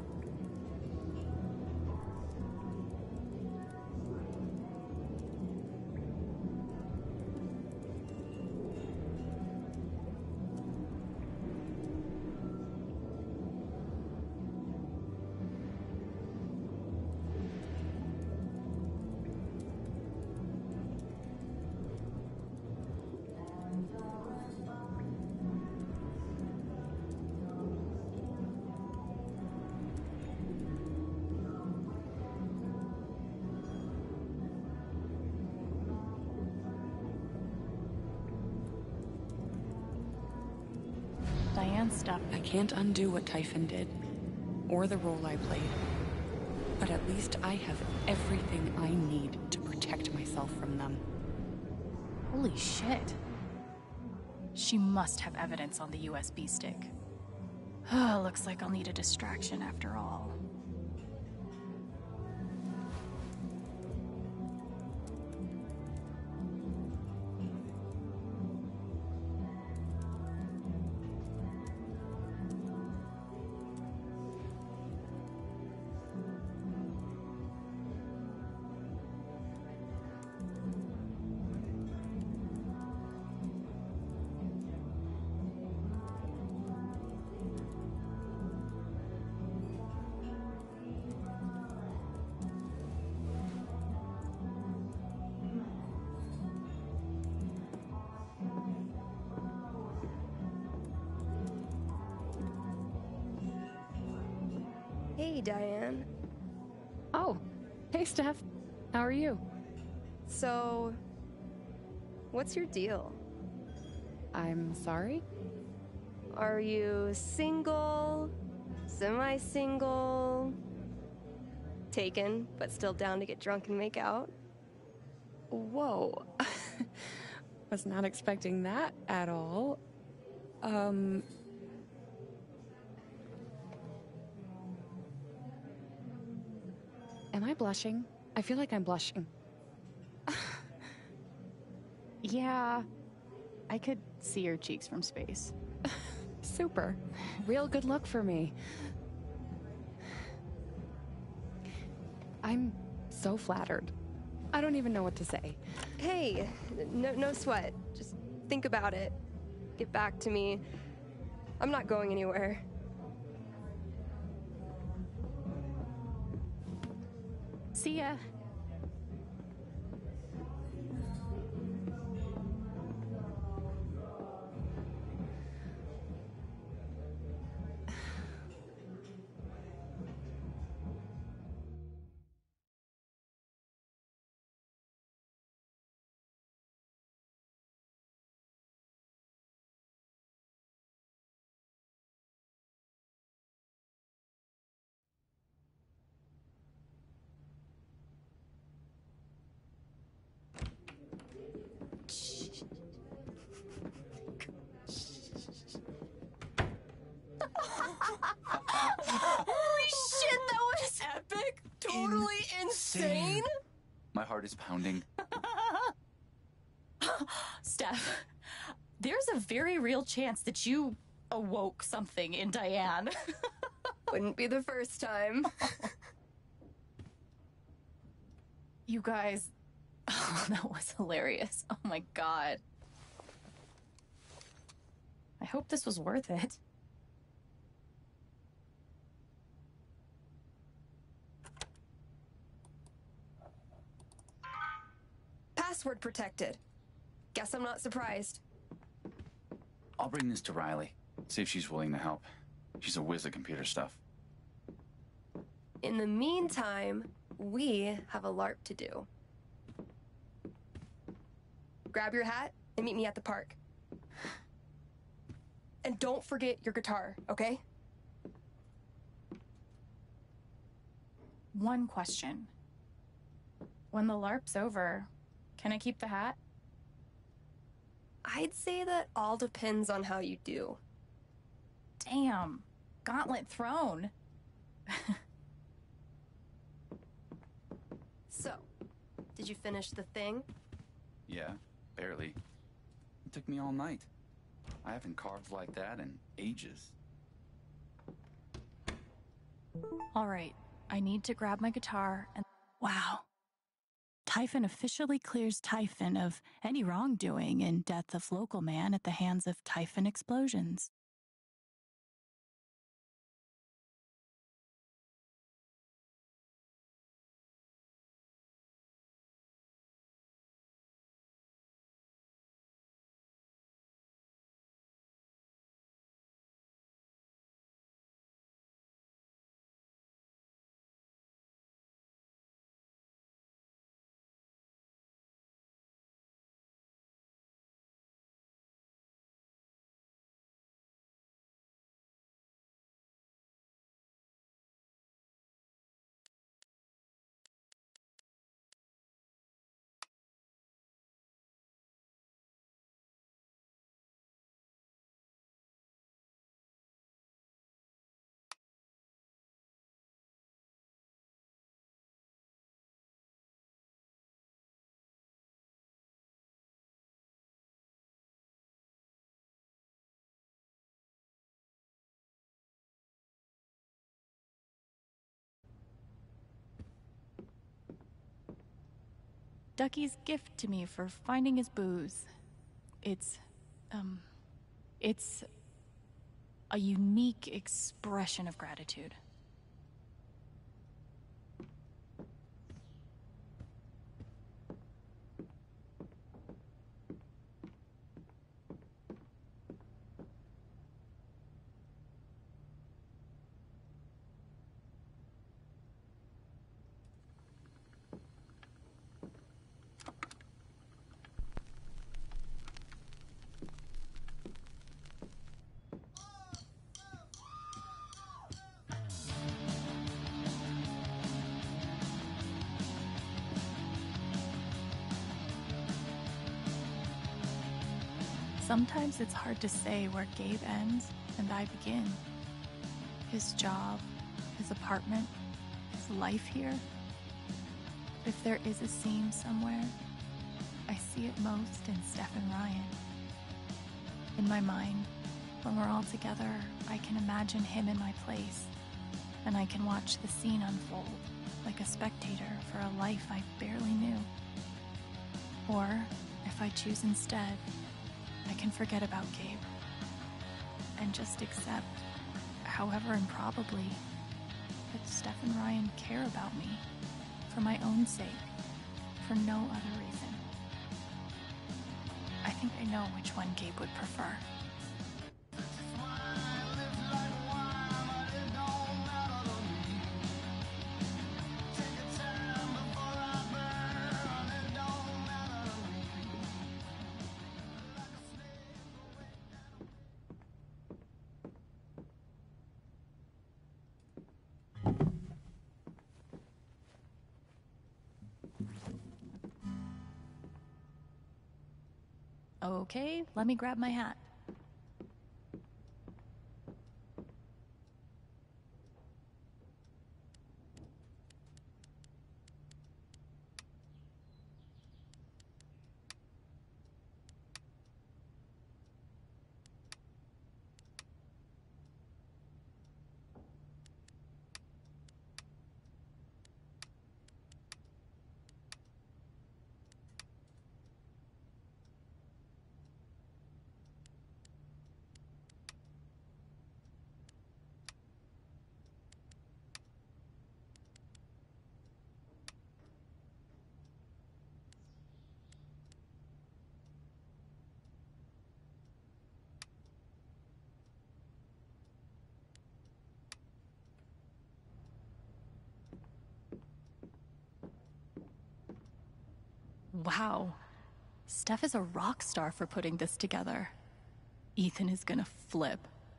Diane's stuff. I can't undo what Typhon did, or the role I played. But at least I have everything I need to protect myself from them. Holy shit. She must have evidence on the USB stick. Looks like I'll need a distraction after all. Hey, Diane. Oh, hey, Steph. How are you? So, what's your deal? I'm sorry? Are you single? Semi-single? Taken, but still down to get drunk and make out? Whoa. Was not expecting that at all. Am I blushing? I feel like I'm blushing. Yeah, I could see your cheeks from space. Super. Real good look for me. I'm so flattered. I don't even know what to say. Hey, no sweat. Just think about it. Get back to me. I'm not going anywhere. See ya. Holy shit, that was epic! Totally insane! My heart is pounding. Steph, there's a very real chance that you awoke something in Diane. Wouldn't be the first time. You guys, oh, that was hilarious. Oh my god. I hope this was worth it. Password protected. Guess I'm not surprised. I'll bring this to Riley. See if she's willing to help. She's a whiz at computer stuff. In the meantime, we have a LARP to do. Grab your hat and meet me at the park. And don't forget your guitar, okay? One question. When the LARP's over, can I keep the hat? I'd say that all depends on how you do. Damn. Gauntlet thrown. So, did you finish the thing? Yeah, barely. It took me all night. I haven't carved like that in ages. All right, I need to grab my guitar and... Wow. Typhon officially clears Typhon of any wrongdoing in death of local man at the hands of Typhon explosions. Ducky's gift to me for finding his booze. It's a unique expression of gratitude. Sometimes it's hard to say where Gabe ends and I begin. His job, his apartment, his life here. If there is a seam somewhere, I see it most in Steph and Ryan. In my mind, when we're all together, I can imagine him in my place, and I can watch the scene unfold like a spectator for a life I barely knew. Or, if I choose instead, I can forget about Gabe and just accept, however improbably, that Steph and Ryan care about me for my own sake, for no other reason. I think I know which one Gabe would prefer. Okay, let me grab my hat. Wow, Steph is a rock star for putting this together. Ethan is gonna flip.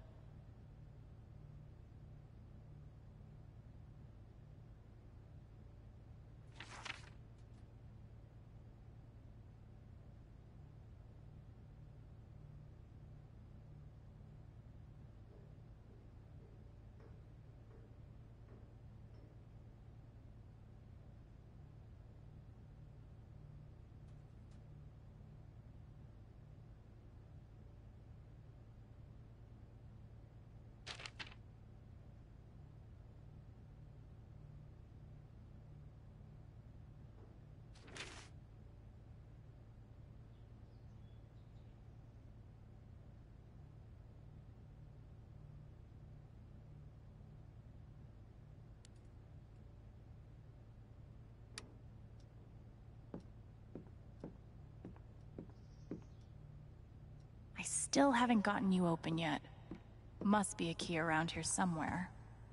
I still haven't gotten you open yet. Must be a key around here somewhere.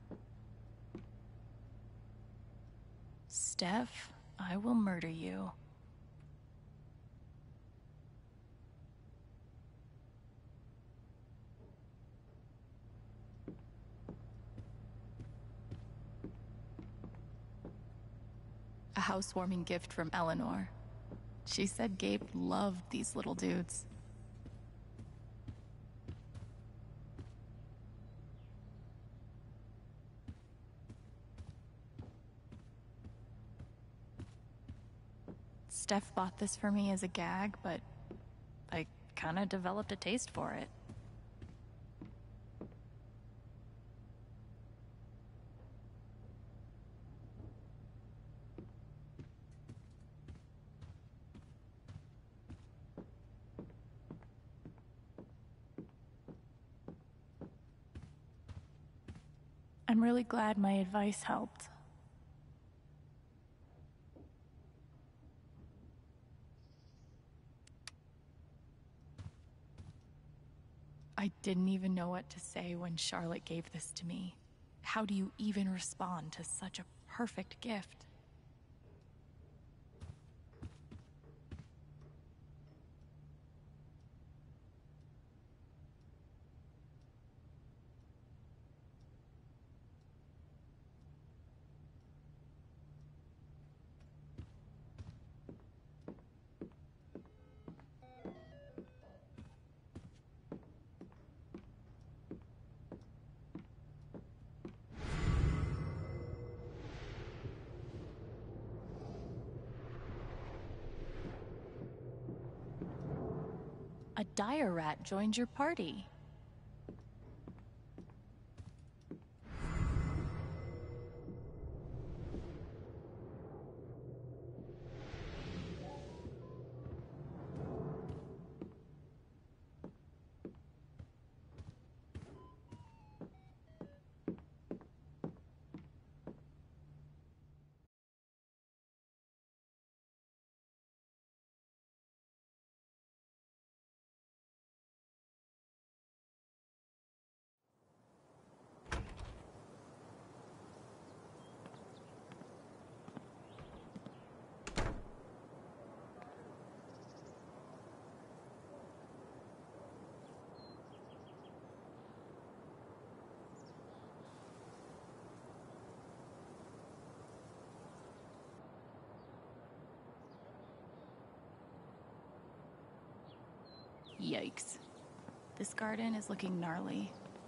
Steph, I will murder you. A housewarming gift from Eleanor. She said Gabe loved these little dudes. Steph bought this for me as a gag, but I kinda developed a taste for it. I'm really glad my advice helped. I didn't even know what to say when Charlotte gave this to me. How do you even respond to such a perfect gift? A dire rat joined your party. Yikes. This garden is looking gnarly.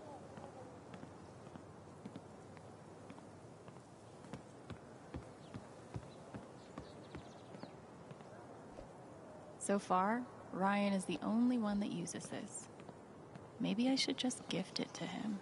So far, Ryan is the only one that uses this. Maybe I should just gift it to him.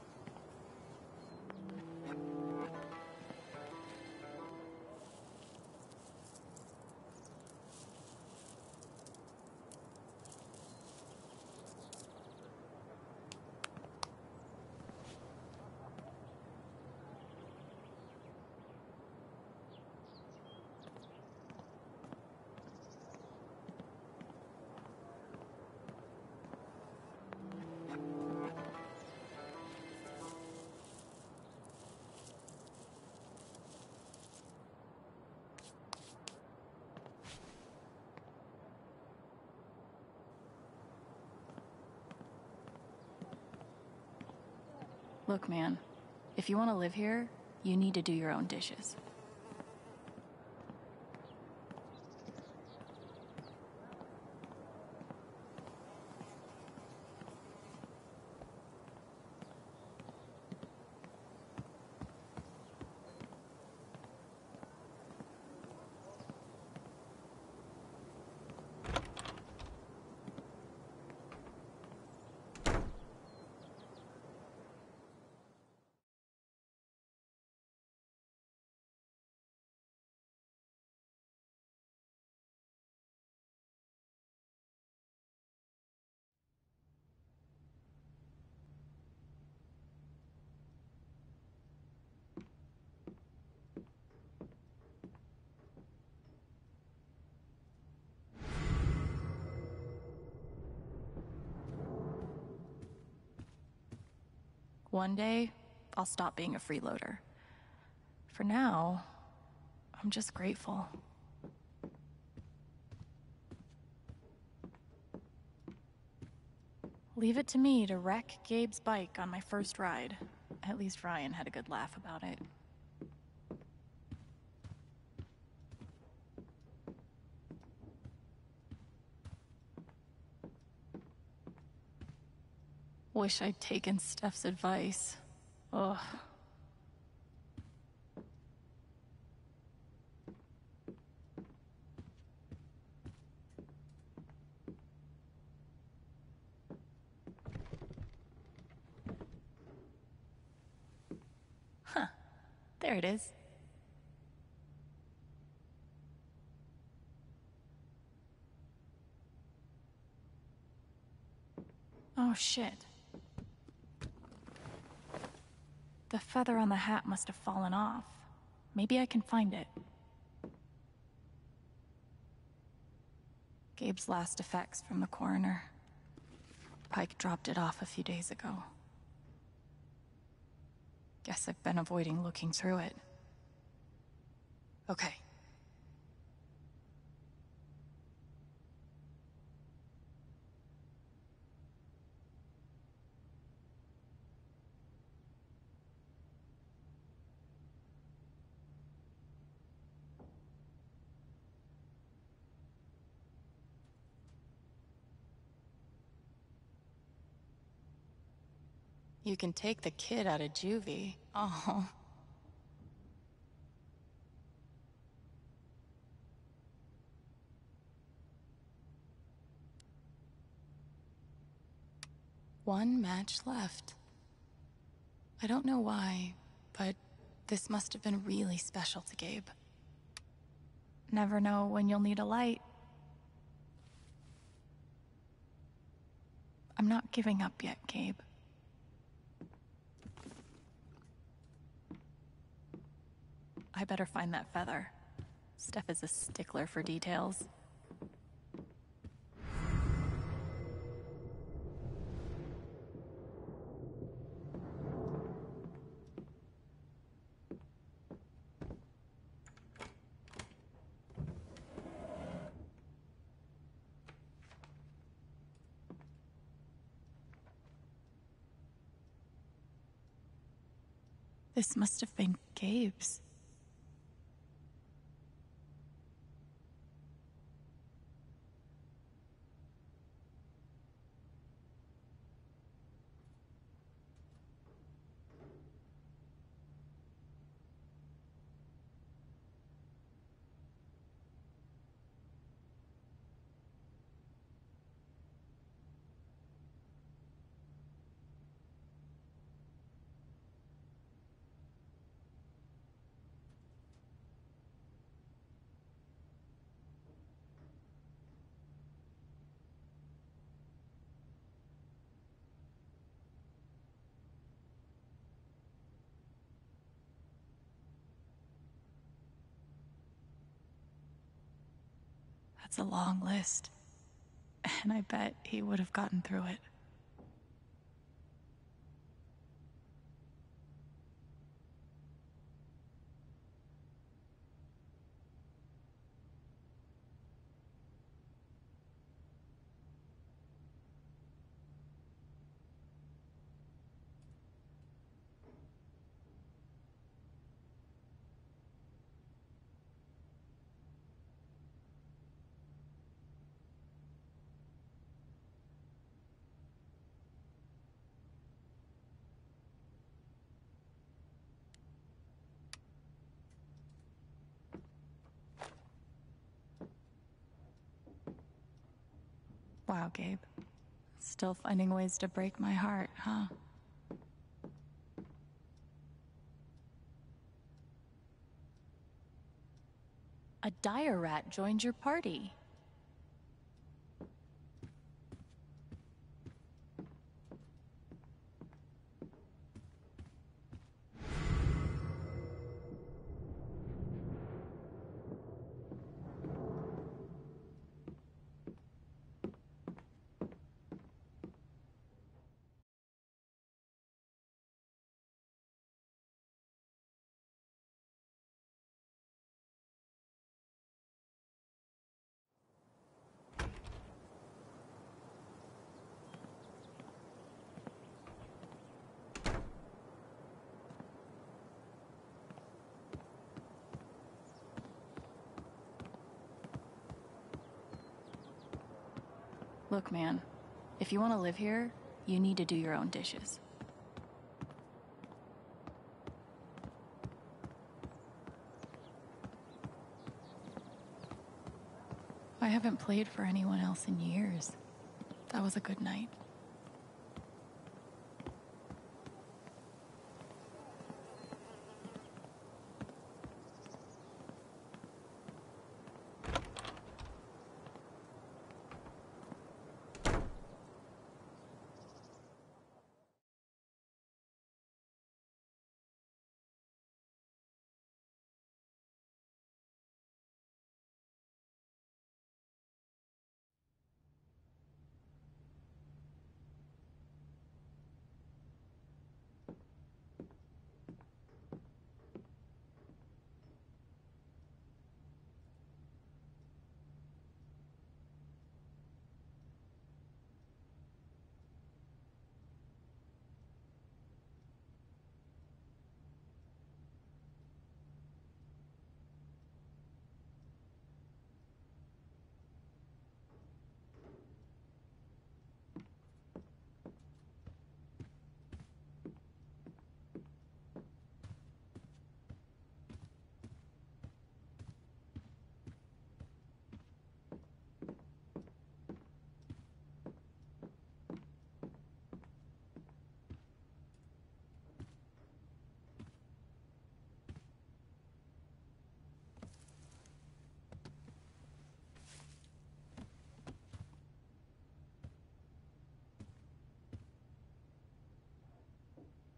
Look, man, if you want to live here, you need to do your own dishes. One day, I'll stop being a freeloader. For now, I'm just grateful. Leave it to me to wreck Gabe's bike on my first ride. At least Ryan had a good laugh about it. Wish I'd taken Steph's advice. Ugh. Huh. There it is. Oh, shit. The feather on the hat must have fallen off. Maybe I can find it. Gabe's last effects from the coroner. Pike dropped it off a few days ago. Guess I've been avoiding looking through it. Okay. You can take the kid out of juvie. Oh. One match left. I don't know why, but this must have been really special to Gabe. Never know when you'll need a light. I'm not giving up yet, Gabe. I better find that feather. Steph is a stickler for details. This must have been Gabe's. That's a long list, and I bet he would have gotten through it. Wow, Gabe. Still finding ways to break my heart, huh? A dire rat joined your party. Look, man, if you want to live here, you need to do your own dishes. I haven't played for anyone else in years. That was a good night.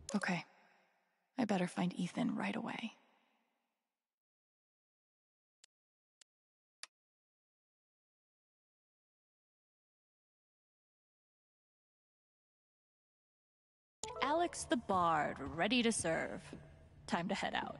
Okay. I better find Ethan right away. Alex the Bard, ready to serve. Time to head out.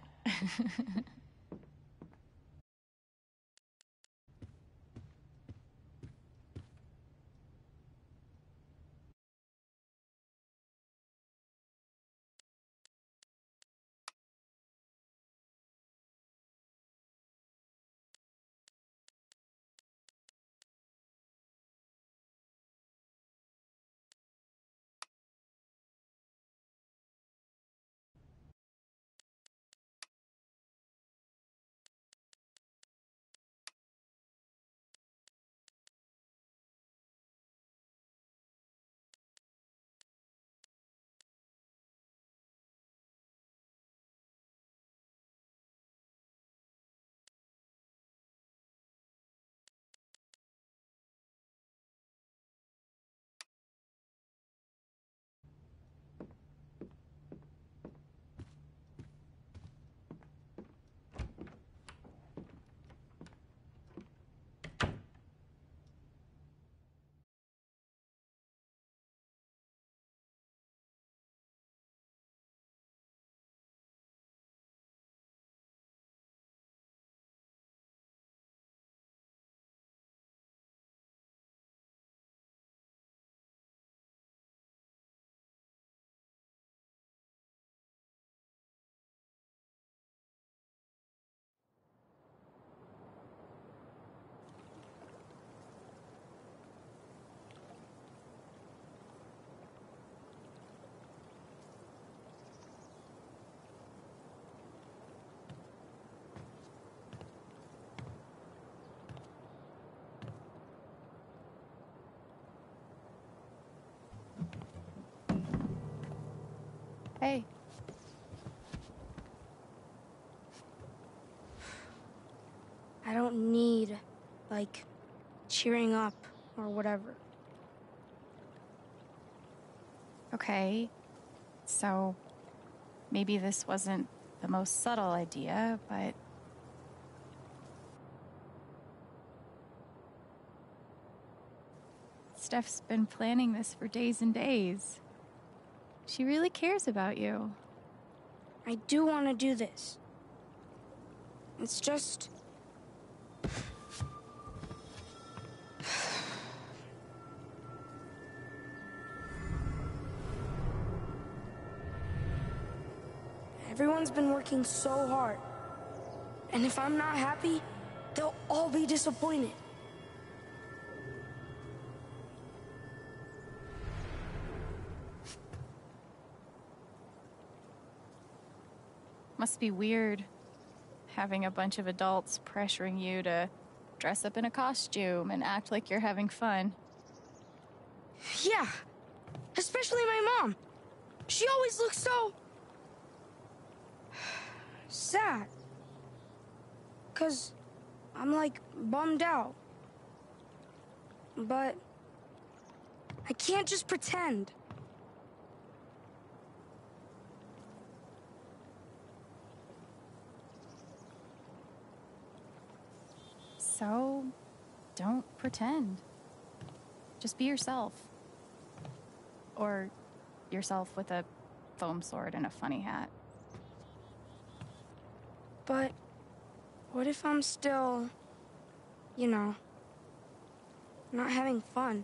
Hey. I don't need, like, cheering up or whatever. Okay. So, maybe this wasn't the most subtle idea, but... Steph's been planning this for days and days. She really cares about you. I do want to do this. It's just... Everyone's been working so hard. And if I'm not happy, they'll all be disappointed. Must be weird having a bunch of adults pressuring you to dress up in a costume and act like you're having fun. Yeah, especially my mom. She always looks so... sad. 'Cause I'm, like, bummed out. But I can't just pretend. So, don't pretend. Just be yourself. Or yourself with a foam sword and a funny hat. But what if I'm still, you know, not having fun?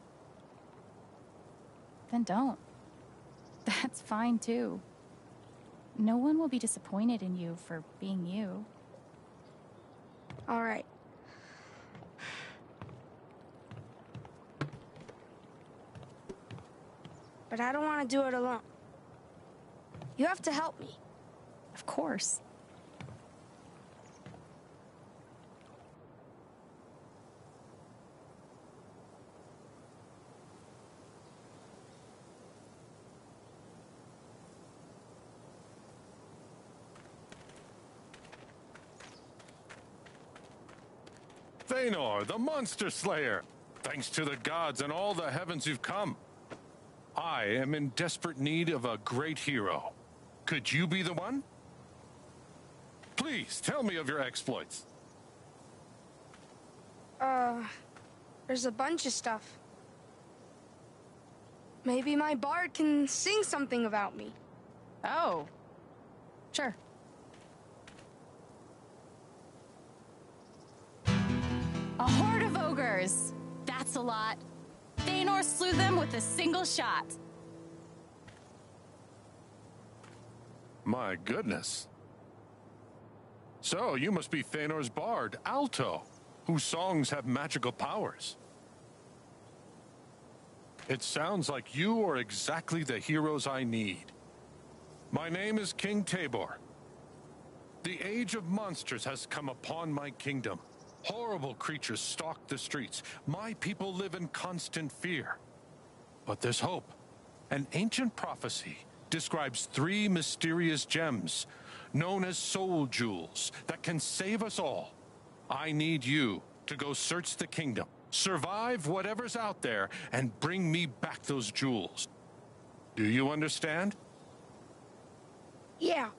Then don't. That's fine too. No one will be disappointed in you for being you. All right. But I don't want to do it alone. You have to help me. Of course. Thanor, the Monster Slayer! Thanks to the gods and all the heavens you've come. I am in desperate need of a great hero. Could you be the one? Please, tell me of your exploits. There's a bunch of stuff. Maybe my bard can sing something about me. Oh. Sure. A horde of ogres. That's a lot. Thanor slew them with a single shot. My goodness. So, you must be Thanor's bard, Alto, whose songs have magical powers. It sounds like you are exactly the heroes I need. My name is King Tabor. The age of monsters has come upon my kingdom. Horrible creatures stalk the streets. My people live in constant fear. But there's hope. An ancient prophecy describes 3 mysterious gems, known as soul jewels, that can save us all. I need you to go search the kingdom, survive whatever's out there, and bring me back those jewels. Do you understand? Yeah.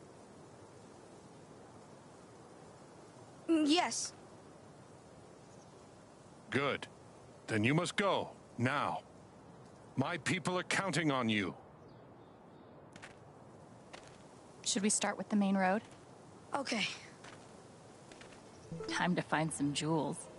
Yes. Good. Then you must go, now. My people are counting on you. Should we start with the main road? Okay. Time to find some jewels.